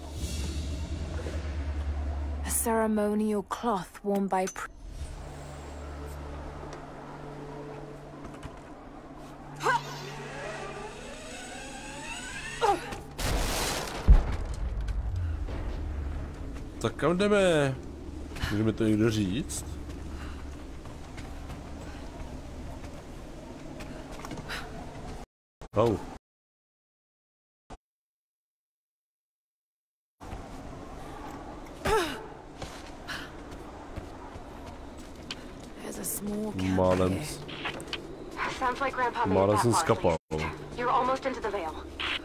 A ceremonial cloth worn by pr Tak kam jdeme? Můžeme to někdo říct? Oh. There's a small camp Málem. here. Sounds like Grandpa made Málem it jsem that far. skapal. You're almost into the Vale.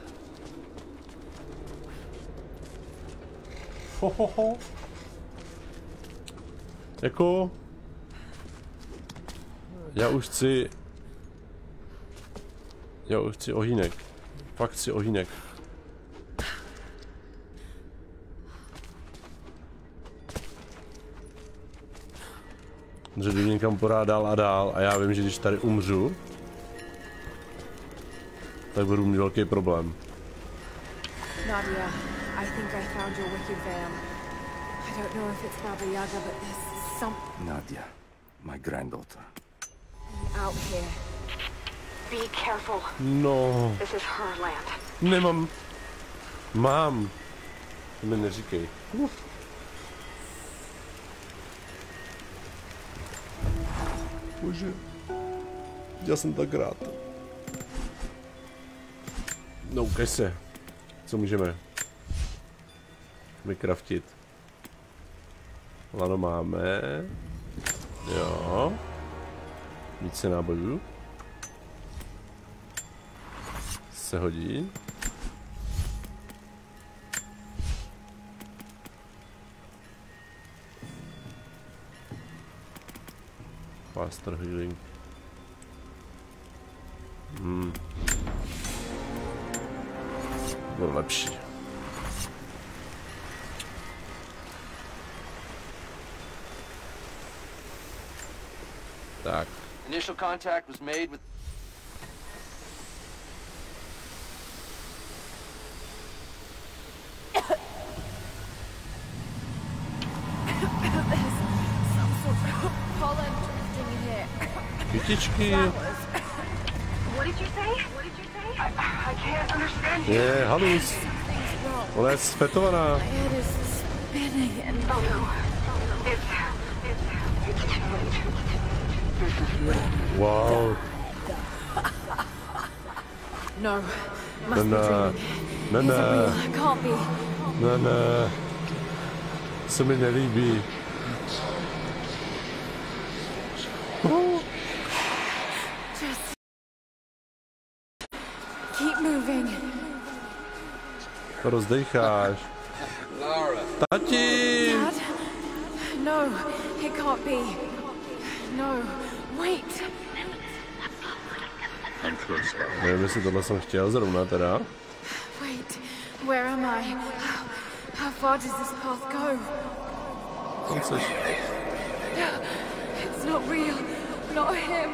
Ho, ho, ho. Jako... Já už chci... Já už chci ohýnek. Fakt chci ohýnek. Že jdu někam pořád dál a dál a já vím, že když tady umřu, tak budu mít velký problém. Nadia, I think I found your Wicked Vale. I don't know if it's Baba Yaga, but there's some Nadia, my granddaughter. out here. Be careful. No. This is her land. Nemám. Mám. To mi neříkej. Uf. Bože. Já jsem tak rád. No, ukaž se. Co můžeme vykraftit? Lano máme. Jo. Více nábojů. Se hodí. Faster healing. Hmm. Bylo lepší. Tak. Initial contact was made with Kytičky. What did you say? What did you say? I, I can't understand you. Je, halus. Ona je sfetovaná. My head is spinning and oh no. It's it's it's too late. Wow. No, must Ne, be ne. dreaming. Ne, Is ne. it real? Can't be. Ne, ne. Se mi nelíbí. Just keep moving. To rozdejcháš. Lara. Tati! Dad? No, it can't be. No, wait. Nevím, jestli tohle jsem chtěl zrovna teda. Wait, where am I? How, how far does this path go? Tam seš. It's not real. Not him.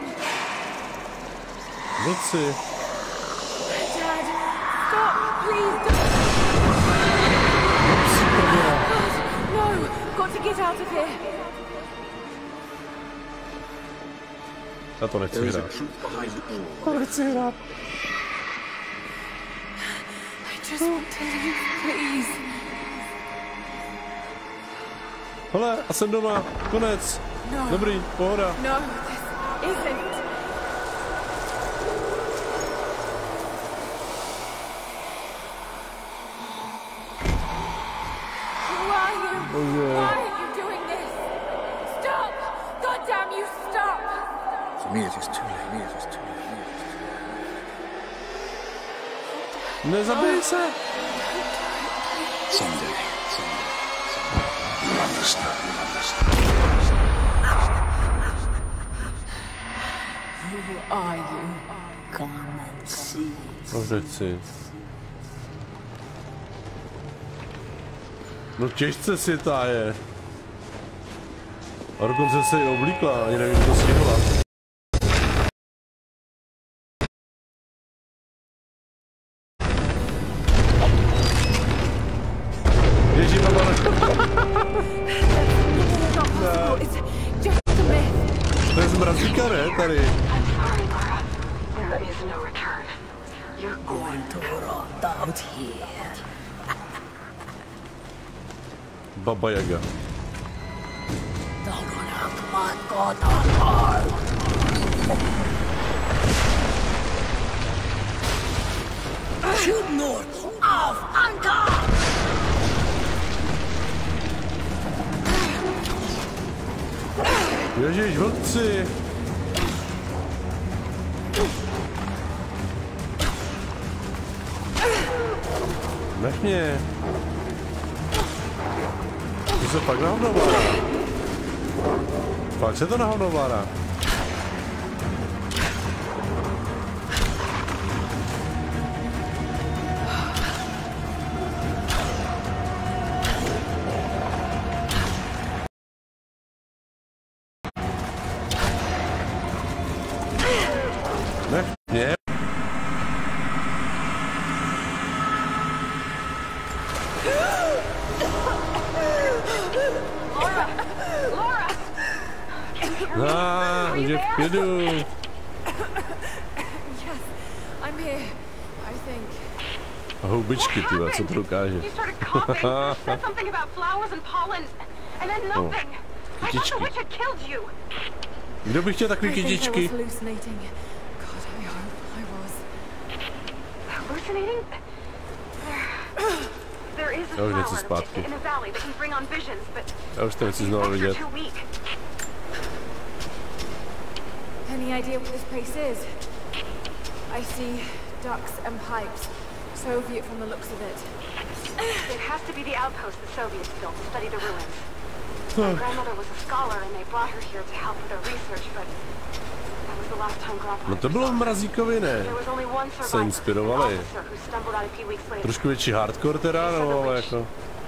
Vlci. Dad, stop, please don't. God, no, got to get out of here. Já to nechci hrát. To nechci hrát. I just want to leave, please. Hele, a jsem doma. Konec. No. Dobrý, pohoda. No, this isn't. Who are you? Bože. Why are you me it is too late. Me it is too late. Me it is too late. Nezabij se! Someday, someday, someday. You understand, you understand. Who are you? Come and see. Dobře chci. No těžce si ta je. A dokonce se ji oblíkla, ani nevím, kdo stihla. Ježí, baba. To je z mrazíka, ne, tady. You're going to rot out here. Baba Yaga. Shoot north! Auf Anker! Ježiš, vlci! Nech mě! To se fakt nahovnovárá. Fakt se to nahovnovárá. Nech mě! Ah, už v klidu. Yes, I'm here. I think. A houbičky, tyhle, co to dokáže. Kdo by chtěl takový kytičky? Já už něco zpátky. Já už to nechci znovu vidět. Any idea what this place is? I see ducts and pipes. Soviet from the looks of it. It has to be the outpost the Soviets built to study the ruins. My grandmother was a scholar and they brought her here to help with her research, but that was the last time Grandpa. No to bylo v Mrazíkovi, ne? Se inspirovali. Trošku větší hardcore teda, no ale jako...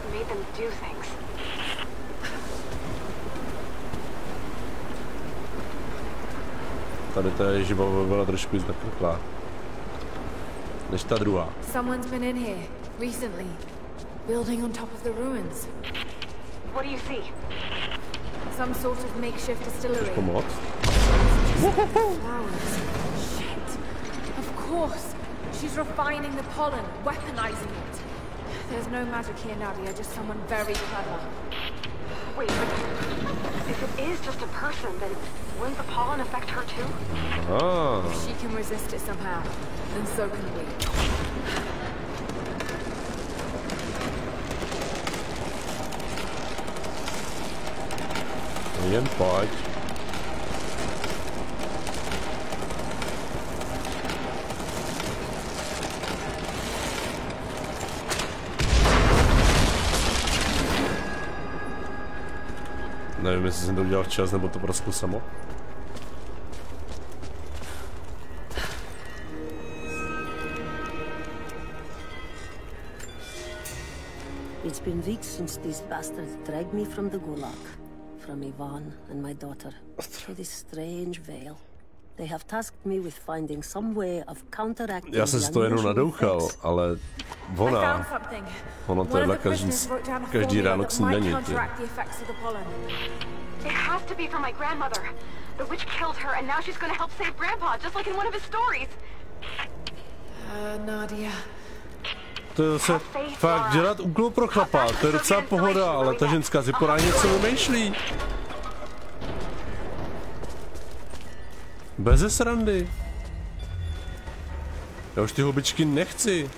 Tady ta ježibava byla trošku zakrklá. Než ta druhá. Someone's been in here recently, building on top of the ruins. What do you see? Some sort of makeshift distillery. Pomoct? Flowers. Shit. Of course. She's refining the pollen, weaponizing it. There's no magic here, Nadia, just someone very clever. Wait, but if it is just a person, then wouldn't the pollen affect her too? Ah. If she can resist it somehow, then so can we. Jen pojď. Nevím, jestli jsem to udělal včas, nebo to prostě samo. It's been weeks since these bastards dragged me from the Gulag. From Ivan and my daughter. To this strange veil. They have tasked me with finding some way of counteracting. Já jsem si to jenom nadouchal, ale ona, ona to je každý, každý ráno k snídaní. It has to be from my grandmother. The witch killed her and now she's going to help save Grandpa, just like in one of his stories. Uh, Nadia. To je zase fakt dělat úkol pro chlapa, to je docela pohoda, ale ta ženská si porá něco vymýšlí. Beze srandy. Já už ty houbičky nechci.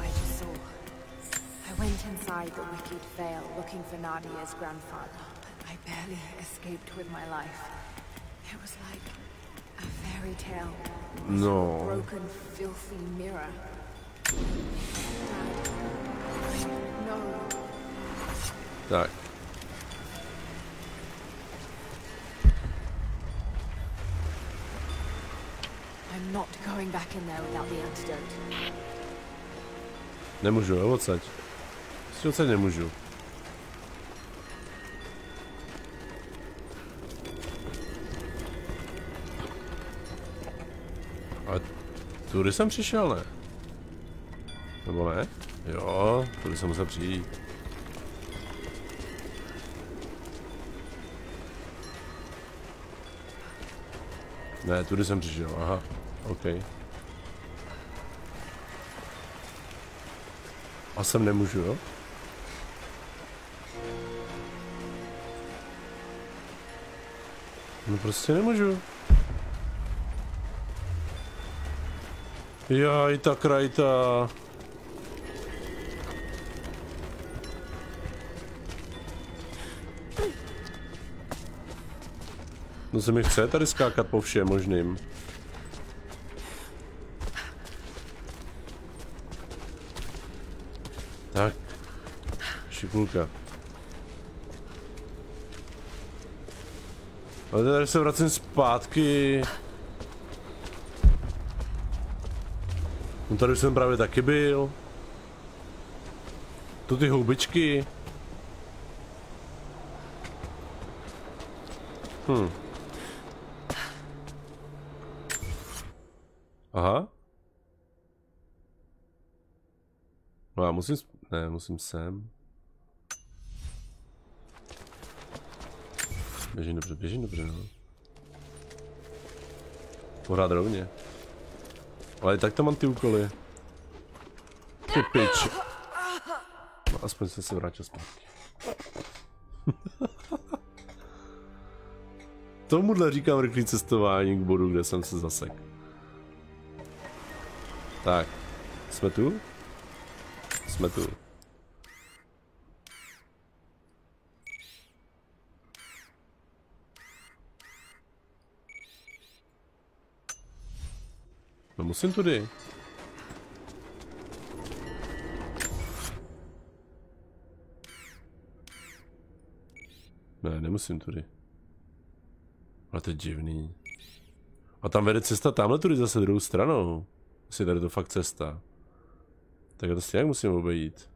I went inside the wicked veil looking for Nadia's grandfather. I I barely escaped with my life. It was like a fairy tale. No. A broken, filthy mirror. No. Tak. I'm not going back in there without the antidote. Nemůžu, jo, odsaď. Prostě odsaď nemůžu. Ale tudy jsem přišel, ne? Nebo ne? Jo, tudy jsem musel přijít. Ne, tudy jsem přišel, aha, OK. A sem nemůžu, jo? No prostě nemůžu. Jaj, ta krajta. No se mi chce tady skákat po všem možným. Tak. Šipulka. Ale tady se vracím zpátky. No tady jsem právě taky byl. Tu ty houbičky. Hm. Aha. No já musím... Ne, musím sem. Běžím dobře, běžím dobře, no. Pořád rovně. Ale i tak tam mám ty úkoly. Ty pič. No aspoň jsem se vrátil zpátky. Tomuhle říkám rychlý cestování k bodu, kde jsem se zasek. Tak. Jsme tu? Jsme tu. No musím tudy. Ne, nemusím tudy. Ale to je divný. A tam vede cesta tamhle tudy zase druhou stranou. Jestli tady to fakt cesta. Tak to si jak musím obejít.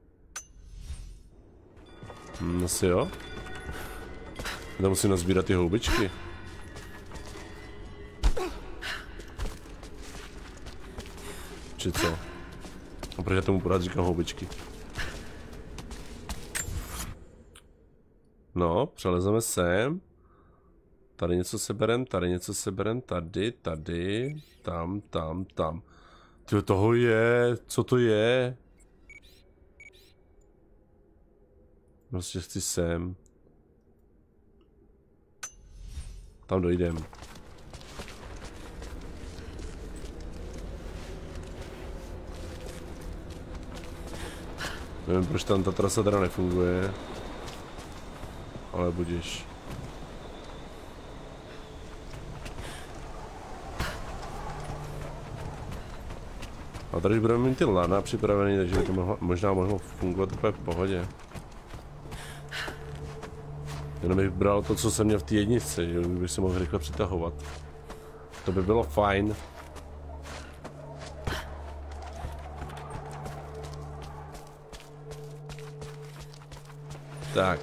Hm, asi jo. Tam musím nazbírat ty houbičky. Či co? A proč já tomu pořád říkám houbičky? No, přelezeme sem. Tady něco seberem, tady něco seberem, tady, tady, tam, tam, tam. Tyjo, toho je, co to je? Prostě chci sem. Tam dojdem. Nevím, proč tam ta trasa teda nefunguje. Ale budiš. A tady budeme mít ty lana připravený, takže by to mohlo, možná mohlo fungovat úplně v pohodě. Jenom bych bral to, co jsem měl v té jedničce, že bych se mohl rychle přitahovat. To by bylo fajn. Tak.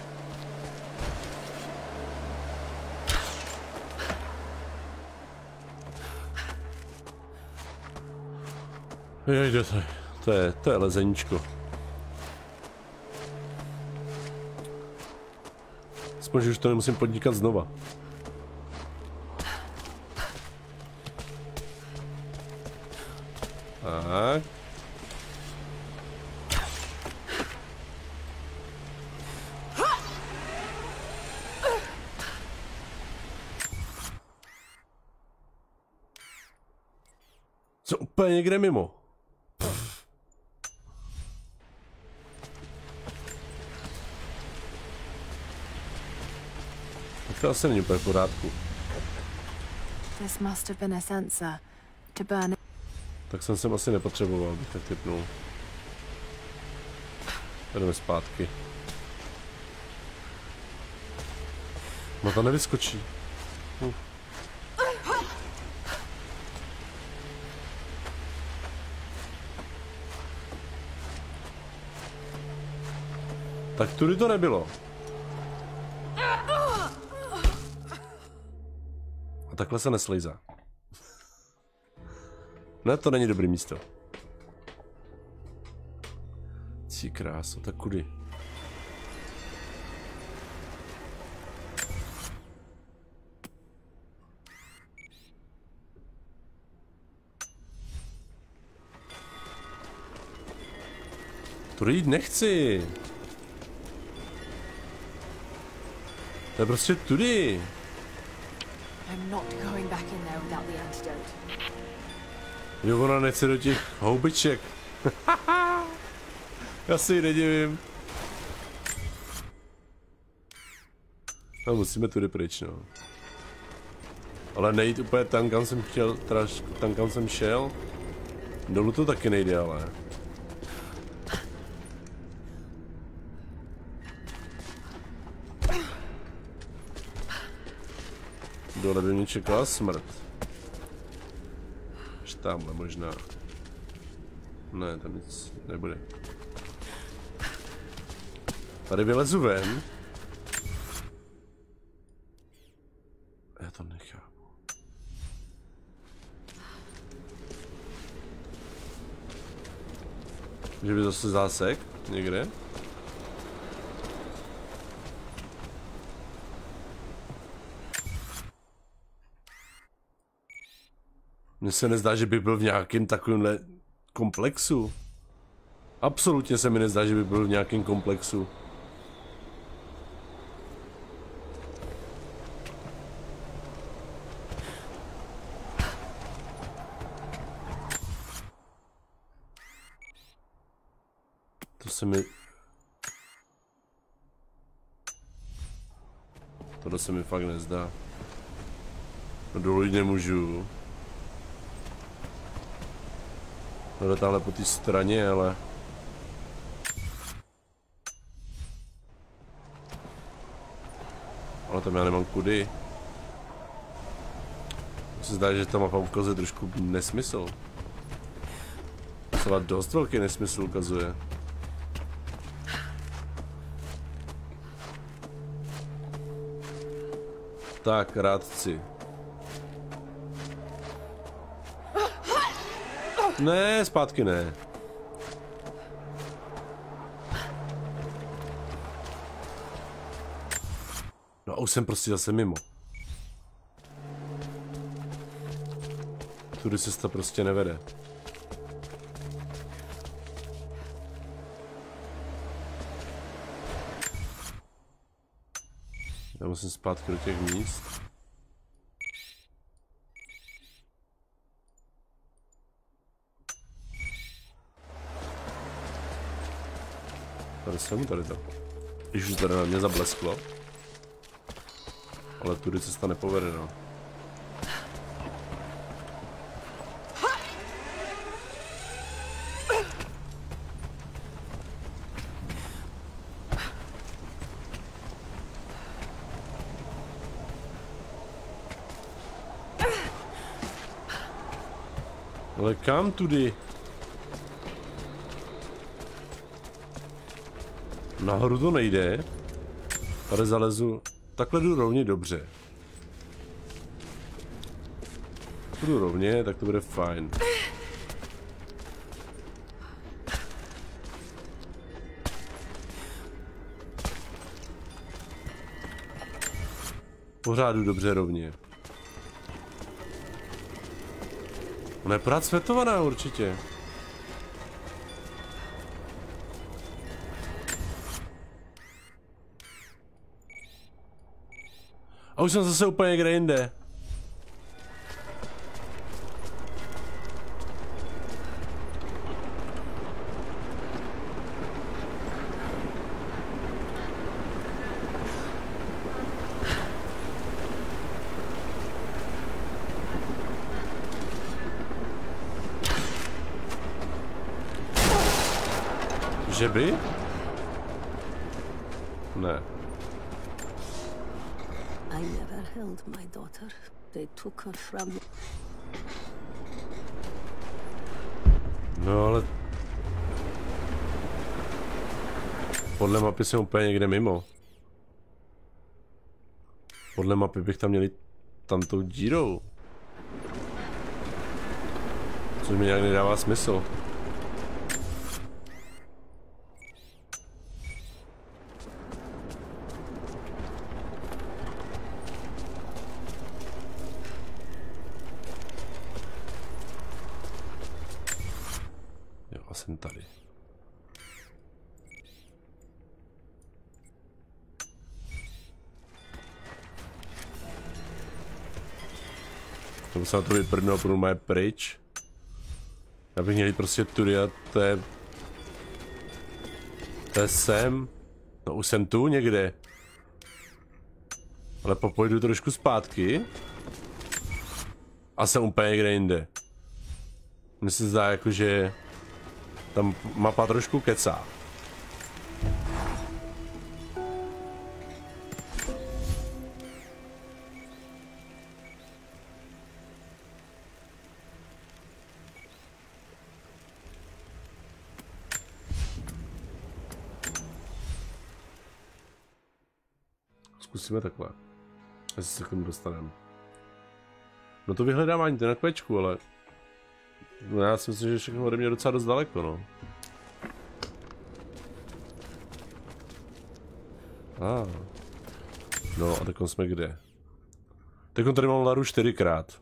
Jejde, to, to je, to je lezeníčko. Aspoň, že už to nemusím podnikat znova. Tak. Co úplně někde mimo. To asi není úplně v pořádku. This must have been a sensor to burn. Tak jsem sem asi nepotřeboval, bych tak typnul. Jdeme zpátky. No to nevyskočí. Hm. Tak tudy to nebylo. A takhle se neslejzá. Ne, to není dobrý místo. Cí kráso, tak kudy? Tudy jít nechci. To je prostě tudy. I'm not going back in there without the antidote. Jo, ona nechce do těch houbiček. Já si ji nedivím. No, musíme tudy pryč, no. Ale nejít úplně tam, kam jsem chtěl, teda tam, kam jsem šel. Dolů to taky nejde, ale. Dole by mě čekala smrt. Až tamhle možná. Ne, tam nic nebude. Tady vylezu ven. Já to nechápu. Že by zase zásek někde? Mně se nezdá, že by byl v nějakém takovémhle komplexu. Absolutně se mi nezdá, že by byl v nějakém komplexu. To se mi... Tohle se mi fakt nezdá. No dolů jít nemůžu. No tahle po té straně, ale... Ale tam já nemám kudy. Mně se zdá, že ta mapa ukazuje trošku nesmysl. Docela dost velký nesmysl ukazuje. Tak, rádci. Ne, zpátky ne. No a už jsem prostě zase mimo. Tudy cesta prostě nevede. Já musím zpátky do těch míst. Tady jsem, tady to. Když už tady na mě zablesklo. Ale tudy cesta nepovede, no. Ale kam tudy? Nahoru to nejde. Tady zalezu. Takhle jdu rovně dobře. Jdu rovně, tak to bude fajn. Pořád jdu dobře rovně. Ona je pořád světovaná určitě. A už jsem zase úplně někde jinde. Že by? Ne. I never held my daughter. They took her from me. No ale... Podle mapy jsem úplně někde mimo. Podle mapy bych tam měli tam tou dírou. Což mi nějak nedává smysl. Jo, a jsem tady. Jsem se na to vyprdnul, půjdu moje pryč. Já bych měl jít prostě tudy a to je... To je sem. No už jsem tu někde. Ale popojdu trošku zpátky. A jsem úplně někde jinde. Mně se zdá jako, že... Tam mapa trošku kecá. Zkusíme takhle. Jestli se k tomu dostaneme. No to vyhledávání, to je na kvečku, ale... No já si myslím, že všechno ode mě docela dost daleko, no. Ah. No a tak jsme kde? Tak tady mám Laru čtyřikrát.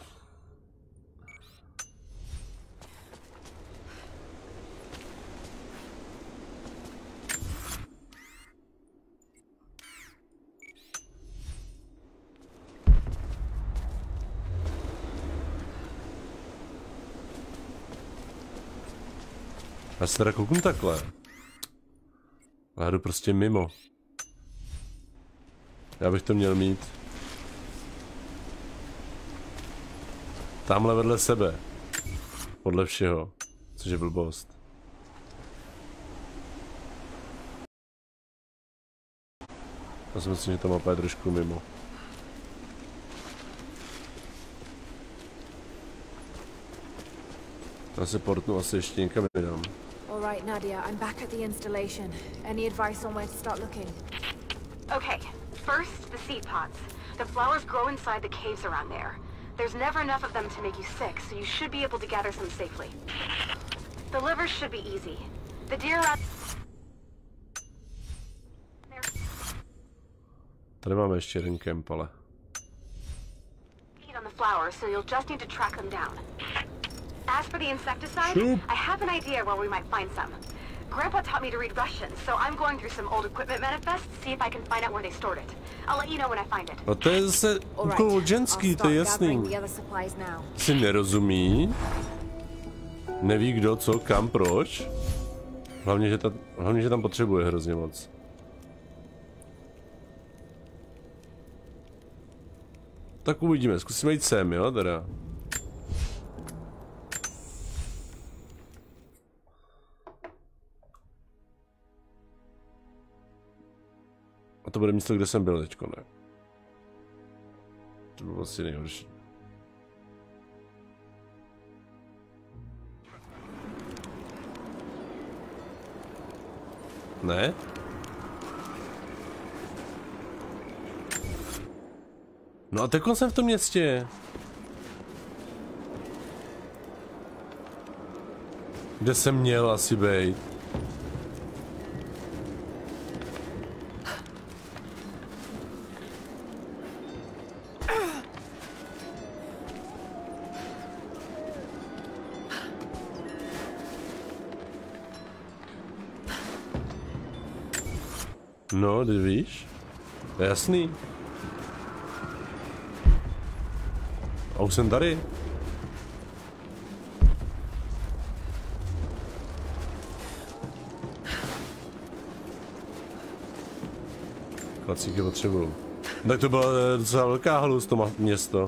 Já se teda kouknu takhle. Já jdu prostě mimo. Já bych to měl mít. Tamhle vedle sebe. Podle všeho. Což je blbost. Já si myslím, že ta mapa je trošku mimo. Já se portnu asi ještě někam jinam. All right, Nadia, I'm back at the installation. Any advice on where to start looking? Okay, first the seed pods. The flowers grow inside the caves around there. There's never enough of them to make you sick, so you should be able to gather some safely. The livers should be easy. The deer rat... Tady máme ještě jeden kemp, ale... ...on the flowers, so you'll just need to track them down. As for the insecticide, Shoop. I have an idea where we might find some. Grandpa taught me to read Russian, so I'm going through some old equipment manifests to see if I can find out where they stored it. I'll let you know when I find it. A to je zase úkol ženský, to je jasný. Si nerozumí. Neví kdo, co, kam, proč. Hlavně, že, ta, hlavně, že tam potřebuje hrozně moc. Tak uvidíme, zkusíme jít sem, jo, teda. A to bude místo, kde jsem byl teďko, ne? To bylo asi nejhorší. Ne? No a teď jsem v tom městě. Kde jsem měl asi být? No, ty víš? To je jasný. A už jsem tady. Klacíky potřebuju. Tak to byla docela velká halus, to město.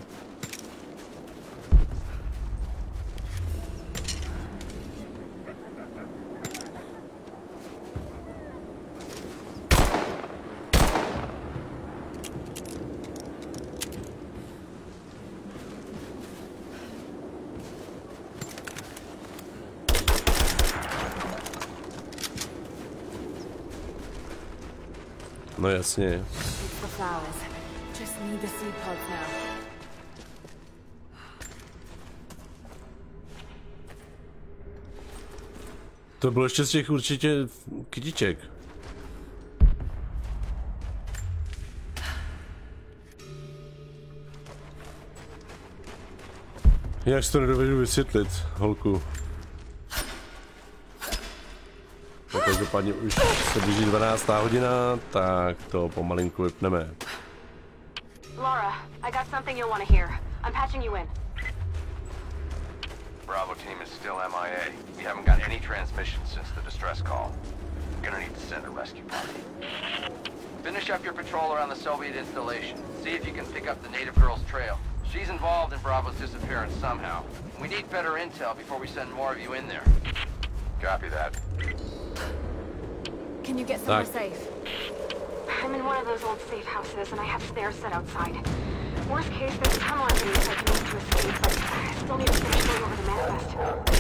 No jasně. To bylo ještě z těch určitě kytiček. Jak si to nedovedu vysvětlit, holku. No, každopádně už se blíží dvanáctá hodina, tak to pomalinku vypneme. Laura, I got something you'll want to hear. I'm patching you in. Bravo team is still M I A. We haven't got any transmissions since the distress call. We're gonna need to send a rescue party. Finish up your patrol around the Soviet installation. See if you can pick up the native girl's trail. She's involved in Bravo's disappearance somehow. We need better intel before we send more of you in there. Copy that. Can you get somewhere safe? I'm in one of those old safe houses, and I have stairs set outside. Worst case, there's a tunnel underneath I can use to escape, but I still need to finish going over the manifest.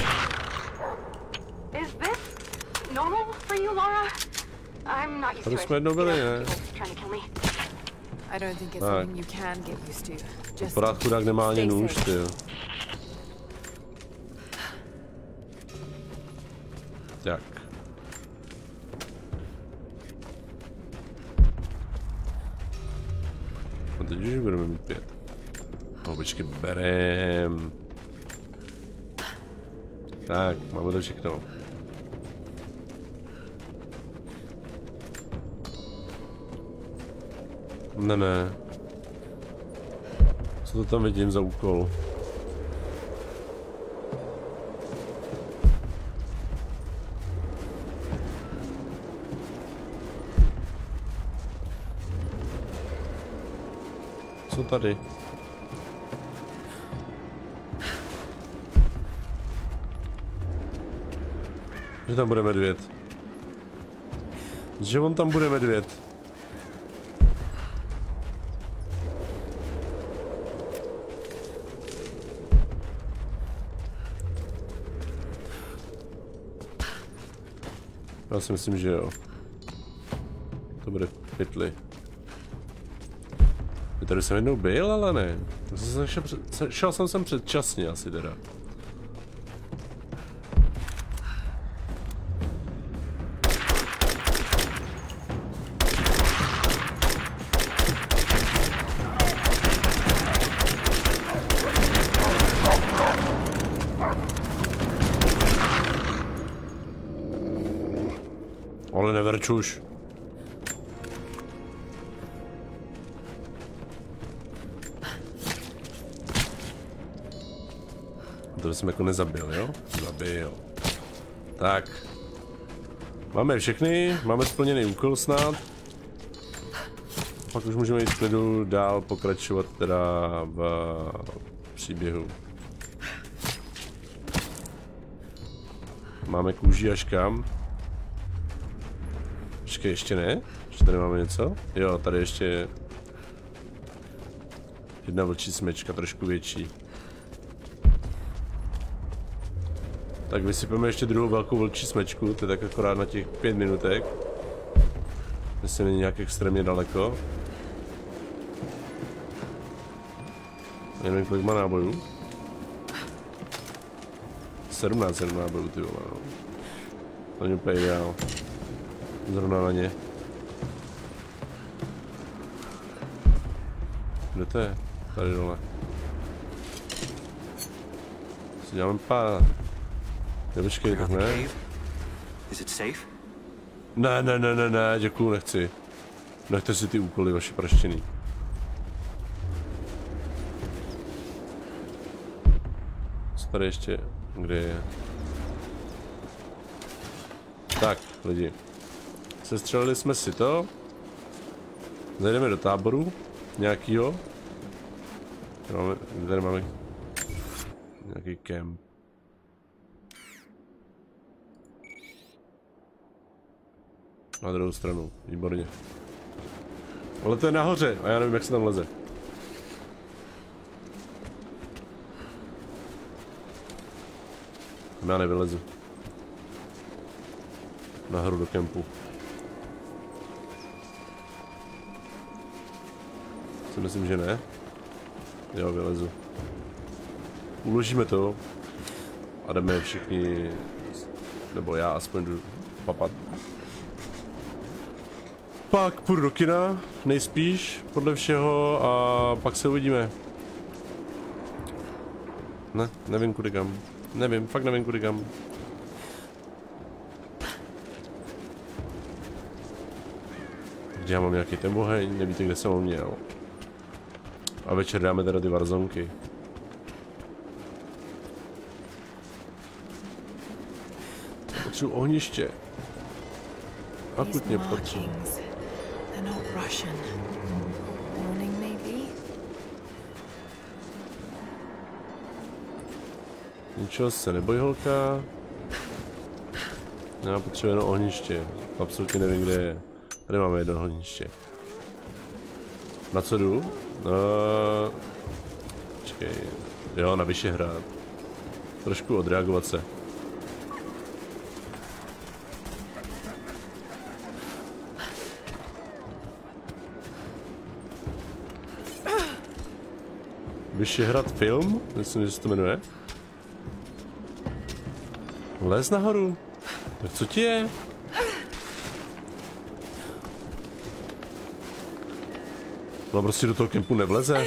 Is this normal for you, Laura? I'm not used to it. Trying to kill me. I don't think it's something you can get used to. Just pořád chudák nemá ani nůž, ty jo. Tak. A teď už budeme mít pět. No počkej, berem. Tak, máme to všechno. Ne, ne. Co to tam vidím za úkol? Co tady? Že tam bude medvěd. Že on tam bude medvěd. Já si myslím, že jo. To bude pytli. Tady jsem jednou byl, ale ne. Šel, šel jsem sem předčasně asi teda. Ale neverčuš. To jsem jako nezabil, jo? Zabil. Tak. Máme všechny, máme splněný úkol snad. Pak už můžeme jít v klidu dál pokračovat teda v příběhu. Máme kůži až kam? Počkej, ještě ne? Ještě tady máme něco? Jo, tady ještě jedna vlčí smečka, trošku větší. Tak vysypeme ještě druhou velkou vlčí smečku, to je tak akorát na těch pět minutek. Jestli není nějak extrémně daleko. Nevím, kolik má nábojů. sedmnáct, sedm nábojů, ty vole, no. To není úplně ideál. Zrovna na ně. Kde to je? Tady dole. Si děláme pár. Počkej, tak ne. Ne, ne, ne, ne, ne, děkuju, nechci. Nechte si ty úkoly vaše praštěný. Co tady ještě? Kde je? Tak, lidi. Sestřelili jsme si to. Zajdeme do táboru. Nějakýho. Tady máme, tady máme nějaký kemp. Na druhou stranu, výborně. Ale to je nahoře a já nevím, jak se tam leze. Já nevylezu. Nahoru do kempu. Si myslím, že ne. Jo, vylezu. Uložíme to a jdeme všichni, nebo já aspoň jdu papat. Pak půjdu do kina, nejspíš, podle všeho, a pak se uvidíme. Ne, nevím kudy kam. Nevím, fakt nevím kudy kam. Kde já mám nějaký ten boheň, nevíte, kde jsem ho měl. A večer dáme teda ty varzonky. Potřebuji ohniště. Akutně potřebuji. Ničeho se neboj, holka. Já potřebuji jenom ohniště. Absolutně nevím, kde je. Tady máme jedno ohniště. Na co jdu? No... Počkej. Jo, na Vyšehrad. Trošku odreagovat se. Vyšehrad film? Myslím, že se to jmenuje. Lez nahoru. Tak co ti je? No prostě do toho kempu nevleze.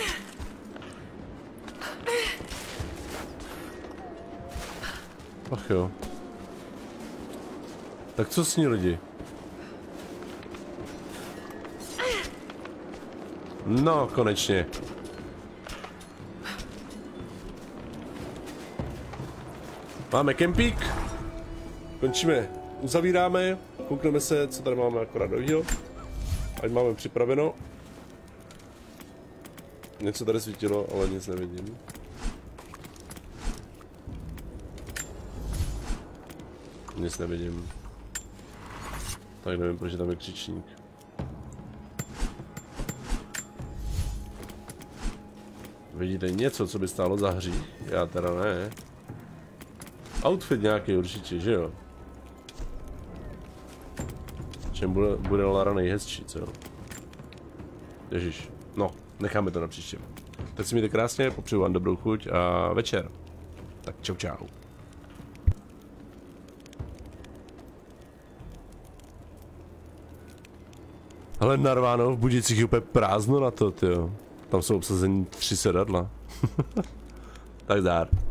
Ach jo. Tak co s ní lidi? No, konečně. Máme kempík. Končíme. Uzavíráme. Koukneme se, co tady máme akorát novýho. Ať máme připraveno. Něco tady svítilo, ale nic nevidím. Nic nevidím. Tak nevím, proč tam je křičník. Vidíte něco, co by stálo za hřích? Já teda ne. Outfit nějaký určitě, že jo? Čem bude, bude Lara nejhezčí, co jo? Ježiš. No, necháme to na příště. Tak si mějte krásně, popřeju vám dobrou chuť a večer. Tak čau čau. Ale narváno, v Budících je úplně prázdno na to, tyjo. Tam jsou obsazení tři sedadla. Tak zdár.